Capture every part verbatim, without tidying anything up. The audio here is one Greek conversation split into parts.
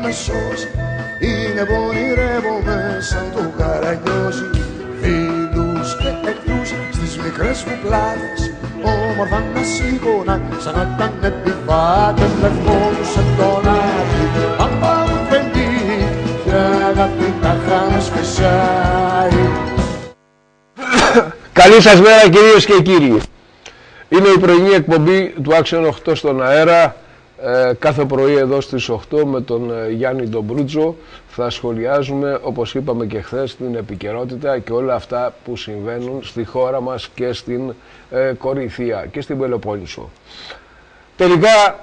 με σώσει. Είναι πονηρεύομαι σαν το Καραγκιόζι. Φίλους και εχθρούς στις μικρές μου πλάτες, όμορφα να σήκωνα σαν να ήταν επιβάτες. Λευκόντουσαν τον άδει, άμα μου φεντεί και αγάπη τα χάμες φυσάει. Καλή σας μέρα κυρίες και κύριοι. Είναι η πρωινή εκπομπή του Action οκτώ στον αέρα. Ε, κάθε πρωί εδώ στις οκτώ με τον ε, Γιάννη Ντομπρούτζο θα σχολιάζουμε, όπως είπαμε και χθες, την επικαιρότητα και όλα αυτά που συμβαίνουν στη χώρα μας και στην ε, Κορινθία και στην Πελοπόννησο. Τελικά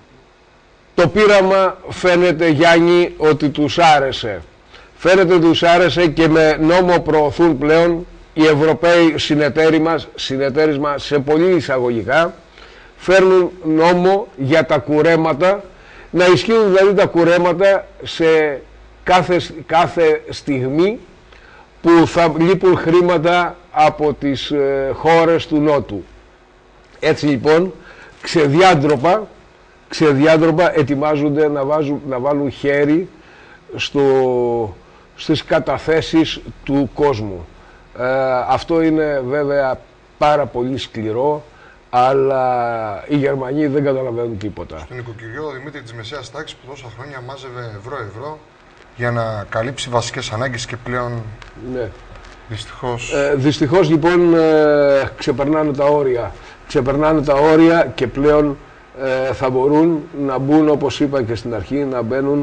το πείραμα φαίνεται, Γιάννη, ότι τους άρεσε. Φαίνεται ότι τους άρεσε και με νόμο προωθούν πλέον οι Ευρωπαίοι συνεταίροι μας, συνεταίροι μας σε πολύ εισαγωγικά, φέρνουν νόμο για τα κουρέματα, να ισχύουν δηλαδή τα κουρέματα σε κάθε, κάθε στιγμή που θα λείπουν χρήματα από τις ε, χώρες του Νότου. Έτσι λοιπόν, ξεδιάντροπα, ξεδιάντροπα ετοιμάζονται να, βάζουν, να βάλουν χέρι στο, στις καταθέσεις του κόσμου. Ε, αυτό είναι βέβαια πάρα πολύ σκληρό, αλλά οι Γερμανοί δεν καταλαβαίνουν τίποτα. Στον νοικοκυριό ο Δημήτρη της μεσαίας τάξης που τόσα χρόνια μάζευε ευρώ-ευρώ για να καλύψει βασικές ανάγκες και πλέον ναι. δυστυχώς... Ε, δυστυχώς λοιπόν ε, ξεπερνάνε τα όρια. Ξεπερνάνε τα όρια και πλέον ε, θα μπορούν να μπουν, όπως είπα και στην αρχή, να μπαίνουν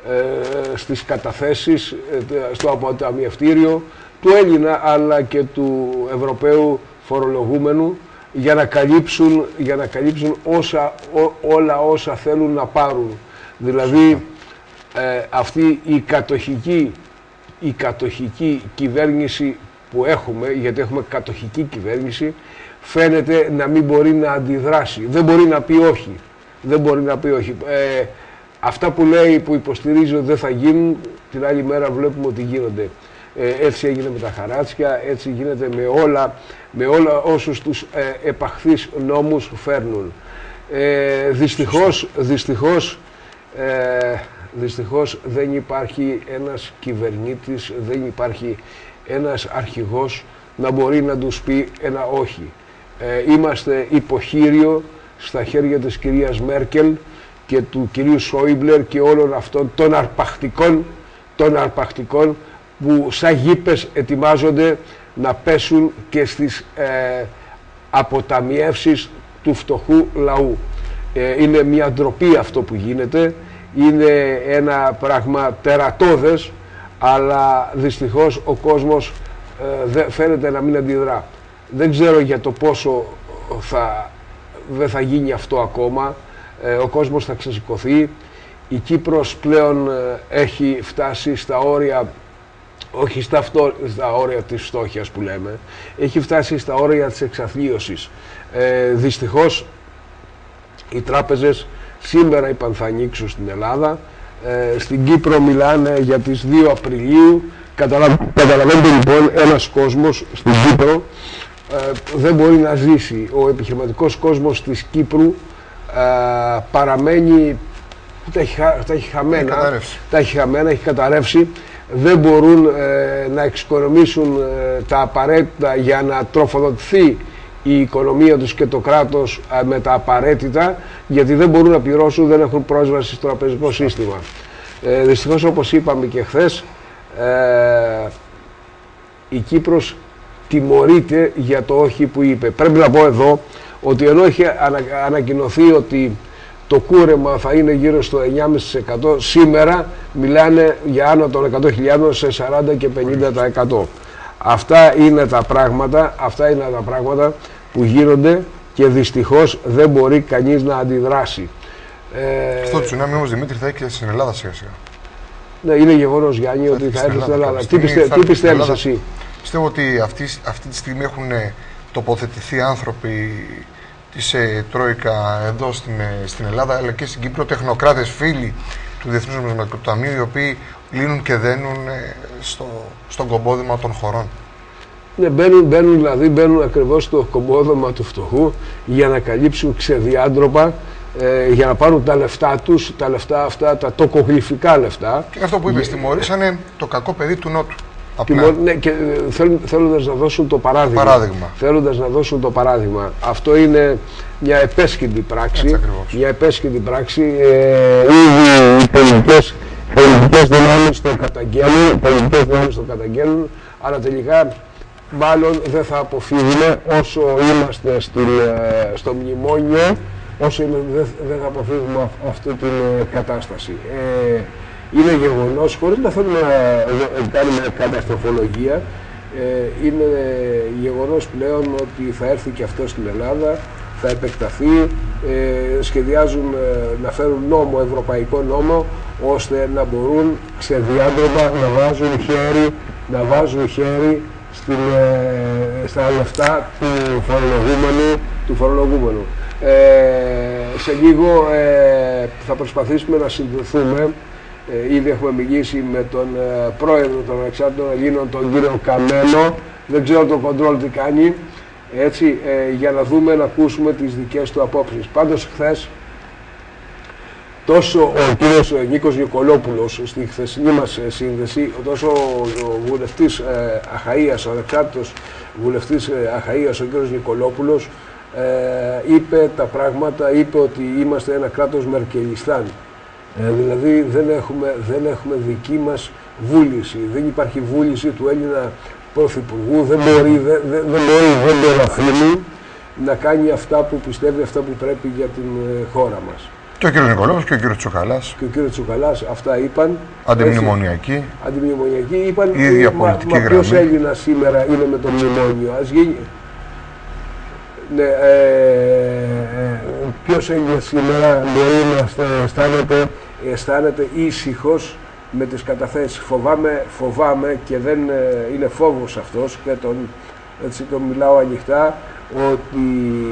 ε, στις καταθέσεις, ε, στο αποταμιευτήριο του Έλληνα αλλά και του Ευρωπαίου φορολογούμενου, για να καλύψουν, για να καλύψουν όσα, ό, όλα όσα θέλουν να πάρουν. Δηλαδή ε, αυτή η κατοχική, η κατοχική κυβέρνηση που έχουμε, γιατί έχουμε κατοχική κυβέρνηση, φαίνεται να μην μπορεί να αντιδράσει. Δεν μπορεί να πει όχι. Δεν μπορεί να πει όχι. Ε, αυτά που λέει, που υποστηρίζει ότι δεν θα γίνουν, την άλλη μέρα βλέπουμε ότι γίνονται. Ε, έτσι έγινε με τα χαράτσια, έτσι γίνεται με όλα, με όλα όσους τους ε, επαχθείς νόμους φέρνουν. Ε, δυστυχώς, δυστυχώς, ε, δυστυχώς δεν υπάρχει ένας κυβερνήτης, δεν υπάρχει ένας αρχηγός να μπορεί να τους πει ένα όχι. Ε, είμαστε υποχείριο στα χέρια της κυρίας Μέρκελ και του κυρίου Σόιμπλερ και όλων αυτών των αρπακτικών, των αρπακτικών που σαν γήπες ετοιμάζονται να πέσουν και στις ε, αποταμιεύσεις του φτωχού λαού. Ε, είναι μια ντροπή αυτό που γίνεται, είναι ένα πράγμα τερατώδες, αλλά δυστυχώς ο κόσμος ε, δε, φαίνεται να μην αντιδρά. Δεν ξέρω για το πόσο θα, δεν θα γίνει αυτό ακόμα, ε, ο κόσμος θα ξεσηκωθεί. Η Κύπρος πλέον ε, έχει φτάσει στα όρια, όχι στα, φτω... στα όρια της φτώχειας που λέμε, έχει φτάσει στα όρια της εξαθλίωσης. Ε, δυστυχώς οι τράπεζες σήμερα είπαν θα ανοίξουν στην Ελλάδα, ε, στην Κύπρο μιλάνε για τις δύο Απριλίου. Καταλαβα... Καταλαβαίνετε λοιπόν, ένας κόσμος στην Κύπρο ε, δεν μπορεί να ζήσει. Ο επιχειρηματικός κόσμος της Κύπρου ε, παραμένει, τα έχει, τα έχει χαμένα, τα έχει χαμένα, έχει καταρρεύσει. Δεν μπορούν ε, να εξοικονομήσουν ε, τα απαραίτητα για να τροφοδοτηθεί η οικονομία τους και το κράτος ε, με τα απαραίτητα, γιατί δεν μπορούν να πληρώσουν, δεν έχουν πρόσβαση στο τραπεζικό σύστημα. Ε, δυστυχώς, όπως είπαμε και χθες, ε, η Κύπρος τιμωρείται για το όχι που είπε. Πρέπει να πω εδώ ότι ενώ είχε ανα, ανακοινωθεί ότι το κούρεμα θα είναι γύρω στο εννιά κόμμα πέντε τοις εκατό, σήμερα μιλάνε για άνω των εκατό χιλιάδων σε σαράντα και πενήντα τοις εκατό. Αυτά είναι τα πράγματα, αυτά είναι τα πράγματα που γίνονται και δυστυχώς δεν μπορεί κανείς να αντιδράσει. Ε, Αυτό το τσουνάμι όμως, Δημήτρη, θα έχει και στην Ελλάδα σιγά σιγά. Ναι, είναι γεγονός, Γιάννη, ότι θα έρθει στην Ελλάδα. Τι, πιστε, τι πιστεύεις εσύ? Πιστεύω ότι αυτή, αυτή τη στιγμή έχουν τοποθετηθεί άνθρωποι της ε, Τρόικα εδώ στην, ε, στην Ελλάδα, αλλά και στην Κύπρο, τεχνοκράτες φίλοι του Διεθνούς Νομισματικού Ταμείου, οι οποίοι λύνουν και δένουν ε, στο, στον κομπόδεμα των χωρών. Ναι, μπαίνουν, μπαίνουν, δηλαδή μπαίνουν ακριβώς στο κομπόδεμα του φτωχού για να καλύψουν ξεδιάντροπα ε, για να πάρουν τα λεφτά τους, τα λεφτά αυτά, τα τοκογλυφικά λεφτά. Και αυτό που είπες, τιμωρήσανε το κακό παιδί του Νότου. Τιμω, ναι, και θέλ, θέλοντας να δώσουν το παράδειγμα. παράδειγμα. Θέλοντας να δώσουν το παράδειγμα. Αυτό είναι μια επέσχυντη πράξη. Μια επέσχυντη πράξη. Ε, οι πολιτικές, πολιτικές δυνάμεις το καταγγέλνουν, πολιτικές δυνάμεις το καταγγέλνουν, αλλά τελικά μάλλον δεν θα αποφύγουμε όσο είμαστε στην, στο μνημόνιο, όσο δεν, δεν θα αποφύγουμε αυτή την κατάσταση. Ε, είναι γεγονός, χωρίς να θέλουμε να κάνουμε καταστροφολογία, ε, είναι γεγονός πλέον ότι θα έρθει και αυτό στην Ελλάδα, θα επεκταθεί, ε, σχεδιάζουν ε, να φέρουν νόμο, ευρωπαϊκό νόμο, ώστε να μπορούν σε διάδρομα να βάζουν χέρι, να βάζουν χέρι στην, ε, στα λεφτά του φορολογούμενου. Του φορολογούμενου. Ε, σε λίγο ε, θα προσπαθήσουμε να συνδεθούμε. Ε, ήδη έχουμε μιλήσει με τον ε, πρόεδρο των Ανεξάρτητων Ελλήνων, τον κύριο Καμένο. Δεν ξέρω το κοντρόλ τι κάνει. Έτσι, ε, για να δούμε, να ακούσουμε τις δικές του απόψεις. Πάντως χθες, τόσο ο κύριος Νίκος Νικολόπουλος στη χθεσινή μας σύνδεση, τόσο ο βουλευτής ε, Αχαΐας, ο ανεξάρτητος βουλευτής ε, Αχαΐας, ο κύριος Νικολόπουλος, ε, είπε τα πράγματα, είπε ότι είμαστε ένα κράτος Μερκελιστάν. Ε, δηλαδή δεν έχουμε, δεν έχουμε δική μας βούληση, δεν υπάρχει βούληση του Έλληνα Πρωθυπουργού, δεν μπορεί, δεν, δεν, δεν μπορεί, δεν τον αφήνει να κάνει αυτά που πιστεύει, αυτά που πρέπει για την ε, χώρα μας. Και ο κύριος Νικολόπουλος και ο κύριος Τσουκαλάς. Και ο κύριος Τσουκαλάς αυτά είπαν. Αντιμνημονιακοί. Αντιμνημονιακοί είπαν. Η ίδια πολιτική μα, μα ποιος Έλληνας σήμερα είναι με το μνημόνιο. Ας γίνει. Ναι, ε, ε, ποιος Έλληνας σήμερα μπορεί να αισθάνεται, αισθάνεται ήσυχος με τις καταθέσεις. Φοβάμαι, φοβάμαι και δεν ε, είναι φόβος αυτός και τον, έτσι τον μιλάω ανοιχτά, ότι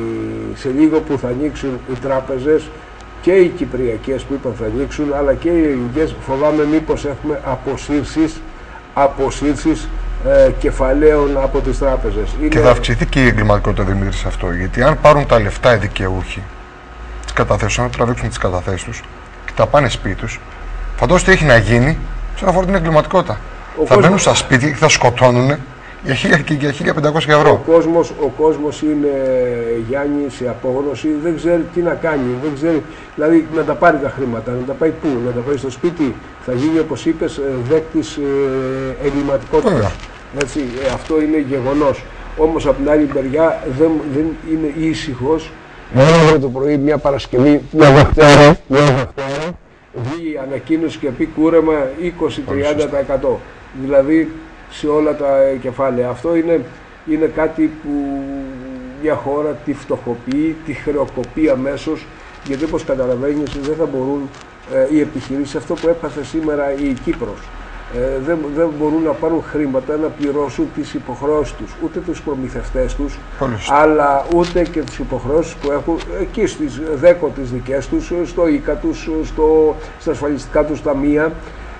σε λίγο που θα ανοίξουν οι τράπεζες και οι κυπριακές που είπαν θα ανοίξουν, αλλά και οι ελληνικές, φοβάμαι μήπως έχουμε αποσύρσεις, αποσύρσεις ε, κεφαλαίων από τις τράπεζες. Και είναι... θα αυξηθεί και η εγκληματικότητα, Δημήτρη, σε αυτό. Γιατί αν πάρουν τα λεφτά οι δικαιούχοι, τις καταθέσεις, να τραβήξουν τις καταθέσεις τους και τα πάνε σπίτι τους, φαντάζομαι τι έχει να γίνει όσον αφορά την εγκληματικότητα. Ο θα κόσμος... μπαίνουν στα σπίτια και θα σκοτώνουν για χίλια πεντακόσια ευρώ. Ο κόσμος, ο κόσμος είναι, Γιάννη, σε απόγνωση, δεν ξέρει τι να κάνει, δεν ξέρει, δηλαδή να τα πάρει τα χρήματα, να τα πάει πού, να τα πάει στο σπίτι, θα γίνει, όπως είπες, δέκτης ε, εγκληματικότητας. Έτσι, ε, αυτό είναι γεγονός. Όμως από την άλλη μεριά δεν, δεν είναι ήσυχος. Μόνο το πρωί, μια Παρασκευή, μια Δευτέρα, μια Δευτέρα, βγει η ανακοίνωση και πει κούρεμα είκοσι με τριάντα τοις εκατό. Δηλαδή, σε όλα τα κεφάλαια. Αυτό είναι, είναι κάτι που μια χώρα τη φτωχοποιεί, τη χρεοκοπεί αμέσως, γιατί όπως καταλαβαίνεις δεν θα μπορούν ε, οι επιχειρήσεις, αυτό που έπαθε σήμερα η Κύπρος, ε, δεν, δεν μπορούν να πάρουν χρήματα να πληρώσουν τις υποχρεώσεις τους, ούτε τους προμηθευτές τους, Πολύστε. αλλά ούτε και τις υποχρεώσεις που έχουν εκεί στις δέκο τις δικές τους, στο ΙΚΑ τους, στο, στα ασφαλιστικά τους ταμεία,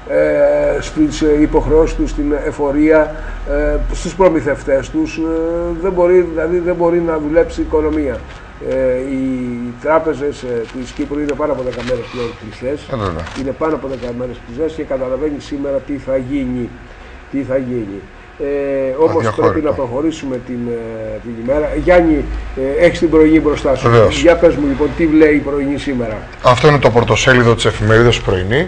Ε, στις υποχρεώσεις τους, στην εφορία, ε, στους προμηθευτές τους, ε, δεν μπορεί, δηλαδή δεν μπορεί να δουλέψει η οικονομία. Ε, οι τράπεζες ε, της Κύπρου είναι πάνω από δέκα μέρες πλέον κλειστές, ε, είναι πάνω από δέκα μέρες κλειστές και καταλαβαίνει σήμερα τι θα γίνει. Τι θα γίνει. Ε, όμως πρέπει να προχωρήσουμε την, την ημέρα. Γιάννη, ε, έχεις την πρωινή μπροστά σου. Βεβαίως. Για πες μου λοιπόν, τι λέει η πρωινή σήμερα. Αυτό είναι το πρωτοσέλιδο της εφημερίδας πρωινή.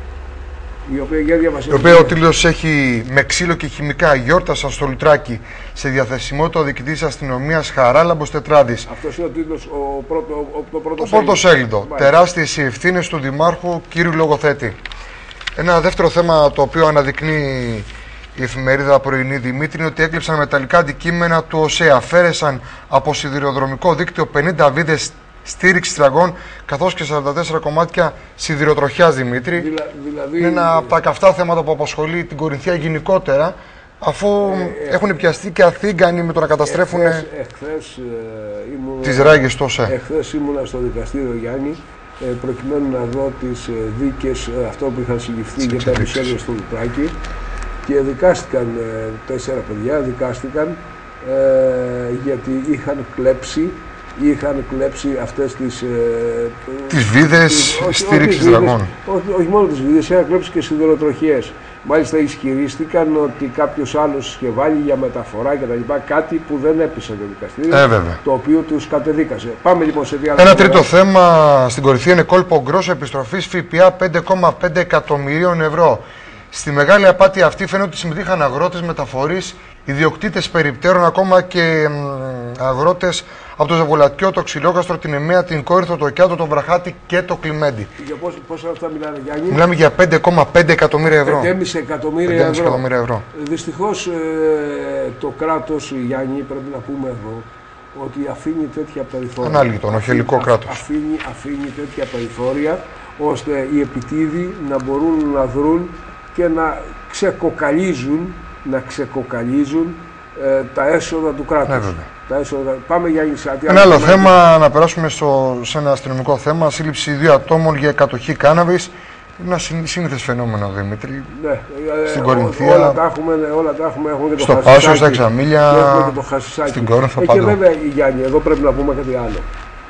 Η οποία, η οποία ο τίτλος έχει «Με ξύλο και χημικά γιόρτασαν στο Λουτράκι, σε διαθεσιμότητα ο διοικητής αστυνομίας Χαράλαμπος Τετράδης». Αυτός είναι ο τίτλος, ο πρώτο, ο, το πρώτο το πρωτοσέλιδο. Τεράστιες οι ευθύνες του Δημάρχου κύριου Λογοθέτη. Ένα δεύτερο θέμα το οποίο αναδεικνύει η εφημερίδα πρωινή, Δημήτρη, είναι ότι έκλειψαν μεταλλικά αντικείμενα του ΟΣΕ. Αφαίρεσαν από σιδηροδρομικό δίκτυο πενήντα βίδες στήριξη τραγών, καθώς και σαράντα τέσσερα κομμάτια σιδηροτροχιάς, Δημήτρη. Δηλα, δηλαδή... Είναι ένα από τα καυτά θέματα που απασχολεί την Κορινθία γενικότερα, αφού ε, έχουν πιαστεί και αθήγκανοι με το να καταστρέφουν εχθές, εχθές, ε, ήμουν, τις ράγες του ΟΣΕ. Εχθές ήμουνα στο δικαστήριο, Γιάννη, ε, προκειμένου να δω τις ε, δίκες, ε, αυτό που είχαν συλληφθεί για τα επεισόδια στο Λουτράκι, και δικάστηκαν ε, τέσσερα παιδιά, δικάστηκαν ε, γιατί είχαν κλέψει είχαν κλέψει αυτές τις... Ε, τις βίδες στήριξης δραγών. Όχι, όχι μόνο τις βίδες, είχαν κλέψει και σιδηροτροχιές. Μάλιστα ισχυρίστηκαν ότι κάποιος άλλος είχε βάλει για μεταφορά και τα λοιπά, κάτι που δεν έπεισε το δικαστήριο, ε, το οποίο τους κατεδίκασε. Πάμε λοιπόν σε διάλογο. Ένα τρίτο θέμα στην κορυφή είναι κόλπο γκρόσο επιστροφής ΦΠΑ πέντε κόμμα πέντε εκατομμυρίων ευρώ. Στη μεγάλη απάτη αυτή φαίνεται ότι συμμετείχαν αγρότες, μεταφορείς, ιδιοκτήτες περιπτέρων, ακόμα και μ, αγρότες από το Ζεβολατιό, το Ξυλόκαστρο, την Εμέα, την Κόρινθο, το Κιάτο, τον Βραχάτη και το Κλιμέντι. Για πόσα, πόσα αυτά μιλάνε, Γιάννη? Μιλάμε για πέντε κόμμα πέντε εκατομμύρια ευρώ. πέντε κόμμα πέντε εκατομμύρια ευρώ. εκατομμύρια ευρώ. Δυστυχώς ε, το κράτος, Γιάννη, πρέπει να πούμε εδώ, ότι αφήνει τέτοια περιθώρια. Ανάλυτο, οχελικό κράτος. Αφήνει, αφήνει τέτοια περιθώρια, ώστε οι επιτίδοι να μπορούν να δρουν και να ξεκοκαλίζουν, να ξεκοκαλίζουν ε, τα έσοδα του κράτους. Ναι, τα έσοδα. Πάμε για κάτι. Ένα άλλο θέμα, να περάσουμε στο, σε ένα αστυνομικό θέμα. Σύλληψη δύο ατόμων για κατοχή κάναβης. Είναι ένα σύνηθες φαινόμενο, Δημήτρη. Ναι, στην ε, Κορινθία. Όλα τα έχουμε, όλα τα έχουμε, έχουμε και το στο χασισάκι. Πάσο, στα Ξαμίλια, στην Κόρινθο, παντού. Και βέβαια, Γιάννη, εδώ πρέπει να πούμε κάτι άλλο.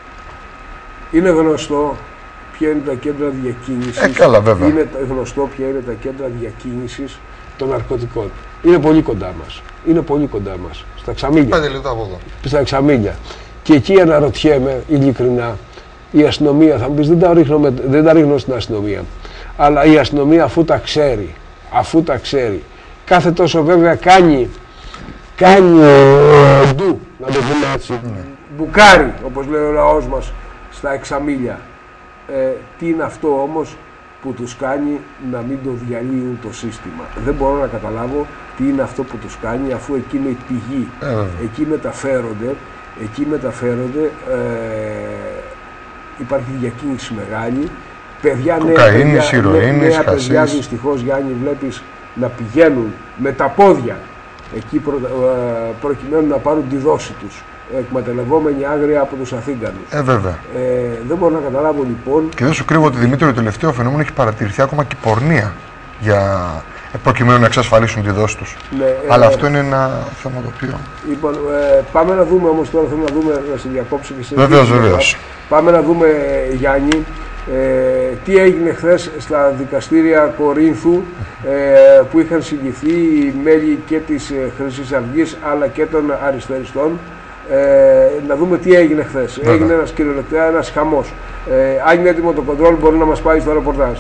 Είναι γνωστό ποια είναι τα κέντρα διακίνησης. Ε, καλά, βέβαια. Είναι γνωστό ποια είναι τα κέντρα διακίνησης των ναρκωτικών. Είναι πολύ κοντά μας. Είναι πολύ κοντά μας. Στα Ξαμίλια. Πέντε λεπτά από εδώ. Στα Ξαμίλια. Και εκεί αναρωτιέμαι, ειλικρινά, η αστυνομία, θα μου πεις, δεν τα ρίχνω, με, δεν τα ρίχνω στην αστυνομία. Αλλά η αστυνομία, αφού τα ξέρει, αφού τα ξέρει, κάθε τόσο βέβαια κάνει, κάνει ε, ντου, να το πούμε έτσι, mm. μπουκάρει, όπως λέει ο λαός μας, στα Εξαμίλια. Ε, τι είναι αυτό όμως που τους κάνει να μην το διαλύουν το σύστημα? Δεν μπορώ να καταλάβω τι είναι αυτό που τους κάνει, αφού εκεί είναι η πηγή, mm. εκεί μεταφέρονται, εκεί μεταφέρονται, ε, υπάρχει διακίνηση μεγάλη, παιδιά, κοκαίνης, νέα παιδιά, ηρωίνης, νέα παιδιά δυστυχώς, Γιάννη, βλέπεις να πηγαίνουν με τα πόδια εκεί προ, ε, προκειμένου να πάρουν τη δόση τους, εκμεταλλευόμενοι άγρια από τους Αθήγανους. Ε, βέβαια. Ε, δεν μπορώ να καταλάβω λοιπόν. Και δεν σου κρύβω ότι, Δημήτρη, το τελευταίο φαινόμενο έχει παρατηρηθεί ακόμα και πορνεία για προκειμένου να εξασφαλίσουν τη δόση τους. Ναι, αλλά ε, αυτό είναι ένα θέμα το οποίο... Λοιπόν, ε, πάμε να δούμε όμως τώρα, θέλω να δούμε, να σε διακόψω και σε... Βεβαίως, βεβαίως. Πάμε να δούμε, Γιάννη, ε, τι έγινε χθες στα δικαστήρια Κορίνθου, ε, που είχαν συγκηθεί οι μέλη και της Χρυσής Αυγής αλλά και των αριστεριστών. Ε, να δούμε τι έγινε χθες. Βέβαια. Έγινε ένας κυριολεκτικά ένας χαμός. Ε, αν είναι έτοιμο το κοντρόλ, μπορεί να μας πάει στο ρεπορτάζ.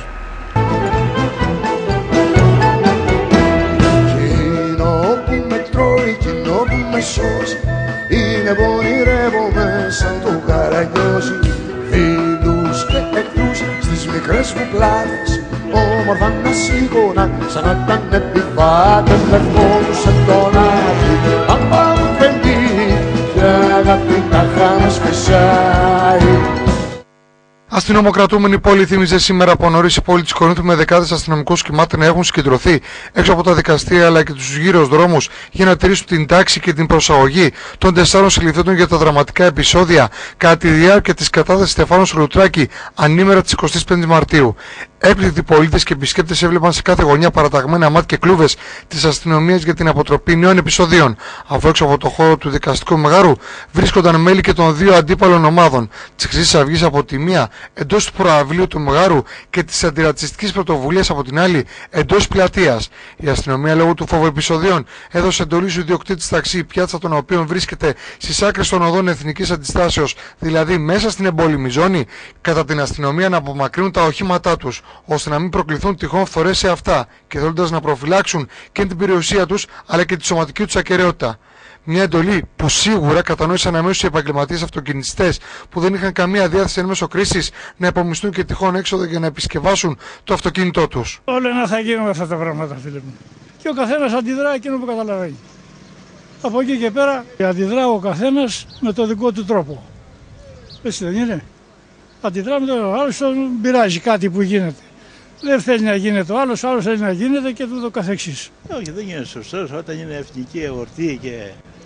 Εκείνο που με τρώει, εκείνο που με σώζει, είναι πονηρεύομαι σαν το Καραγκιόζι. Φίλους και εχθρούς στις μικρές μου πλάτες, όμορφα να σήκωνα σαν να ήταν επιβάτες. Λευκόνους σαν τον άδει, αν πάμε κρεντή, και αγάπη τα χάμες φυσάει. Αστυνομοκρατούμενη πόλη θύμιζε σήμερα από νωρίς η πόλη της Κορίνθου με δεκάδες αστυνομικούς σχημάτων να έχουν συγκεντρωθεί έξω από τα δικαστήρια αλλά και τους γύρω δρόμους για να τηρήσουν την τάξη και την προσαγωγή των τεσσάρων συλληφθέντων για τα δραματικά επεισόδια κατά τη διάρκεια της κατάθεσης Στεφάνου Σουλουτράκη ανήμερα της εικοστής πέμπτης Μαρτίου. Έπληκτοι πολίτες και επισκέπτες έβλεπαν σε κάθε γωνιά παραταγμένα μάτια και κλούβες της αστυνομίας για την αποτροπή νέων επεισοδίων, αφού έξω από το χώρο του δικαστικού μεγάρου βρίσκονταν μέλη και των δύο αντίπαλων ομάδων, της Χρυσής Αυγής από τη μία, εντός του προαυλίου του μεγάρου, και της αντιρατσιστικής πρωτοβουλίας από την άλλη, εντός πλατείας. Η αστυνομία, λόγω του φόβου επεισοδίων, έδωσε εντολή στους ιδιοκτήτες ταξί, η πιάτσα των οποίων βρίσκεται στις άκρες των οδών εθνικής αντιστάσεως, δηλαδή μέσα στην εμπόλεμη ζώνη, κατά την αστυνομία να απομακρύνουν τα οχήματά τους, ώστε να μην προκληθούν τυχόν φθορές σε αυτά, και θέλοντας να προφυλάξουν και την περιουσία τους αλλά και τη σωματική τους ακεραιότητα. Μια εντολή που σίγουρα κατανόησαν αμέσως οι επαγγελματίες αυτοκινητιστές που δεν είχαν καμία διάθεση εν μέσω κρίσης να υπομισθούν και τυχόν έξοδο για να επισκευάσουν το αυτοκίνητό τους. Όλα να θα γίνουν αυτά τα πράγματα, φίλε μου. Και ο καθένας αντιδρά εκείνο που καταλαβαίνει. Από εκεί και πέρα αντιδρά ο καθένας με το δικό του τρόπο. Έτσι δεν είναι? Αντιδρά με το άλλο, τον πειράζει κάτι που γίνεται. Δεν θέλει να γίνεται ο άλλος, ο άλλος θέλει να γίνεται και τούτο καθεξής. Όχι, δεν είναι σωστός όταν είναι εθνική εορτή και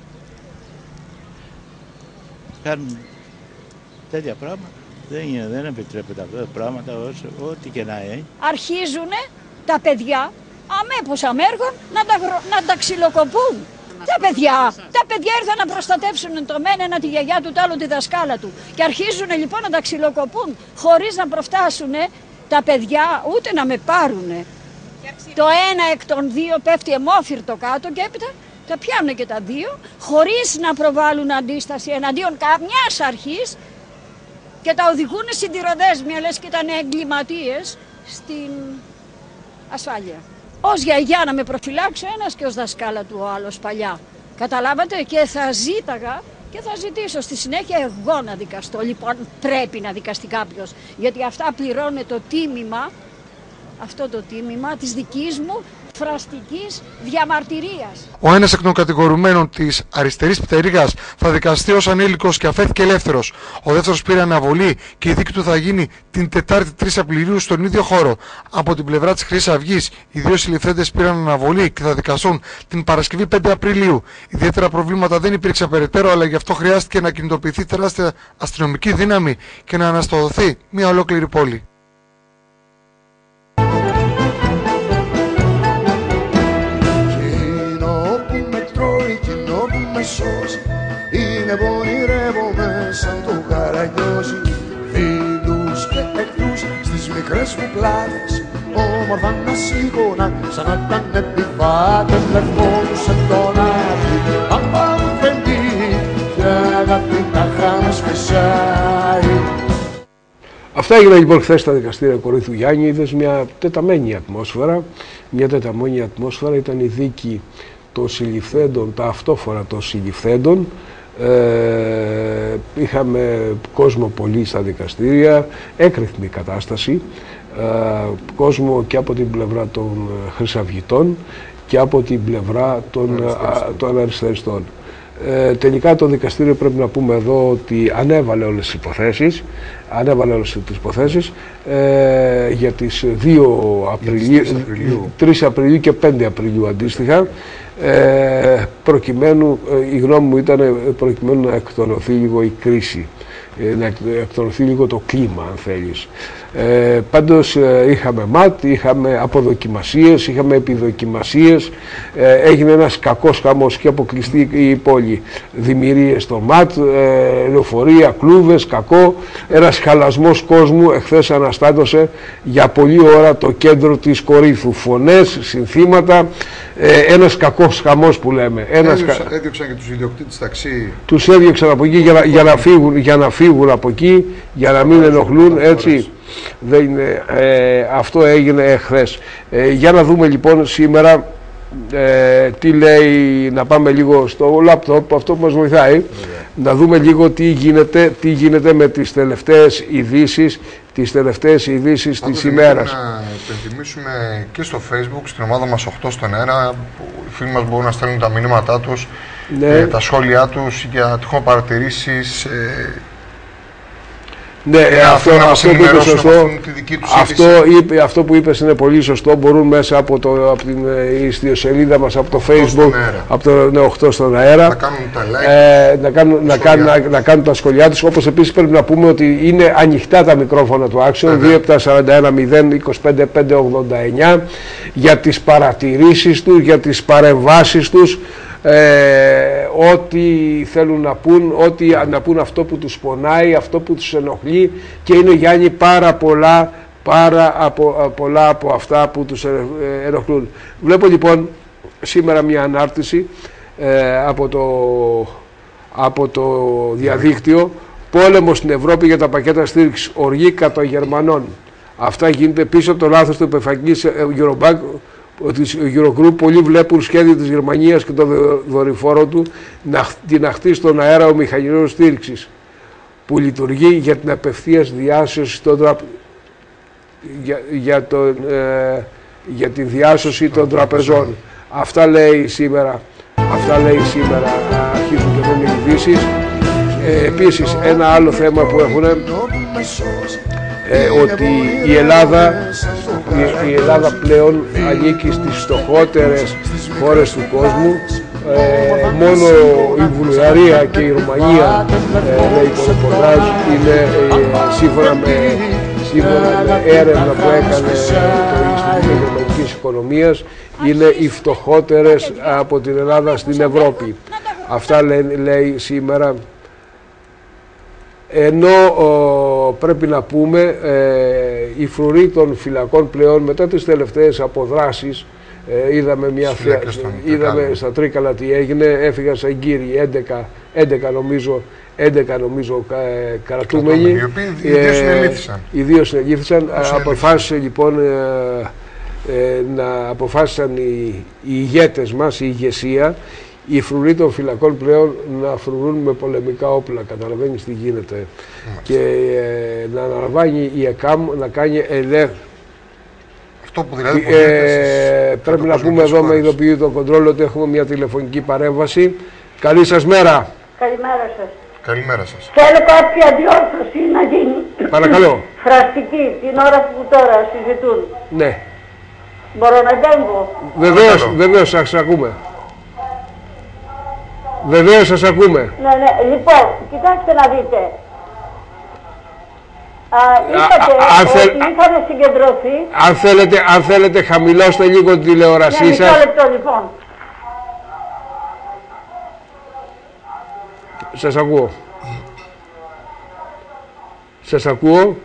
κάνουν τέτοια πράγματα. Δεν, είναι, δεν επιτρέπεται αυτά τα πράγματα, όσο, ό,τι και να είναι. Αρχίζουν τα παιδιά αμέπως αμέργων να τα, να τα ξυλοκοπούν. Τα παιδιά, τα παιδιά ήρθαν να προστατεύσουν το μένα τη γιαγιά του, το άλλο τη δασκάλα του. Και αρχίζουν λοιπόν να τα ξυλοκοπούν χωρίς να προφτάσουν τα παιδιά ούτε να με πάρουνε. Το ένα εκ των δύο πέφτει αιμόφυρτο κάτω και έπειτα τα πιάνουν και τα δύο χωρίς να προβάλλουν αντίσταση εναντίον καμιάς αρχής και τα οδηγούν συντηροδέσμια, λες και ήταν εγκληματίες στην ασφάλεια. Ως γιαγιά να με προφυλάξει ο ένας και ως δασκάλα του ο άλλος παλιά. Καταλάβατε, και θα ζήταγα και θα ζητήσω στη συνέχεια εγώ να δικαστώ. Λοιπόν, πρέπει να δικαστεί κάποιος, γιατί αυτά πληρώνει το τίμημα, αυτό το τίμημα της δικής μου φραστικής διαμαρτυρίας. Ο ένας εκ των κατηγορουμένων της αριστερής πτερίγας θα δικαστεί ως ανήλικος και αφέθηκε ελεύθερος. Ο δεύτερος πήρε αναβολή και η δίκη του θα γίνει την Τετάρτη τρεις Απριλίου στον ίδιο χώρο. Από την πλευρά της Χρυσής Αυγής, οι δύο συλληφθέντες πήραν αναβολή και θα δικαστούν την Παρασκευή πέντε Απριλίου. Ιδιαίτερα προβλήματα δεν υπήρξαν περαιτέρω, αλλά γι' αυτό χρειάστηκε να κινητοποιηθεί τεράστια αστυνομική δύναμη και να αναστοδοθεί μια ολόκληρη πόλη. Είναι πονηρεύομαι σαν το καραγκιόζι, φίλους και εχθρούς στις μικρές μου πλάτες, όμορφα να σήκωνα σαν να ήταν επιβάτες, λευκόνουσαν τον άδει, άμα μου φεντεί και αγάπη τα χάμες φεσάει. Αυτά έγιναν λοιπόν χθες στα δικαστήρια Κορίνθου Γιάννη. Είδες μια τεταμένη ατμόσφαιρα, μια τεταμένη ατμόσφαιρα, ήταν η δίκη των συλληφθέντων, τα αυτόφορα των συλληφθέντων. Ε, είχαμε κόσμο πολύ στα δικαστήρια, έκρηθμη κατάσταση, ε, κόσμο και από την πλευρά των χρυσαυγητών και από την πλευρά των, α, των αριστεριστών. Ε, τελικά το δικαστήριο, πρέπει να πούμε εδώ, ότι ανέβαλε όλες τις υποθέσεις, ανέβαλε όλες τις υποθέσεις ε, για τις δύο Απριλίου, τρεις Απριλίου και πέντε Απριλίου αντίστοιχα, ε, προκειμένου, ε, η γνώμη μου ήταν προκειμένου να εκτονωθεί λίγο η κρίση, ε, να εκτονωθεί λίγο το κλίμα, αν θέλεις. Ε, πάντως ε, είχαμε ΜΑΤ, είχαμε αποδοκιμασίες, είχαμε επιδοκιμασίες, ε, έγινε ένας κακός χαμός και αποκλειστεί η πόλη. Δημιουργίες στο ΜΑΤ, ε, λεωφορεία, κλούβες, κακό, ένας χαλασμός κόσμου. Εχθές αναστάτωσε για πολλή ώρα το κέντρο της Κορίνθου, φωνές, συνθήματα, ε, ένας κακός χαμός που λέμε. Ένας Έδιωξαν, κα... έδιωξαν και τους ιδιοκτήτες ταξί. Τους έδιωξαν από εκεί για να, για να, φύγουν, για να φύγουν από εκεί, για να μην ενοχλούν, έτσι. Δεν είναι, ε, αυτό έγινε εχθές. Ε, για να δούμε λοιπόν σήμερα ε, τι λέει, να πάμε λίγο στο λάπτοπ, αυτό που μας βοηθάει, yeah. να δούμε λίγο τι γίνεται, τι γίνεται με τις τελευταίες ειδήσεις, τις τελευταίες ειδήσεις της ημέρας. Να υπενθυμίσουμε και στο Facebook, στην ομάδα μας οκτώ στον αέρα, που οι φίλοι μας μπορούν να στέλνουν τα μηνύματά τους, ναι. ε, τα σχόλιά τους για τυχόν παρατηρήσεις. Ε, Ναι, ε, αυτό, αυτό, που είπε σωστό, αυτό, είπε, αυτό που είπες είναι πολύ σωστό. Μπορούν μέσα από, το, από την ιστιοσελίδα μας, από το Facebook, από το ναι, οκτώ στον αέρα, να κάνουν τα like, ε, να, κάνουν, να, κάνουν, να, να κάνουν τα σχολιά τους. Όπως επίσης πρέπει να πούμε ότι είναι ανοιχτά τα μικρόφωνα του Action, δύο επτά σαράντα ένα μηδέν είκοσι πέντε πεντακόσια ογδόντα εννιά, για τις παρατηρήσεις τους, για τις παρεμβάσεις τους. Ε, ό,τι θέλουν να πούν, ό,τι να πούν, αυτό που τους πονάει, αυτό που τους ενοχλεί, και είναι, Γιάννη, πάρα πολλά, πάρα από, πολλά από αυτά που τους ενοχλούν. Βλέπω λοιπόν σήμερα μια ανάρτηση ε, από, το, από το διαδίκτυο, πόλεμο στην Ευρώπη για τα πακέτα στήριξης, οργή κατά Γερμανών. Αυτά γίνεται πίσω από το λάθος του επεφαγής Eurobank, ότι ο Eurogroup πολλοί βλέπουν σχέδιο της Γερμανίας και τον δορυφόρο του να, να χτίσει στον αέρα ο μηχανισμός στήριξης που λειτουργεί για την απευθείας διάσωση των τρα... για, για, το, ε, για τη διάσωση των τραπεζών. Αυτά λέει σήμερα, αυτά λέει σήμερα, αρχίζουν και δεν είναι ειδήσεις. Ε, επίσης ένα άλλο θέμα που έχουν, ε, ότι η Ελλάδα, η, η Ελλάδα πλέον ανήκει στις φτωχότερες χώρες του κόσμου. Ε, μόνο η Βουλγαρία και η Ρουμανία, ε, λέει το ρεπορτάζ, είναι ε, σύμφωνα με, σύμφωνα με έρευνα που έκανε το Ινστιτούτο Γερμανικής οικονομίας είναι οι φτωχότερες από την Ελλάδα στην Ευρώπη. Αυτά λέει, λέει σήμερα. Ενώ ο, πρέπει να πούμε ε, οι φρουροί των φυλακών πλέον μετά τις τελευταίες αποδράσεις, ε, είδαμε, μια θεία, είδαμε στα Τρίκαλα τι έγινε, έφυγαν σαν κύριοι έντεκα, έντεκα νομίζω, έντεκα νομίζω ε, κρατούμενοι. Οι οποίοι οι δύο συνελήφθησαν. Οι δύο συνελήφθησαν. Αποφάσισε λοιπόν ε, ε, να αποφάσισαν οι, οι ηγέτες μας, η ηγεσία, οι φρουροί των φυλακών πλέον να φρουρούν με πολεμικά όπλα. Καταλαβαίνεις τι γίνεται. Mm. Και ε, να αναλαμβάνει η ΕΚΑΜ να κάνει ελέγχου. Αυτό που δηλαδή ε, πρέπει να πούμε εδώ με ειδοποιεί το κοντρόλ ότι έχουμε μια τηλεφωνική παρέμβαση. Καλή σας μέρα. Καλημέρα σας. Καλημέρα σας. Θέλω κάποια διόρθωση να γίνει. Παρακαλώ. Φραστική την ώρα που τώρα συζητούν. Ναι. Μπορώ να επέμβω? Βεβαίως, βεβαίως σας ακούμε. Βεβαίως σας ακούμε. Ναι, ναι. Λοιπόν, κοιτάξτε να δείτε. Α, είπατε α, αν ότι θέλ... είχαμε συγκεντρωθεί. Αν θέλετε, αν θέλετε χαμηλώστε λίγο την τηλεόρασή ναι, σας. μισό λεπτό λοιπόν. Σας ακούω. Σας ακούω.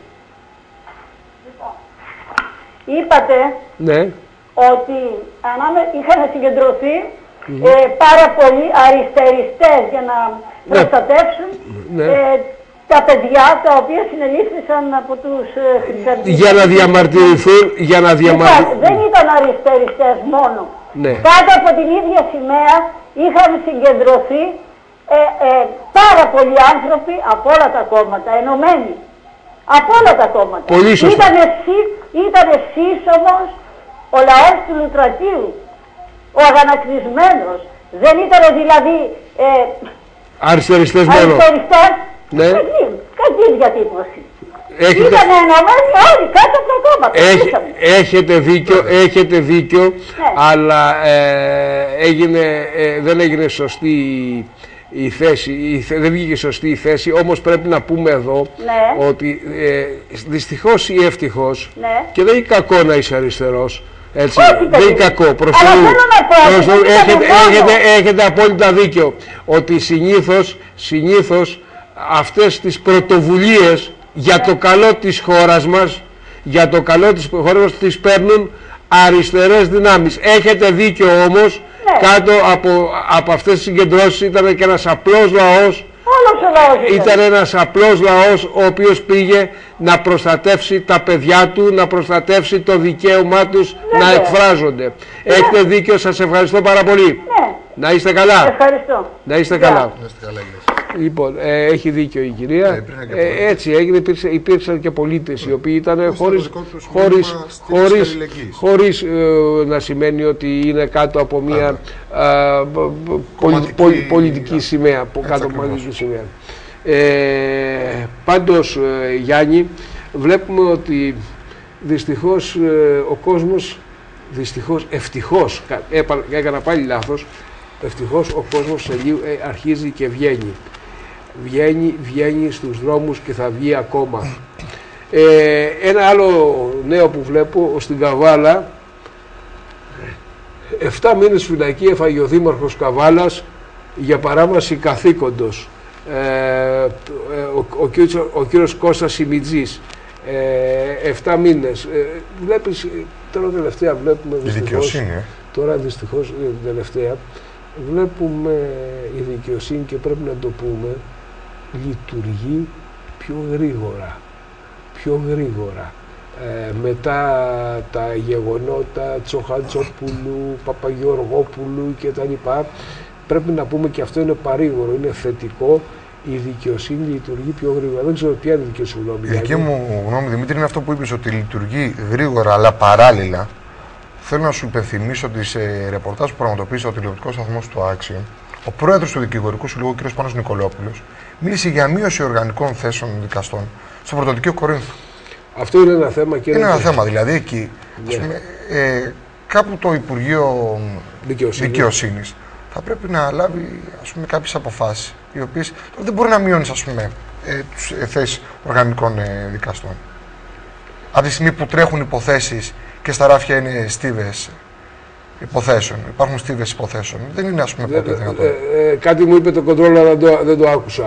Είπατε Ναι. ότι ανάμε, είχαν συγκεντρωθεί mm-hmm. ε, πάρα πολλοί αριστεριστές για να ναι. προστατεύσουν ναι. ε, τα παιδιά τα οποία συνελήφθησαν από τους ε, χρυσαυγίτες. Για να διαμαρτυρηθούν, για να διαμαρτυρηθούν. Δεν ήταν αριστεριστές μόνο. Ναι. Κάτω από την ίδια σημαία είχαν συγκεντρωθεί ε, ε, πάρα πολλοί άνθρωποι από όλα τα κόμματα, ενωμένοι. Από όλα τα κόμματα. Πολύ σωστά. Ήτανε, ήτανε σύσσωμος ο λαός του Λουτρακίου, ο αγανακτισμένος. Δεν ήταν δηλαδή ε, αριστεριστές μόνο. Αριστεριστές. Ναι. Κακή, κακή διατύπωση. Έχετε... Ήτανε ενωμένοι όλοι κάτω από τα κόμματα. Έχ, έχετε δίκιο, έχετε δίκιο, ναι. αλλά ε, έγινε, ε, δεν έγινε σωστή η θέση, η, δεν βγήκε σωστή η θέση, όμως πρέπει να πούμε εδώ ναι. ότι ε, δυστυχώς ή ευτυχώς, ναι. και δεν είναι κακό να είσαι αριστερός, έτσι, όχι, δεν είναι κακό, προς Θεού, έχετε, έχετε, έχετε απόλυτα δίκιο, ότι συνήθως, συνήθως αυτές τις πρωτοβουλίες για το καλό της χώρας μας, για το καλό της χώρας μας τις παίρνουν αριστερές δυνάμεις. Έχετε δίκιο όμως, ναι. Κάτω από, από αυτές τις συγκεντρώσεις ήταν και ένας απλός λαός, λαός ήταν ένας απλός λαός ο οποίος πήγε να προστατεύσει τα παιδιά του, να προστατεύσει το δικαίωμά τους ναι, να εκφράζονται. Ναι. Έχετε δίκιο, σας ευχαριστώ πάρα πολύ. Ναι. Να είστε καλά. Ευχαριστώ. Να είστε yeah. καλά. Να είστε καλά. Λοιπόν, ε, έχει δίκιο η κυρία. Ε, ε, έτσι έγινε, υπήρξε, υπήρξαν και πολίτες οι οποίοι ήταν χωρίς, χωρίς, χωρίς, χωρίς ε, να σημαίνει ότι είναι κάτω από μια ε, πολιτική, πολι, πολιτική σημαία. Κάτω από πολιτική σημαία. Ε, πάντως, ε, Γιάννη, βλέπουμε ότι δυστυχώς ε, ο κόσμος, δυστυχώς, ευτυχώς, έπα, έκανα πάλι λάθος, ευτυχώς ο κόσμος σε λίγο, ε, αρχίζει και βγαίνει. Βγαίνει, βγαίνει στους δρόμους και θα βγει ακόμα. Ε, ένα άλλο νέο που βλέπω, στην Καβάλα, εφτά μήνες φυλακή έφαγε ο δήμαρχος Καβάλας για παράβαση καθήκοντος. Ε, ο, ο, κύριος, ο κύριος Κώστας Σιμιτζής. Ε, εφτά μήνες. Ε, βλέπεις, τώρα τελευταία βλέπουμε δυστυχώς, ε. τώρα δυστυχώς τελευταία, βλέπουμε η δικαιοσύνη και πρέπει να το πούμε, λειτουργεί πιο γρήγορα, πιο γρήγορα. Ε, μετά τα γεγονότα Τσοχαντζόπουλου, Παπαγεωργόπουλου και τα λοιπά, πρέπει να πούμε και αυτό είναι παρήγορο, είναι θετικό, η δικαιοσύνη λειτουργεί πιο γρήγορα. Δεν ξέρω ποια είναι η δική σου γνώμη. Η δική μου γνώμη, Δημήτρη, είναι αυτό που είπες, ότι λειτουργεί γρήγορα αλλά παράλληλα. Θέλω να σου υπενθυμίσω ότι σε ρεπορτάζ που πραγματοποίησε ο τηλεοπτικός σταθμός του Άξιον, ο πρόεδρος του Δικηγορικού Συλλόγου, κ. Πάνος Νικολόπουλος, μίλησε για μείωση οργανικών θέσεων δικαστών στο πρωτοδικείο Κορίνθου. Αυτό είναι ένα θέμα και είναι ένα και... θέμα. Δηλαδή εκεί, yeah. ας πούμε, ε, κάπου το Υπουργείο Δικαιοσύνης θα πρέπει να λάβει, ας πούμε, κάποιες αποφάσεις, οι οποίες δεν μπορεί να μειώνει, ας πούμε, ε, τις ε, θέσεις οργανικών ε, δικαστών. Από τη στιγμή που τρέχουν υποθέσεις και και στα ράφια είναι στίβες υποθέσεων. Υπάρχουν στίβες υποθέσεων. Δεν είναι, ας πούμε, ποτέ δυνατόν. Ε, ε, κάτι μου είπε το κοντρόλ, αλλά δεν το, δεν το άκουσα.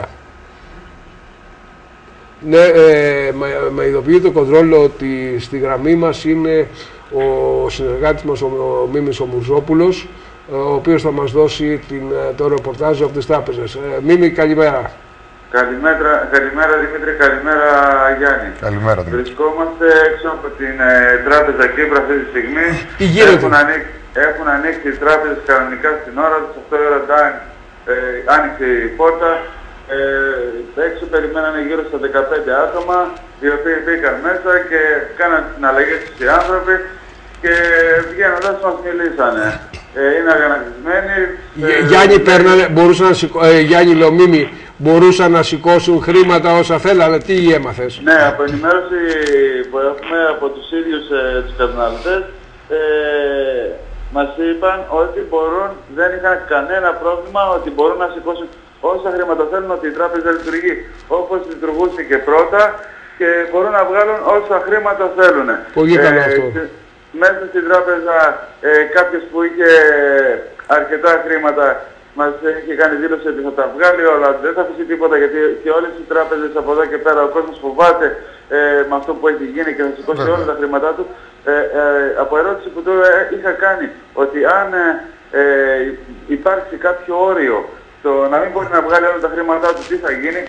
Ναι, ε, με ειδοποιεί το κοντρόλ ότι στη γραμμή μας είναι ο συνεργάτης μας, ο, ο Μίμης ο Μουρζόπουλος, ο οποίος θα μας δώσει την, το ρεπορτάζ από τις τράπεζες. Ε, Μίμη, καλημέρα. Καλημέρα, καλημέρα Δημήτρη, καλημέρα Γιάννη. Καλημέρα, Δημήτρη. Βρισκόμαστε έξω από την ε, τράπεζα Κύπρα αυτή τη στιγμή. Τι γίνεται? Έχουν, ανοίξει, έχουν ανοίξει οι τράπεζες κανονικά στην ώρα τους, οκτώ η ώρα ε, άνοιξε η πόρτα. Ε, έξω περιμένανε γύρω στα δεκαπέντε άτομα, οι οποίοι μπήκαν μέσα και κάναν τις συναλλαγές τους οι άνθρωποι και βγαίνοντας μας μιλήσανε. Ε, είναι αγανακτισμένοι. Ε, Γιάννη, ε, παίρνανε, μπορούσαν να σηκώ, ε, Γιάννη Λομίμη, μπορούσαν να σηκώσουν χρήματα όσα θέλανε. Τι έμαθες? Ναι, από ενημέρωση που έχουμε από τους ίδιους ε, τους καταναλωτές, ε, μας είπαν ότι μπορούν, δεν είχαν κανένα πρόβλημα, ότι μπορούν να σηκώσουν όσα χρήματα θέλουν, ότι η τράπεζα λειτουργεί όπως λειτουργούσε και πρώτα και μπορούν να βγάλουν όσα χρήματα θέλουν. Πολύ καλό ε, αυτό. Μέσα στην τράπεζα ε, κάποιος που είχε αρκετά χρήματα μας είχε κάνει δήλωση ότι θα τα βγάλει όλα, δεν θα αφήσει τίποτα, γιατί και όλες οι τράπεζες από εδώ και πέρα ο κόσμος φοβάται ε, με αυτό που έχει γίνει και θα σηκώσει όλα τα χρήματά του. Ε, ε, από ερώτηση που τώρα είχα κάνει, ότι αν ε, ε, υπάρξει κάποιο όριο το να μην μπορεί να βγάλει όλα τα χρήματά του, τι θα γίνει,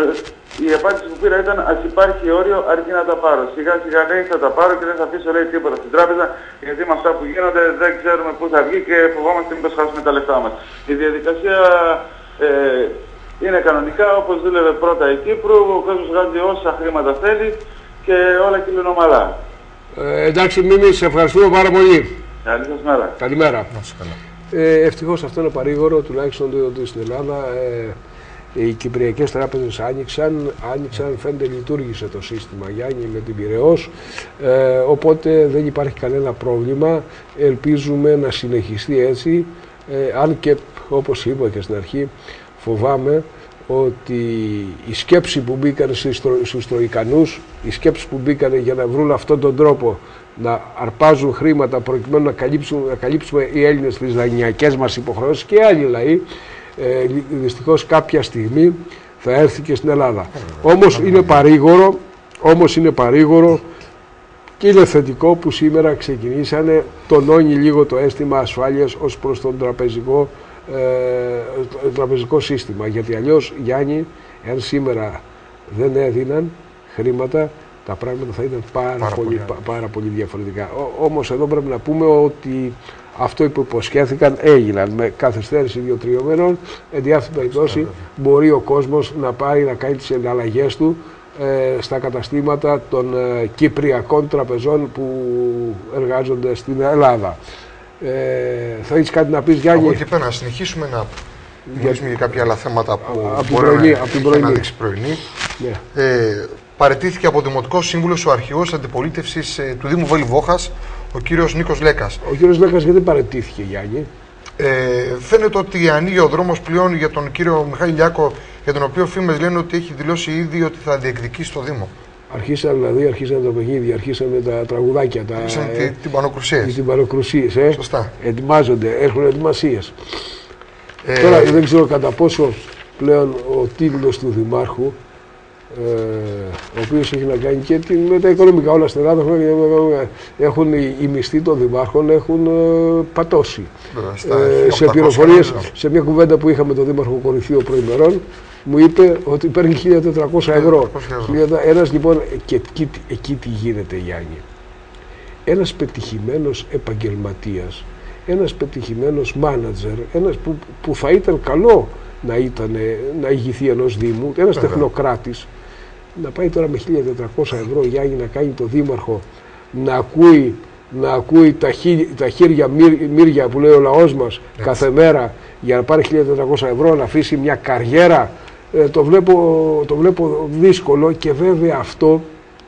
η απάντηση που πήρα ήταν ας υπάρχει όριο αρκεί να τα πάρω. Σιγά σιγά λέει θα τα πάρω και δεν θα αφήσω λέει τίποτα στην τράπεζα, γιατί με αυτά που γίνονται δεν ξέρουμε πού θα βγει και φοβόμαστε μήπως χάσουμε τα λεφτά μας. Η διαδικασία ε, είναι κανονικά όπως δούλευε πρώτα η Κύπρου, ο κόσμος βγάζει όσα χρήματα θέλει και όλα κυλούν ομαλά. Ε, εντάξει Μίμη, σε ευχαριστούμε πάρα πολύ. Καλή σας μέρα. Καλημέρα. Ε, ευτυχώς αυτό είναι παρήγορο, τουλάχιστον ότι στην Ελλάδα ε, οι κυπριακές τράπεζες άνοιξαν, άνοιξαν, φαίνεται λειτουργήσε το σύστημα Γιάννη με την Πειραιώς, ε, οπότε δεν υπάρχει κανένα πρόβλημα, ελπίζουμε να συνεχιστεί έτσι, ε, αν και όπως είπα και στην αρχή φοβάμαι ότι οι σκέψεις που μπήκαν στους Τροικανούς, οι σκέψεις που μπήκαν για να βρουν αυτόν τον τρόπο να αρπάζουν χρήματα προκειμένου να, να καλύψουμε οι Έλληνες τις δανειακές μας υποχρεώσεις και άλλοι λαοί, ε, δυστυχώς κάποια στιγμή θα έρθει και στην Ελλάδα. Όμως είναι παρήγορο, όμως είναι παρήγορο και είναι θετικό που σήμερα ξεκινήσανε, τονώνει λίγο το αίσθημα ασφάλειας ως προς τον τραπεζικό, ε, το τραπεζικό σύστημα. Γιατί αλλιώς, Γιάννη, εάν σήμερα δεν έδιναν χρήματα, τα πράγματα θα ήταν πάρα, πάρα, πολύ, πολύ, πάρα πολύ διαφορετικά. Ό, όμως εδώ πρέπει να πούμε ότι αυτό που υποσχέθηκαν έγιναν με καθυστέρηση δύο-τριών μήνων. Εν τη αυτή περιπτώσει μπορεί ο κόσμος να πάρει να κάνει τις εναλλαγές του ε, στα καταστήματα των ε, κυπριακών τραπεζών που εργάζονται στην Ελλάδα. Ε, θα έχεις κάτι να πεις, Γιάννη? Από εκεί πέρα να συνεχίσουμε να μιλήσουμε για κάποια άλλα θέματα που από μπορεί πρωινή, να, από την πρωινή. να δείξει πρωινή. Yeah. Ε, παραιτήθηκε από Δημοτικό Σύμβουλο ο αρχηγός αντιπολίτευσης ε, του Δήμου Βέλη Βόχας, ο κύριος Νίκος Λέκας. Ο κύριος Λέκας γιατί παραιτήθηκε, Γιάννη? Ε, φαίνεται ότι ανοίγει ο δρόμος πλέον για τον κύριο Μιχάλη Λιάκο, για τον οποίο φήμες λένε ότι έχει δηλώσει ήδη ότι θα διεκδικήσει το Δήμο. Αρχίσαν δηλαδή, αρχίσαν τα παιχνίδια, αρχίσαν με τα τραγουδάκια. Τα, αρχίσαν ε, την, την πανοκρουσία. Την πανοκρουσία, ε. Σωστά. Ετοιμάζονται, έχουν ετοιμασίες. Ε, Τώρα δεν ξέρω κατά πόσο πλέον ο τίτλος του Δημάρχου, ε, ο οποίος έχει να κάνει και την, με τα οικονομικά όλα στην Ελλάδα, έχουν οι, οι μισθοί των δημάρχων έχουν ε, πατώσει. Ε, σε πληροφορίες, σε μια κουβέντα που είχαμε τον Δήμαρχο Κορυφαίο προημερών, μου είπε ότι παίρνει χίλια τετρακόσια ευρώ. Ένας λοιπόν, και εκεί, εκεί τι γίνεται, Γιάννη. Ένας πετυχημένος επαγγελματίας, ένας πετυχημένος μάνατζερ, ένας που, που θα ήταν καλό να, ήταν, να ηγηθεί ενός Δήμου, ένας Βέβαια. τεχνοκράτης, να πάει τώρα με χίλια τετρακόσια ευρώ, Γιάννη, να κάνει το Δήμαρχο, να ακούει, να ακούει τα, χί, τα χέρια μύρια που λέει ο λαός μας Έτσι. κάθε μέρα για να πάρει χίλια τετρακόσια ευρώ, να αφήσει μια καριέρα, ε, το, βλέπω, το βλέπω δύσκολο και βέβαια αυτό,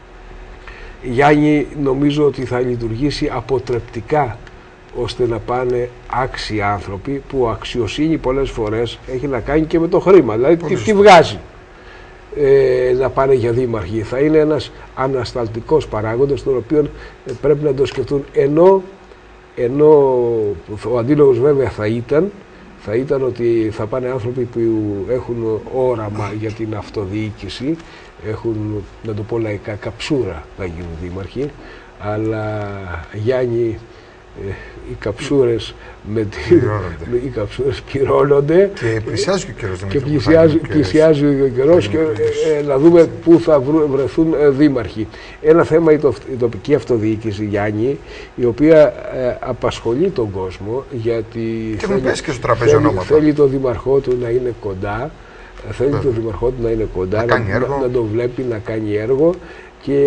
Γιάννη, νομίζω ότι θα λειτουργήσει αποτρεπτικά ώστε να πάνε άξιοι άνθρωποι που αξιοσύνη πολλές φορές έχει να κάνει και με το χρήμα, δηλαδή τι, τι βγάζει. ε, να πάνε για δήμαρχοι. Θα είναι ένας ανασταλτικός παράγοντας, τον οποίο ε, πρέπει να το σκεφτούν. Ενώ, ενώ ο αντίλογος βέβαια θα ήταν, θα ήταν ότι θα πάνε άνθρωποι που έχουν όραμα για την αυτοδιοίκηση, έχουν, να το πω λαϊκά, καψούρα να γίνουν δήμαρχοι, αλλά Γιάννη, ε, οι καψούρες με τη, με, οι καψούρες κυρώνονται και πλησιάζει και ο καιρός, και πλησιάζει, πλησιάζει ο καιρός και ε, ε, να δούμε πού θα βρεθούν ε, δήμαρχοι. Ένα θέμα η, το, η τοπική αυτοδιοίκηση, Γιάννη, η οποία ε, απασχολεί τον κόσμο, γιατί και θέλει, και στο τραπέζι θέλει, ονόματα. θέλει το δήμαρχό του να είναι κοντά, θέλει Βέβαια. το δήμαρχό του να είναι κοντά, να, να, να, να τον βλέπει να κάνει έργο. Και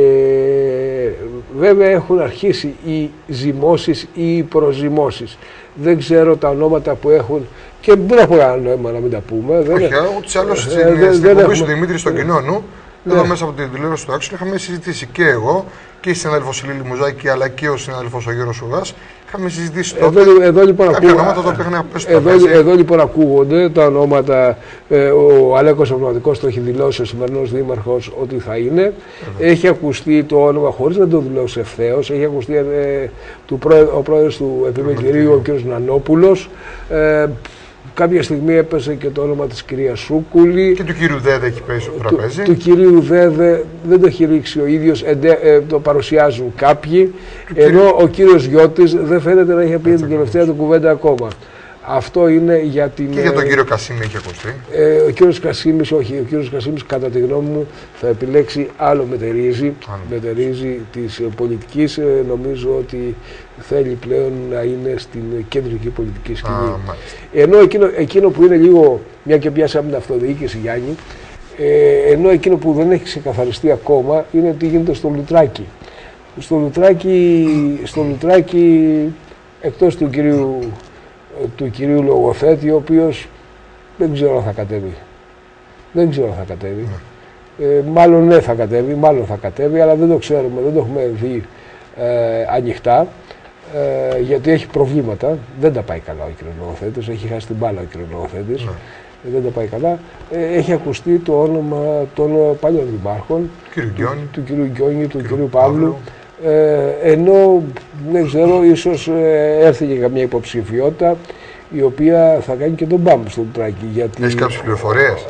βέβαια έχουν αρχίσει οι ζυμώσεις ή οι προζυμώσεις. Δεν ξέρω τα ονόματα που έχουν και δεν έχω κανένα νόημα να μην τα πούμε. Όχι, ούτως ή άλλως στην εκπομπή σου Δημήτρη στον κοινό νου, εδώ ναι. μέσα από την τηλεόραση του Άξιο είχαμε συζητήσει και εγώ και η συνάδελφος η Λίλη Μουζάκη αλλά και ο συνάδελφος ο Γιώργος Σουγάς. Είχαμε συζητήσει τότε εδώ, εδώ, λοιπόν, κάποια ακού... ονόματα τα οποία είχαν απέσει εδώ, εδώ λοιπόν ακούγονται τα ονόματα, ε, ο Αλέκος Αυνατικός το έχει δηλώσει ο σημερινός δήμαρχος ότι θα είναι. Εδώ. Έχει ακουστεί το όνομα χωρίς να το δηλώσει ευθέως, έχει ακουστεί ε, του πρόεδρο, ο πρόεδρος του Επιμελητηρίου, ο κ. Νανόπουλος. Ε, Κάποια στιγμή έπεσε και το όνομα της κυρίας Σούκουλη. Και του κυρίου Δέδε έχει πέσει στο τραπέζι. Του, του κυρίου Δέδε δεν το έχει ρίξει ο ίδιος, εντε, ε, το παρουσιάζουν κάποιοι. Του ενώ κύριου... ο κύριος Γιώτης δεν φαίνεται να έχει πει την τελευταία του κουβέντα ακόμα. Αυτό είναι για την... Και για τον κύριο Κασίμη έχει ακουστεί. Ε, ο κύριος Κασίμης, όχι. Ο κύριος Κασίμης, κατά τη γνώμη μου, θα επιλέξει άλλο μετερίζει. Μετερίζει της πολιτικής. Ε, νομίζω ότι θέλει πλέον να είναι στην κεντρική πολιτική σκηνή. Α, ενώ εκείνο, εκείνο που είναι λίγο, μια και πιάσαμε την αυτοδιοίκηση, Γιάννη, ε, ενώ εκείνο που δεν έχει ξεκαθαριστεί ακόμα είναι τι γίνεται στο Λουτράκι. Στο Λουτράκι, στο Λουτράκι εκτός του κυρίου, του κυρίου Λογοθέτη, ο οποίος δεν ξέρω αν θα κατέβει. Δεν ξέρω αν θα κατέβει. Ναι. Ε, μάλλον ναι θα κατέβει, μάλλον θα κατέβει, αλλά δεν το ξέρουμε, δεν το έχουμε δει ε, ανοιχτά. Ε, γιατί έχει προβλήματα, δεν τα πάει καλά ο κ. Λογοθέτης, έχει χάσει την μπάλα ο κ. Λογοθέτης, ναι. ε, δεν τα πάει καλά. Ε, έχει ακουστεί το όνομα των παλιών δημάρχων, του κ. Γκιόνι, του κ. Παύλου, ε, ενώ δεν ξέρω, ίσως ε, έρθει και καμιά υποψηφιότητα η οποία θα κάνει και τον μπαμ στο Λουτράκι. Γιατί, έχεις κάποιες πληροφορίες?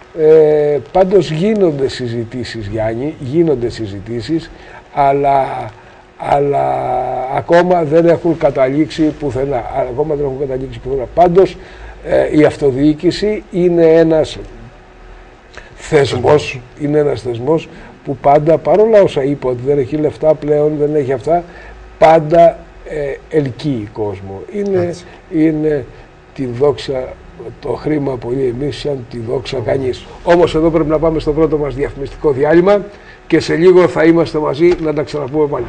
Ε, πάντως γίνονται συζητήσεις, Γιάννη, γίνονται συζητήσεις, αλλά... αλλά ακόμα δεν έχουν καταλήξει πουθενά. Ακόμα δεν έχουν καταλήξει πουθενά. Πάντως ε, η αυτοδιοίκηση είναι ένας θεσμός, είναι ένας θεσμός που πάντα, παρόλα όσα είπα ότι δεν έχει λεφτά πλέον, δεν έχει αυτά, πάντα ε, ελκύει κόσμο. Είναι, είναι τη δόξα, το χρήμα πολύ εμείς, σαν τη δόξα κανείς. Όμως εδώ πρέπει να πάμε στο πρώτο μας διαφημιστικό διάλειμμα και σε λίγο θα είμαστε μαζί να τα ξαναπούμε πάλι.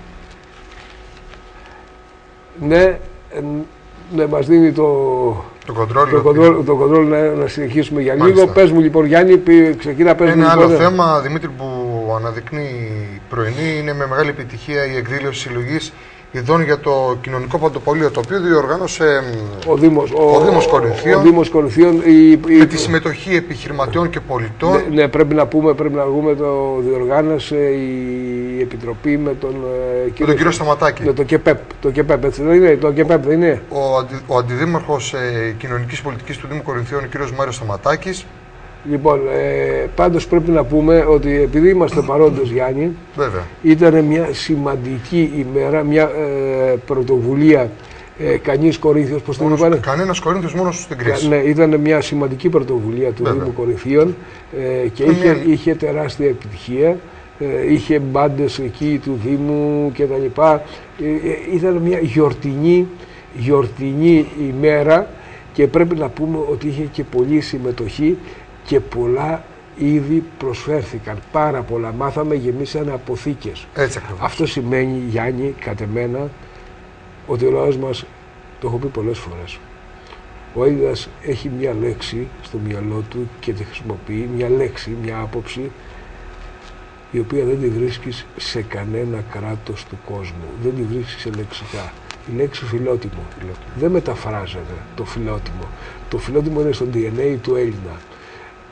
Ναι, ναι, μας δίνει το, το κοντρόλ, το κοντρόλ, το κοντρόλ να, να συνεχίσουμε για Μάλιστα. λίγο. Πες μου λοιπόν Γιάννη, ξεκινά πες μου. Ένα λοιπόν, άλλο θέμα, Δημήτρη, που αναδεικνύει πρωινή, είναι με μεγάλη επιτυχία η εκδήλωση συλλογής ειδών για το κοινωνικό παντοπολείο, το οποίο διοργάνωσε ο Δήμος, ο, ο Δήμος Κορινθίων, ο Δήμος Κορινθίων η, η, με τη συμμετοχή επιχειρηματιών και πολιτών. Ναι, ναι, πρέπει να πούμε, πρέπει να πούμε, το διοργάνωσε η Επιτροπή με τον, με κύριο, τον κύριο Σταματάκη. Με το ΚΕΠΕΠ, το ΚΕΠΕΠ, έτσι δεν είναι, το ΚΕΠΕΠ δεν είναι. Ο, αντι, ο Αντιδήμαρχος ε, Κοινωνικής Πολιτικής του Δήμου Κορινθίων, ο κύριος Μάριος Σταματάκης. Λοιπόν, ε, πάντως πρέπει να πούμε ότι επειδή είμαστε παρόντες, Γιάννη, ήταν μια σημαντική ημέρα, μια ε, πρωτοβουλία ε, κανείς Κορίνθιος, πώς το είπανε. Κανένας Κορίνθιος μόνος στην κρίση. Ναι, ήταν μια σημαντική πρωτοβουλία του Βέβαια. Δήμου Κορινθίων ε, και είχε, μια... είχε τεράστια επιτυχία. Ε, είχε μπάντες εκεί του Δήμου κτλ. Ε, ε, ήταν μια γιορτινή, γιορτινή ημέρα και πρέπει να πούμε ότι είχε και πολλή συμμετοχή και πολλά ήδη προσφέρθηκαν. Πάρα πολλά. Μάθαμε, γεμίσανε αποθήκες. Έτσι ακριβώς. Αυτό σημαίνει, Γιάννη, κατ' εμένα, ότι ο λαός μας, το έχω πει πολλές φορές, ο Έλληνας έχει μια λέξη στο μυαλό του και τη χρησιμοποιεί, μια λέξη, μια άποψη, η οποία δεν τη βρίσκεις σε κανένα κράτος του κόσμου. Δεν τη βρίσκεις σε λεξικά. Η λέξη φιλότιμο. φιλότιμο. Δεν μεταφράζεται το φιλότιμο. Το φιλότιμο είναι στο ντι εν έι του Έλληνα.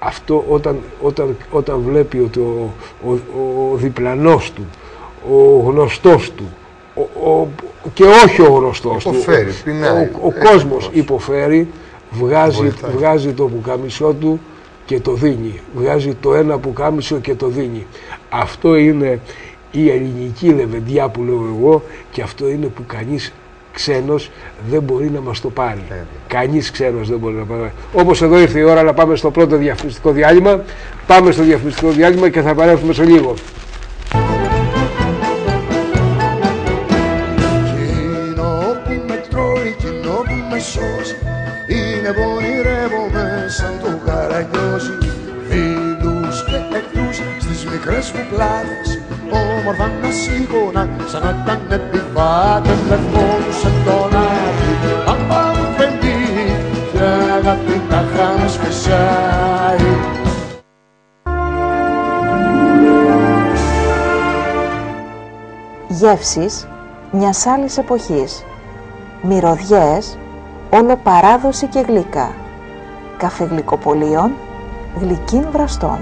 Αυτό όταν, όταν, όταν βλέπει ότι ο, ο, ο διπλανός του, ο γνωστός του, ο, ο, και όχι ο γνωστός υποφέρει, του, πεινάει, ο, ο κόσμος υποφέρει, βγάζει, βγάζει το πουκάμισό του και το δίνει. Βγάζει το ένα πουκάμισο και το δίνει. Αυτό είναι η ελληνική λεβεντιά που λέω εγώ, και αυτό είναι που κανείς ξένος δεν μπορεί να μας το πάρει. Yeah. Κανείς ξένος δεν μπορεί να πάρει. Όπως εδώ ήρθε η ώρα να πάμε στο πρώτο διαφημιστικό διάλειμμα. Πάμε στο διαφημιστικό διάλειμμα και θα επανέλθουμε σε λίγο. Εκείνο που με τρώει, εκείνο που με σώζει, είναι που ονειρεύομαι σαν το Καραγκιόζη. Φίλους και εχθρούς στις μικρές μου πλάτες, όμορφα να σήκωνα σαν να ήταν επιβάτες. Λευκόνουσαν τον άδει, άμα μου φεντεί, και αγάπη τα χάμε σπεσάει. Γεύσεις μιας άλλης εποχής. Μυρωδιές, όλο παράδοση και γλυκά. Καφεγλυκοπωλείων, γλυκύν βραστών.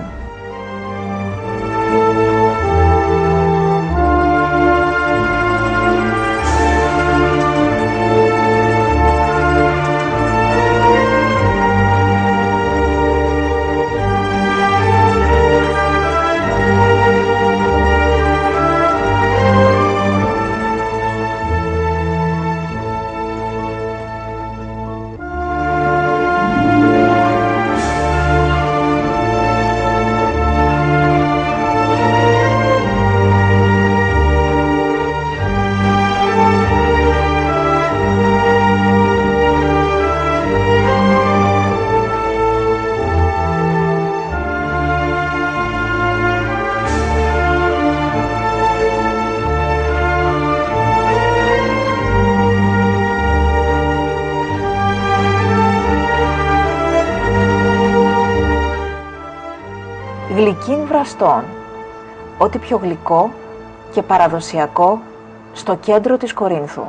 Γλυκύν βραστών, ό,τι πιο γλυκό και παραδοσιακό στο κέντρο της Κορίνθου.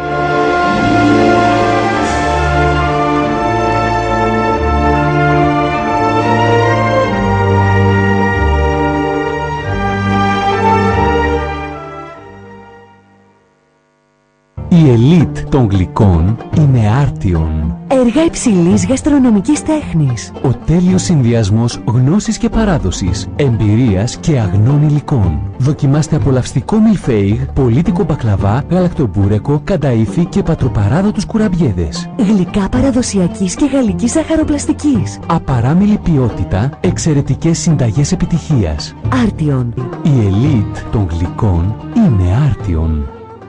Η ελίτ των γλυκών είναι Άρτιον. Έργα υψηλής γαστρονομικής τέχνης. Ο τέλειος συνδυασμός γνώσης και παράδοσης, εμπειρίας και αγνών υλικών. Δοκιμάστε απολαυστικό μιλφέιγ, πολίτικο μπακλαβά, γαλακτομπούρεκο, κανταΐφι και πατροπαράδοτους κουραμπιέδες. Γλυκά παραδοσιακής και γαλλικής ζαχαροπλαστικής. Απαράμιλη ποιότητα, εξαιρετικές συνταγές επιτυχίας. Άρτιον. Η ελίτ των γλυκών είναι Άρτιον.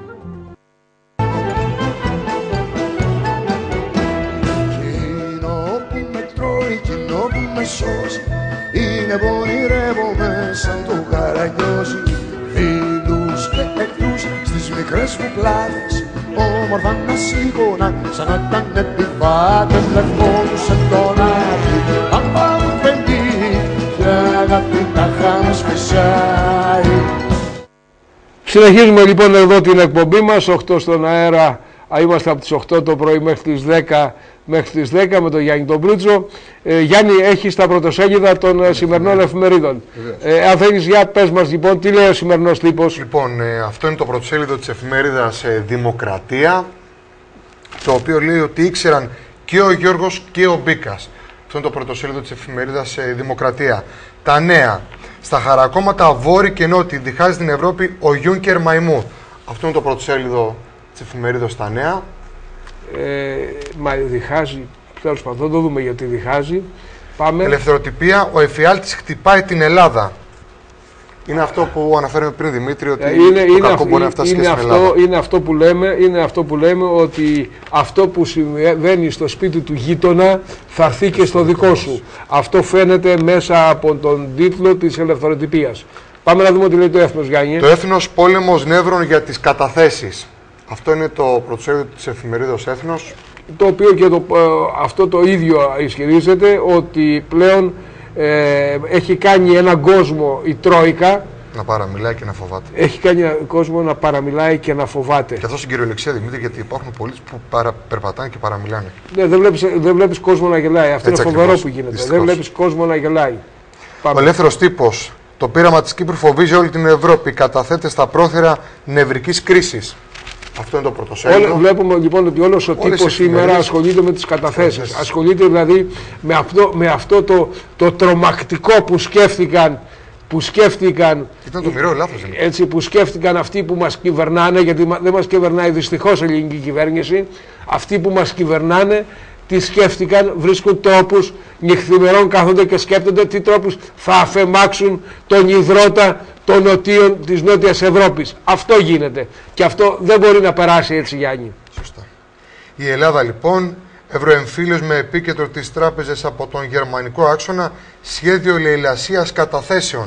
Είναι που ονειρεύομαι σαν το Καραγκιόζη. Φίλους και εχθρούς στις μικρές μου πλάτες, όμορφα να σήκωνα σαν να ήταν επιβάτες. Λευκόνουσαν τον άδει, άμα μου φεντεί, και αγάπη τα χάμε σπεσάει. Συνεχίζουμε λοιπόν εδώ την εκπομπή μας, οκτώ στον αέρα. Είμαστε από τις οκτώ το πρωί μέχρι τις δέκα, μέχρι τις δέκα με τον Γιάννη τον Μπρούτσο. Ε, Γιάννη, έχεις τα πρωτοσέλιδα των ε, σημερινών εφημερίδων. Ε, αν θέλεις, για πες μας λοιπόν, τι λέει ο σημερινός τύπος. Λοιπόν, ε, αυτό είναι το πρωτοσέλιδο της εφημερίδας ε, Δημοκρατία, το οποίο λέει ότι ήξεραν και ο Γιώργος και ο Μπίκας. Αυτό είναι το πρωτοσέλιδο της εφημερίδας ε, Δημοκρατία. Τα νέα. Στα χαρακόμματα Βόρη και Νότι διχάζει την Ευρώπη ο Γιούνκερ Μαϊμού. Αυτό είναι το πρωτοσέλιδο της εφημερίδας Τα Νέα. Ε, μα διχάζει, τέλος πάντων, το δούμε γιατί διχάζει. Πάμε. Ελευθεροτυπία, ο εφιάλτης χτυπάει την Ελλάδα. Είναι αυτό που αναφέραμε πριν, Δημήτρη, ότι είναι, το είναι, κακό μπορεί να φτάσει είναι και στην αυτό, Ελλάδα. Είναι αυτό που λέμε, είναι αυτό που λέμε ότι αυτό που συμβαίνει στο σπίτι του γείτονα θα έρθει και στο δικό σου. Αυτό φαίνεται μέσα από τον τίτλο της Ελευθεροτυπίας. Πάμε να δούμε τι λέει το Έθνος, Γιάννη. Το Έθνος, πόλεμος νεύρων για τις καταθέσεις. Αυτό είναι το πρωτοσέλιδο της εφημερίδας Έθνος. Το οποίο και το, αυτό το ίδιο ισχυρίζεται, ότι πλέον ε, έχει κάνει έναν κόσμο η Τρόικα, Να παραμιλάει και να φοβάται. Έχει κάνει κόσμο να παραμιλάει και να φοβάται. Και αυτό στην κυριολεξία, Δημήτρη, γιατί υπάρχουν πολλοί που παρα, περπατάνε και παραμιλάνε. Ναι, δεν βλέπεις, δεν βλέπεις κόσμο να γελάει. Αυτό Έτσι είναι φοβερό ακριβώς, που γίνεται. δυστυχώς. Δεν βλέπεις κόσμο να γελάει. Ο ελεύθερος τύπος. Το πείραμα της Κύπρου φοβίζει όλη την Ευρώπη. Καταθέτει στα πρόθυρα νευρικής κρίσης. Αυτό είναι το πρωτοσέλιδο. Βλέπουμε λοιπόν ότι όλος ο τύπος σήμερα ασχολείται με τις καταθέσεις. Ασχολείται δηλαδή με αυτό, με αυτό το, το τρομακτικό που σκέφτηκαν. Που σκέφτηκαν, Ήταν το μοιραίο λάθος, έτσι, που σκέφτηκαν αυτοί που μας κυβερνάνε, γιατί δεν μας κυβερνάει δυστυχώς η ελληνική κυβέρνηση. Αυτοί που μας κυβερνάνε τι σκέφτηκαν, βρίσκουν τρόπους, νυχθημερών κάθονται και σκέπτονται τι τρόπους θα αφαιμάξουν τον ιδρώτα των νοτίων της Νότιας Ευρώπης. Αυτό γίνεται και αυτό δεν μπορεί να περάσει έτσι, Γιάννη. Σωστά. Η Ελλάδα λοιπόν, ευρωεμφύλιος με επίκεντρο τις τράπεζες από τον γερμανικό άξονα, σχέδιο λαιλασίας καταθέσεων.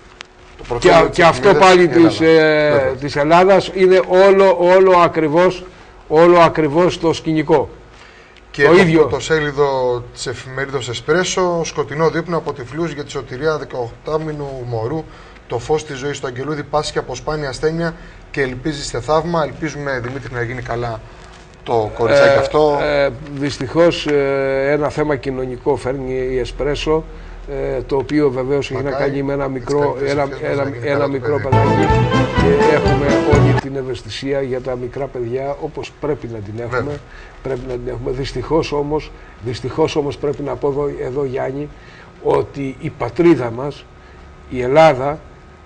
Και, και αυτό πάλι της, ε, της Ελλάδας είναι όλο, όλο, ακριβώς, όλο ακριβώς το σκηνικό. Και το το ίδιο. πρωτοσέλιδο της εφημερίδος Εσπρέσο, σκοτεινό δείπνο από τυφλούς για τη σωτηρία δεκαοκτάμινου μωρού. Το φως της ζωής του Αγγελούδη πάσχει από σπάνια ασθένεια και ελπίζει σε θαύμα. Ελπίζουμε, Δημήτρη, να γίνει καλά το κοριτσάκι ε, αυτό. Ε, δυστυχώς ε, ένα θέμα κοινωνικό φέρνει η Εσπρέσο, ε, το οποίο βεβαίως έχει να κάνει με ένα μικρό, ένα, ένα, ένα μικρό παιδάκι και έχουμε όλη την ευαισθησία για τα μικρά παιδιά όπως πρέπει να την έχουμε. Βέβαια. Πρέπει να την έχουμε. Δυστυχώς όμως, δυστυχώς όμως πρέπει να πω εδώ, εδώ Γιάννη, ότι η πατρίδα μας, η Ελλάδα,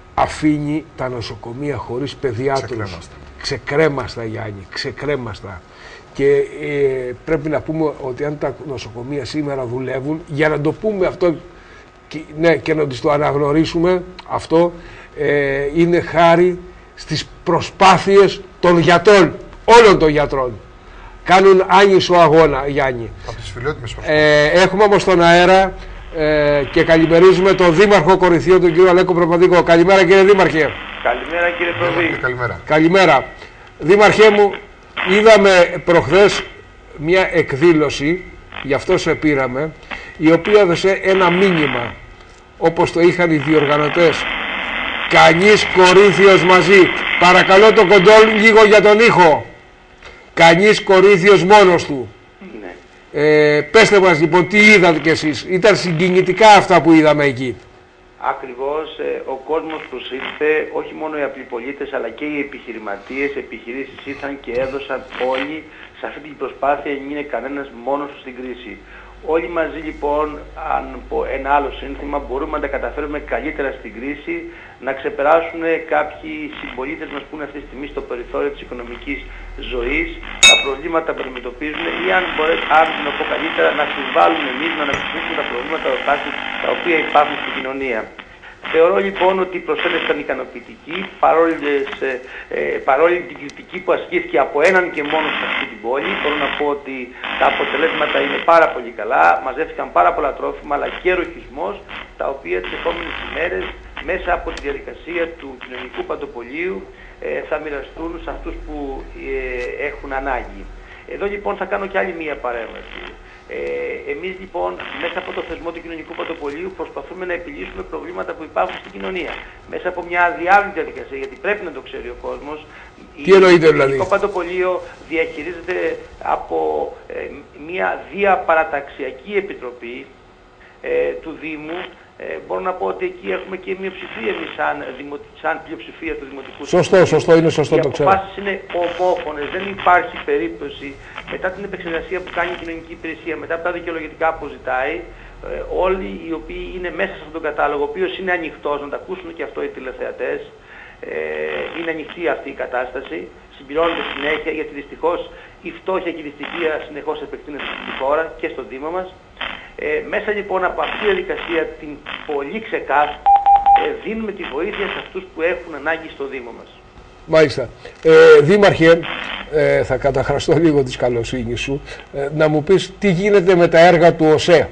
αφήνει τα νοσοκομεία χωρίς παιδιάτρους. Ξεκρέμαστα, Γιάννη, ξεκρέμαστα. Και ε, πρέπει να πούμε ότι αν τα νοσοκομεία σήμερα δουλεύουν, για να το πούμε αυτό και, ναι, και να το αναγνωρίσουμε, αυτό ε, είναι χάρη στις προσπάθειες των γιατρών, όλων των γιατρών. Κάνουν άνισο αγώνα, Γιάννη. Από τις φιλότιμες προσπάθειες. Ε, έχουμε όμως στον αέρα ε, και καλημερίζουμε τον Δήμαρχο Κορινθίων, τον κύριο Αλέκο Προπαντικό. Καλημέρα, κύριε Δήμαρχε. Καλημέρα, κύριε Προβή. Καλημέρα. Καλημέρα. Δήμαρχέ μου, είδαμε προχθές μια εκδήλωση, γι' αυτό σε πήραμε, η οποία έδωσε ένα μήνυμα, όπως το είχαν οι διοργανωτές. Κανείς Κορίνθιος μαζί. Παρακαλώ το κοντόλ λίγο για τον ήχο. Κανείς Κορίνθιος μόνος του. Ναι. Ε, πέστε μας λοιπόν τι είδατε κι εσείς. Ήταν συγκινητικά αυτά που είδαμε εκεί. Ακριβώς, ε, ο κόσμος προσήλθε, όχι μόνο οι απλοί πολίτες αλλά και οι επιχειρηματίες, επιχειρήσεις ήρθαν και έδωσαν όλοι σε αυτή την προσπάθεια, δεν είναι κανένας μόνος του στην κρίση. Όλοι μαζί λοιπόν, αν πω ένα άλλο σύνθημα, μπορούμε να τα καταφέρουμε καλύτερα στην κρίση, να ξεπεράσουν κάποιοι συμπολίτες μας που είναι αυτή τη στιγμή στο περιθώριο της οικονομικής ζωής, τα προβλήματα που αντιμετωπίζουν ή αν μπορέσουν, αν να πω καλύτερα, να συμβάλλουν εμείς να αναπτύξουμε τα προβλήματα τα οποία υπάρχουν στην κοινωνία. Θεωρώ λοιπόν ότι η προσέλευση ήταν ικανοποιητική, παρόλη, ε, παρόλη την κριτική που ασκήθηκε από έναν και μόνο σε αυτή την πόλη. Μπορώ να πω ότι τα αποτελέσματα είναι πάρα πολύ καλά, μαζεύτηκαν πάρα πολλά τρόφιμα αλλά και ροχισμός, τα οποία τις επόμενες ημέρες μέσα από τη διαδικασία του κοινωνικού παντοπολίου ε, θα μοιραστούν σε αυτούς που ε, έχουν ανάγκη. Εδώ λοιπόν θα κάνω και άλλη μία παρέμβαση. Ε, εμείς λοιπόν μέσα από το θεσμό του κοινωνικού παντοπολίου προσπαθούμε να επιλύσουμε προβλήματα που υπάρχουν στην κοινωνία. Μέσα από μια αδιάβλητη διαδικασία, γιατί πρέπει να το ξέρει ο κόσμος. Τι εννοείται δηλαδή? Το κοινωνικό παντοπολείο διαχειρίζεται από ε, μια διαπαραταξιακή επιτροπή ε, του Δήμου. Ε, μπορώ να πω ότι εκεί έχουμε και μειοψηφία εμείς σαν, σαν πλειοψηφία του Δημοτικού Συμβουλίου. Σωστό, σωστό, είναι σωστό, το ξέρω. Οι αποφάσεις είναι ομόφωνες, δεν υπάρχει περίπτωση μετά την επεξεργασία που κάνει η κοινωνική υπηρεσία, μετά από τα δικαιολογητικά που ζητάει, ε, όλοι οι οποίοι είναι μέσα σε αυτόν τον κατάλογο, ο οποίος είναι ανοιχτός, να τα ακούσουν και αυτό οι τηλεθεατές, ε, είναι ανοιχτή αυτή η κατάσταση, συμπληρώνεται συνέχεια, γιατί δυστυχώς η φτώχεια και η δυστυχία συνεχώς επεκτείνεται στη χώρα και στο Δήμο μας. Ε, μέσα λοιπόν από αυτή τη διαδικασία την πολύ ξεκάθαρη ε, δίνουμε τη βοήθεια σε αυτούς που έχουν ανάγκη στο Δήμο μας. Μάλιστα. Ε, Δήμαρχε, ε, θα καταχραστώ λίγο της καλοσύνης σου, ε, να μου πεις τι γίνεται με τα έργα του ΟΣΕ.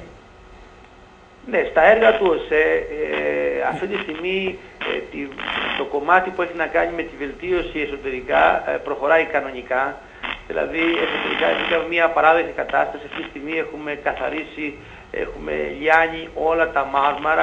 Ναι, στα έργα του ΟΣΕ ε, αυτή τη στιγμή ε, τη, το κομμάτι που έχει να κάνει με τη βελτίωση εσωτερικά ε, προχωράει κανονικά. Δηλαδή εσωτερικά έχουμε μια απαράδεκτη κατάσταση. Αυτή τη στιγμή έχουμε καθαρίσει, έχουμε λιάνει όλα τα μάρμαρα,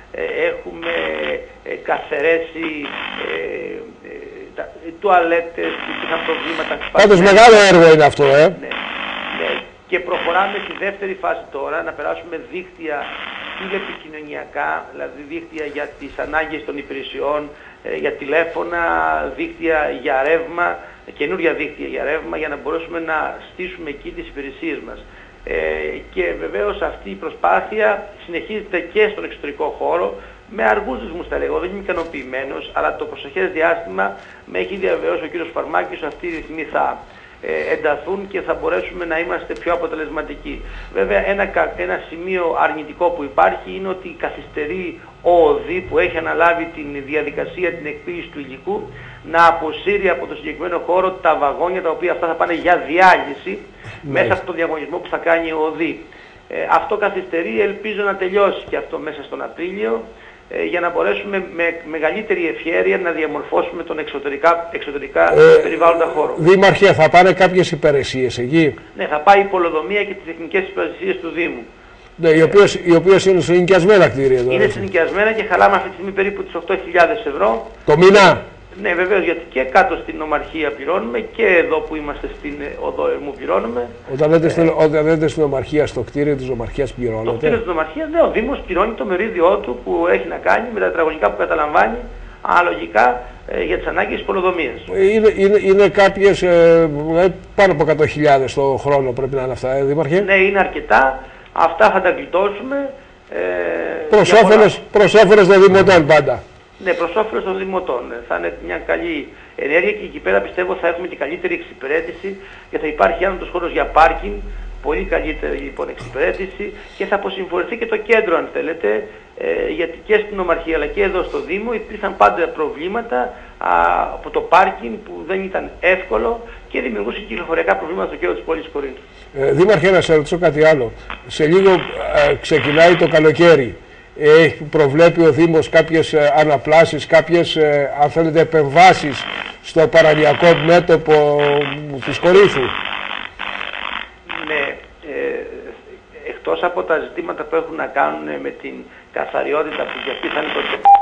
ε, έχουμε ε, καθαιρέσει ε, ε, τα, ε, τουαλέτες που είχαν προβλήματα. Πάντως μεγάλο έργο είναι αυτό, ε. Ναι, ναι. Και προχωράμε στη δεύτερη φάση τώρα, να περάσουμε δίκτυα τηλεπικοινωνιακά, δηλαδή δίκτυα για τις ανάγκες των υπηρεσιών, ε, για τηλέφωνα, δίκτυα για ρεύμα, καινούρια δίκτυα για ρεύμα, για να μπορέσουμε να στήσουμε εκεί τις υπηρεσίες μας. Ε, και βεβαίως αυτή η προσπάθεια συνεχίζεται και στον εξωτερικό χώρο, με αργούς ρυθμούς θα λέγω, δεν είμαι ικανοποιημένος, αλλά το προσεχές διάστημα με έχει διαβεβαιώσει ο κύριος Φαρμάκης ότι αυτοί οι ρυθμοί θα ε, ενταθούν και θα μπορέσουμε να είμαστε πιο αποτελεσματικοί. Βέβαια ένα, ένα σημείο αρνητικό που υπάρχει είναι ότι καθυστερεί ο ΟΔΗ που έχει αναλάβει την διαδικασία, την εκποίηση του υλικού, να αποσύρει από το συγκεκριμένο χώρο τα βαγόνια τα οποία αυτά θα πάνε για διάλυση ναι. μέσα από τον διαγωνισμό που θα κάνει ο ΟΔΗ. Ε, αυτό καθυστερεί, ελπίζω να τελειώσει και αυτό μέσα στον Απρίλιο, ε, για να μπορέσουμε με μεγαλύτερη ευχέρεια να διαμορφώσουμε τον εξωτερικά, εξωτερικά ε, περιβάλλοντα χώρο. Δήμαρχε, θα πάνε κάποιες υπηρεσίες εκεί? Ναι, θα πάει η πολεοδομία και τις τεχνικές υπηρεσίες του Δήμου. Ναι, οι οποίες, οι οποίες είναι συνοικιασμένα κτίρια εδώ. Είναι συνοικιασμένα και χαλάμε αυτή τη στιγμή περίπου τις οκτώ χιλιάδες ευρώ. Το μήνα? Ναι, βεβαίως, γιατί και κάτω στην Ομαρχία πληρώνουμε και εδώ που είμαστε στην οδό Ερμού πληρώνουμε. Όταν λέτε, ε, στην, όταν λέτε στην Ομαρχία, στο κτίριο της Ομαρχίας πληρώνετε? Το κτίριο της Ομαρχίας, ναι, ο Δήμος πληρώνει το μερίδιό του που έχει να κάνει με τα τετραγωνικά που καταλαμβάνει, αναλογικά ε, για τις ανάγκες της πολεοδομίας. Είναι, είναι, είναι κάποιες, ε, πάνω από εκατό χιλιάδες το χρόνο πρέπει να είναι αυτά, ε, Δήμαρχε? Ναι, είναι αρκετά. Αυτά θα τα γλιτώσουμε. Ε, προς όφελος των δημοτών πάντα. Ναι, προς όφελος των δημοτών. Θα είναι μια καλή ενέργεια και εκεί πέρα πιστεύω θα έχουμε και καλύτερη εξυπηρέτηση και θα υπάρχει άνετος χώρος για πάρκινγκ, πολύ καλύτερη λοιπόν εξυπηρέτηση και θα αποσυμφορηθεί και το κέντρο αν θέλετε, ε, γιατί και στην Ομαρχία αλλά και εδώ στο Δήμο υπήρχαν πάντα προβλήματα α, από το πάρκινγκ που δεν ήταν εύκολο και δημιουργούσε κυκλοφοριακά προβλήματα στο κέντρο της πόλης Κορίνθου. Ε, Δήμαρχε, να σε ρωτήσω κάτι άλλο. Σε λίγο ε, ξεκινάει το καλοκαίρι. Έχει προβλέπει ο Δήμος κάποιες ε, αναπλάσεις, κάποιες ε, αν θέλετε επεμβάσεις στο παραλιακό μέτωπο της Κορίνθου? Ναι, ε, εκτός από τα ζητήματα που έχουν να κάνουν με την καθαριότητα που για αυτή θα είναι το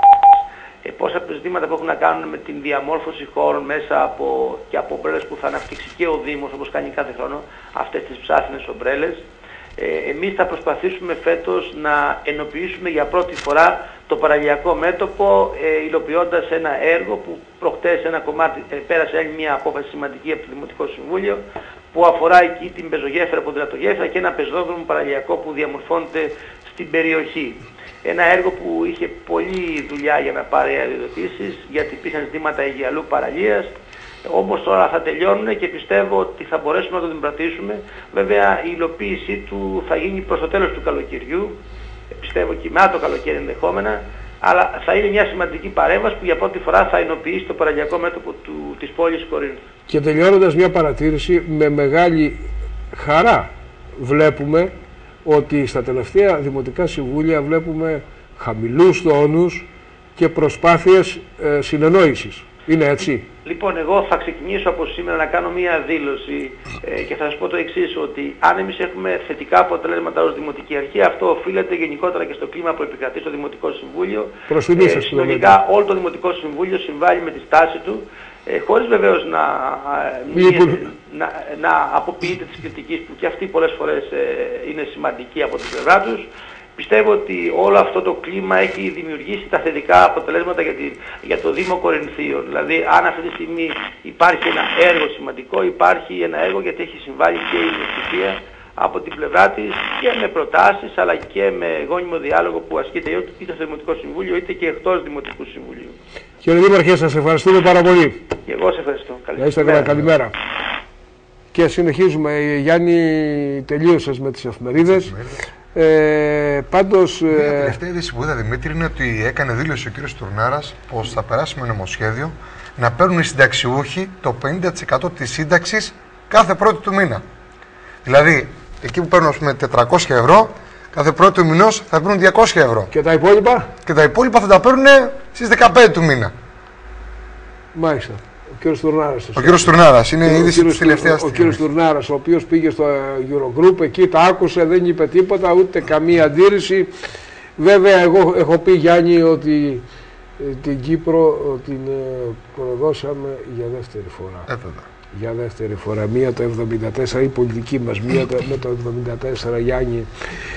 ε, πώς από τα ζητήματα που έχουν να κάνουν με την διαμόρφωση χώρων μέσα από, και από ομπρέλες που θα αναπτύξει και ο Δήμος όπως κάνει κάθε χρόνο αυτές τις ψάφινες ομπρέλες. Ε, εμείς θα προσπαθήσουμε φέτος να ενοποιήσουμε για πρώτη φορά το παραλιακό μέτωπο ε, υλοποιώντας ένα έργο που προχτές ένα κομμάτι ε, πέρασε άλλη μια απόφαση σημαντική από το Δημοτικό Συμβούλιο που αφορά εκεί την πεζογέφυρα, ποδηλατογέφυρα και ένα πεζόδρομο παραλιακό που διαμορφώνεται στην περιοχή. Ένα έργο που είχε πολλή δουλειά για να πάρει αδειοδοτήσεις γιατί υπήρχαν ζητήματα αιγιαλού παραλίας. Όμως τώρα θα τελειώνουν και πιστεύω ότι θα μπορέσουμε να το δημοπρατήσουμε. Βέβαια η υλοποίησή του θα γίνει προς το τέλος του καλοκαιριού, πιστεύω και μετά το καλοκαίρι ενδεχόμενα, αλλά θα είναι μια σημαντική παρέμβαση που για πρώτη φορά θα ενοποιήσει το παραλιακό μέτωπο του, της πόλης Κορίνθου. Και τελειώνοντας μια παρατήρηση, με μεγάλη χαρά βλέπουμε ότι στα τελευταία δημοτικά συμβούλια βλέπουμε χαμηλούς τόνους και προσπάθειες ε, συνεννόησης. Είναι έτσι? Λοιπόν, εγώ θα ξεκινήσω από σήμερα να κάνω μία δήλωση ε, και θα σας πω το εξής, ότι αν εμείς έχουμε θετικά αποτελέσματα ως Δημοτική Αρχή, αυτό οφείλεται γενικότερα και στο κλίμα που επικρατεί στο Δημοτικό Συμβούλιο. Ε, συνολικά όλο το Δημοτικό Συμβούλιο συμβάλλει με τη στάση του, ε, χωρίς βεβαίως να, Μήπως... να, να αποποιείται της κριτικής που και αυτή πολλές φορές ε, είναι σημαντική από την πλευρά τους. Πιστεύω ότι όλο αυτό το κλίμα έχει δημιουργήσει τα θετικά αποτελέσματα για, τη, για το Δήμο Κορινθίων. Δηλαδή, αν αυτή τη στιγμή υπάρχει ένα έργο σημαντικό, υπάρχει ένα έργο γιατί έχει συμβάλει και η Μεσσηφία από την πλευρά της και με προτάσεις αλλά και με γόνιμο διάλογο που ασκείται είτε στο Δημοτικό Συμβούλιο είτε και εκτός Δημοτικού Συμβουλίου. Κύριε Δήμαρχε, σας ευχαριστούμε πάρα πολύ. Και εγώ σας ευχαριστώ. Καλημέρα. Είστε καλά, καλημέρα. Και συνεχίζουμε. Γιάννη, τελείωσες με τις εφημερίδες. Ε, πάντως... Η τελευταία είδηση που είδα, Δημήτρη, είναι ότι έκανε δήλωση ο κύριος Τουρνάρας πως θα περάσει με νομοσχέδιο να παίρνουν οι συνταξιούχοι το πενήντα τοις εκατό της σύνταξης κάθε πρώτη του μήνα. Δηλαδή, εκεί που παίρνουν ας πούμε, τετρακόσια ευρώ, κάθε πρώτη του μηνός θα παίρνουν διακόσια ευρώ. Και τα υπόλοιπα? Και τα υπόλοιπα θα τα παίρνουν στις δεκαπέντε του μήνα. Μάλιστα. Ο κύριος Τουρνάρας. Ο κύριος Τουρνάρας, είναι η είδηση της τελευταίας στιγμής. Ο κύριος Τουρνάρας, ο οποίος πήγε στο Eurogroup, εκεί τα άκουσε, δεν είπε τίποτα, ούτε καμία αντίρρηση. Βέβαια, εγώ έχω πει, Γιάννη, ότι ε, την Κύπρο την ε, προδώσαμε για δεύτερη φορά. Έπαιτα. Για δεύτερη φορά. Μία το εβδομήντα τέσσερα, η πολιτική μας, μία το, με το εβδομήντα τέσσερα, Γιάννη,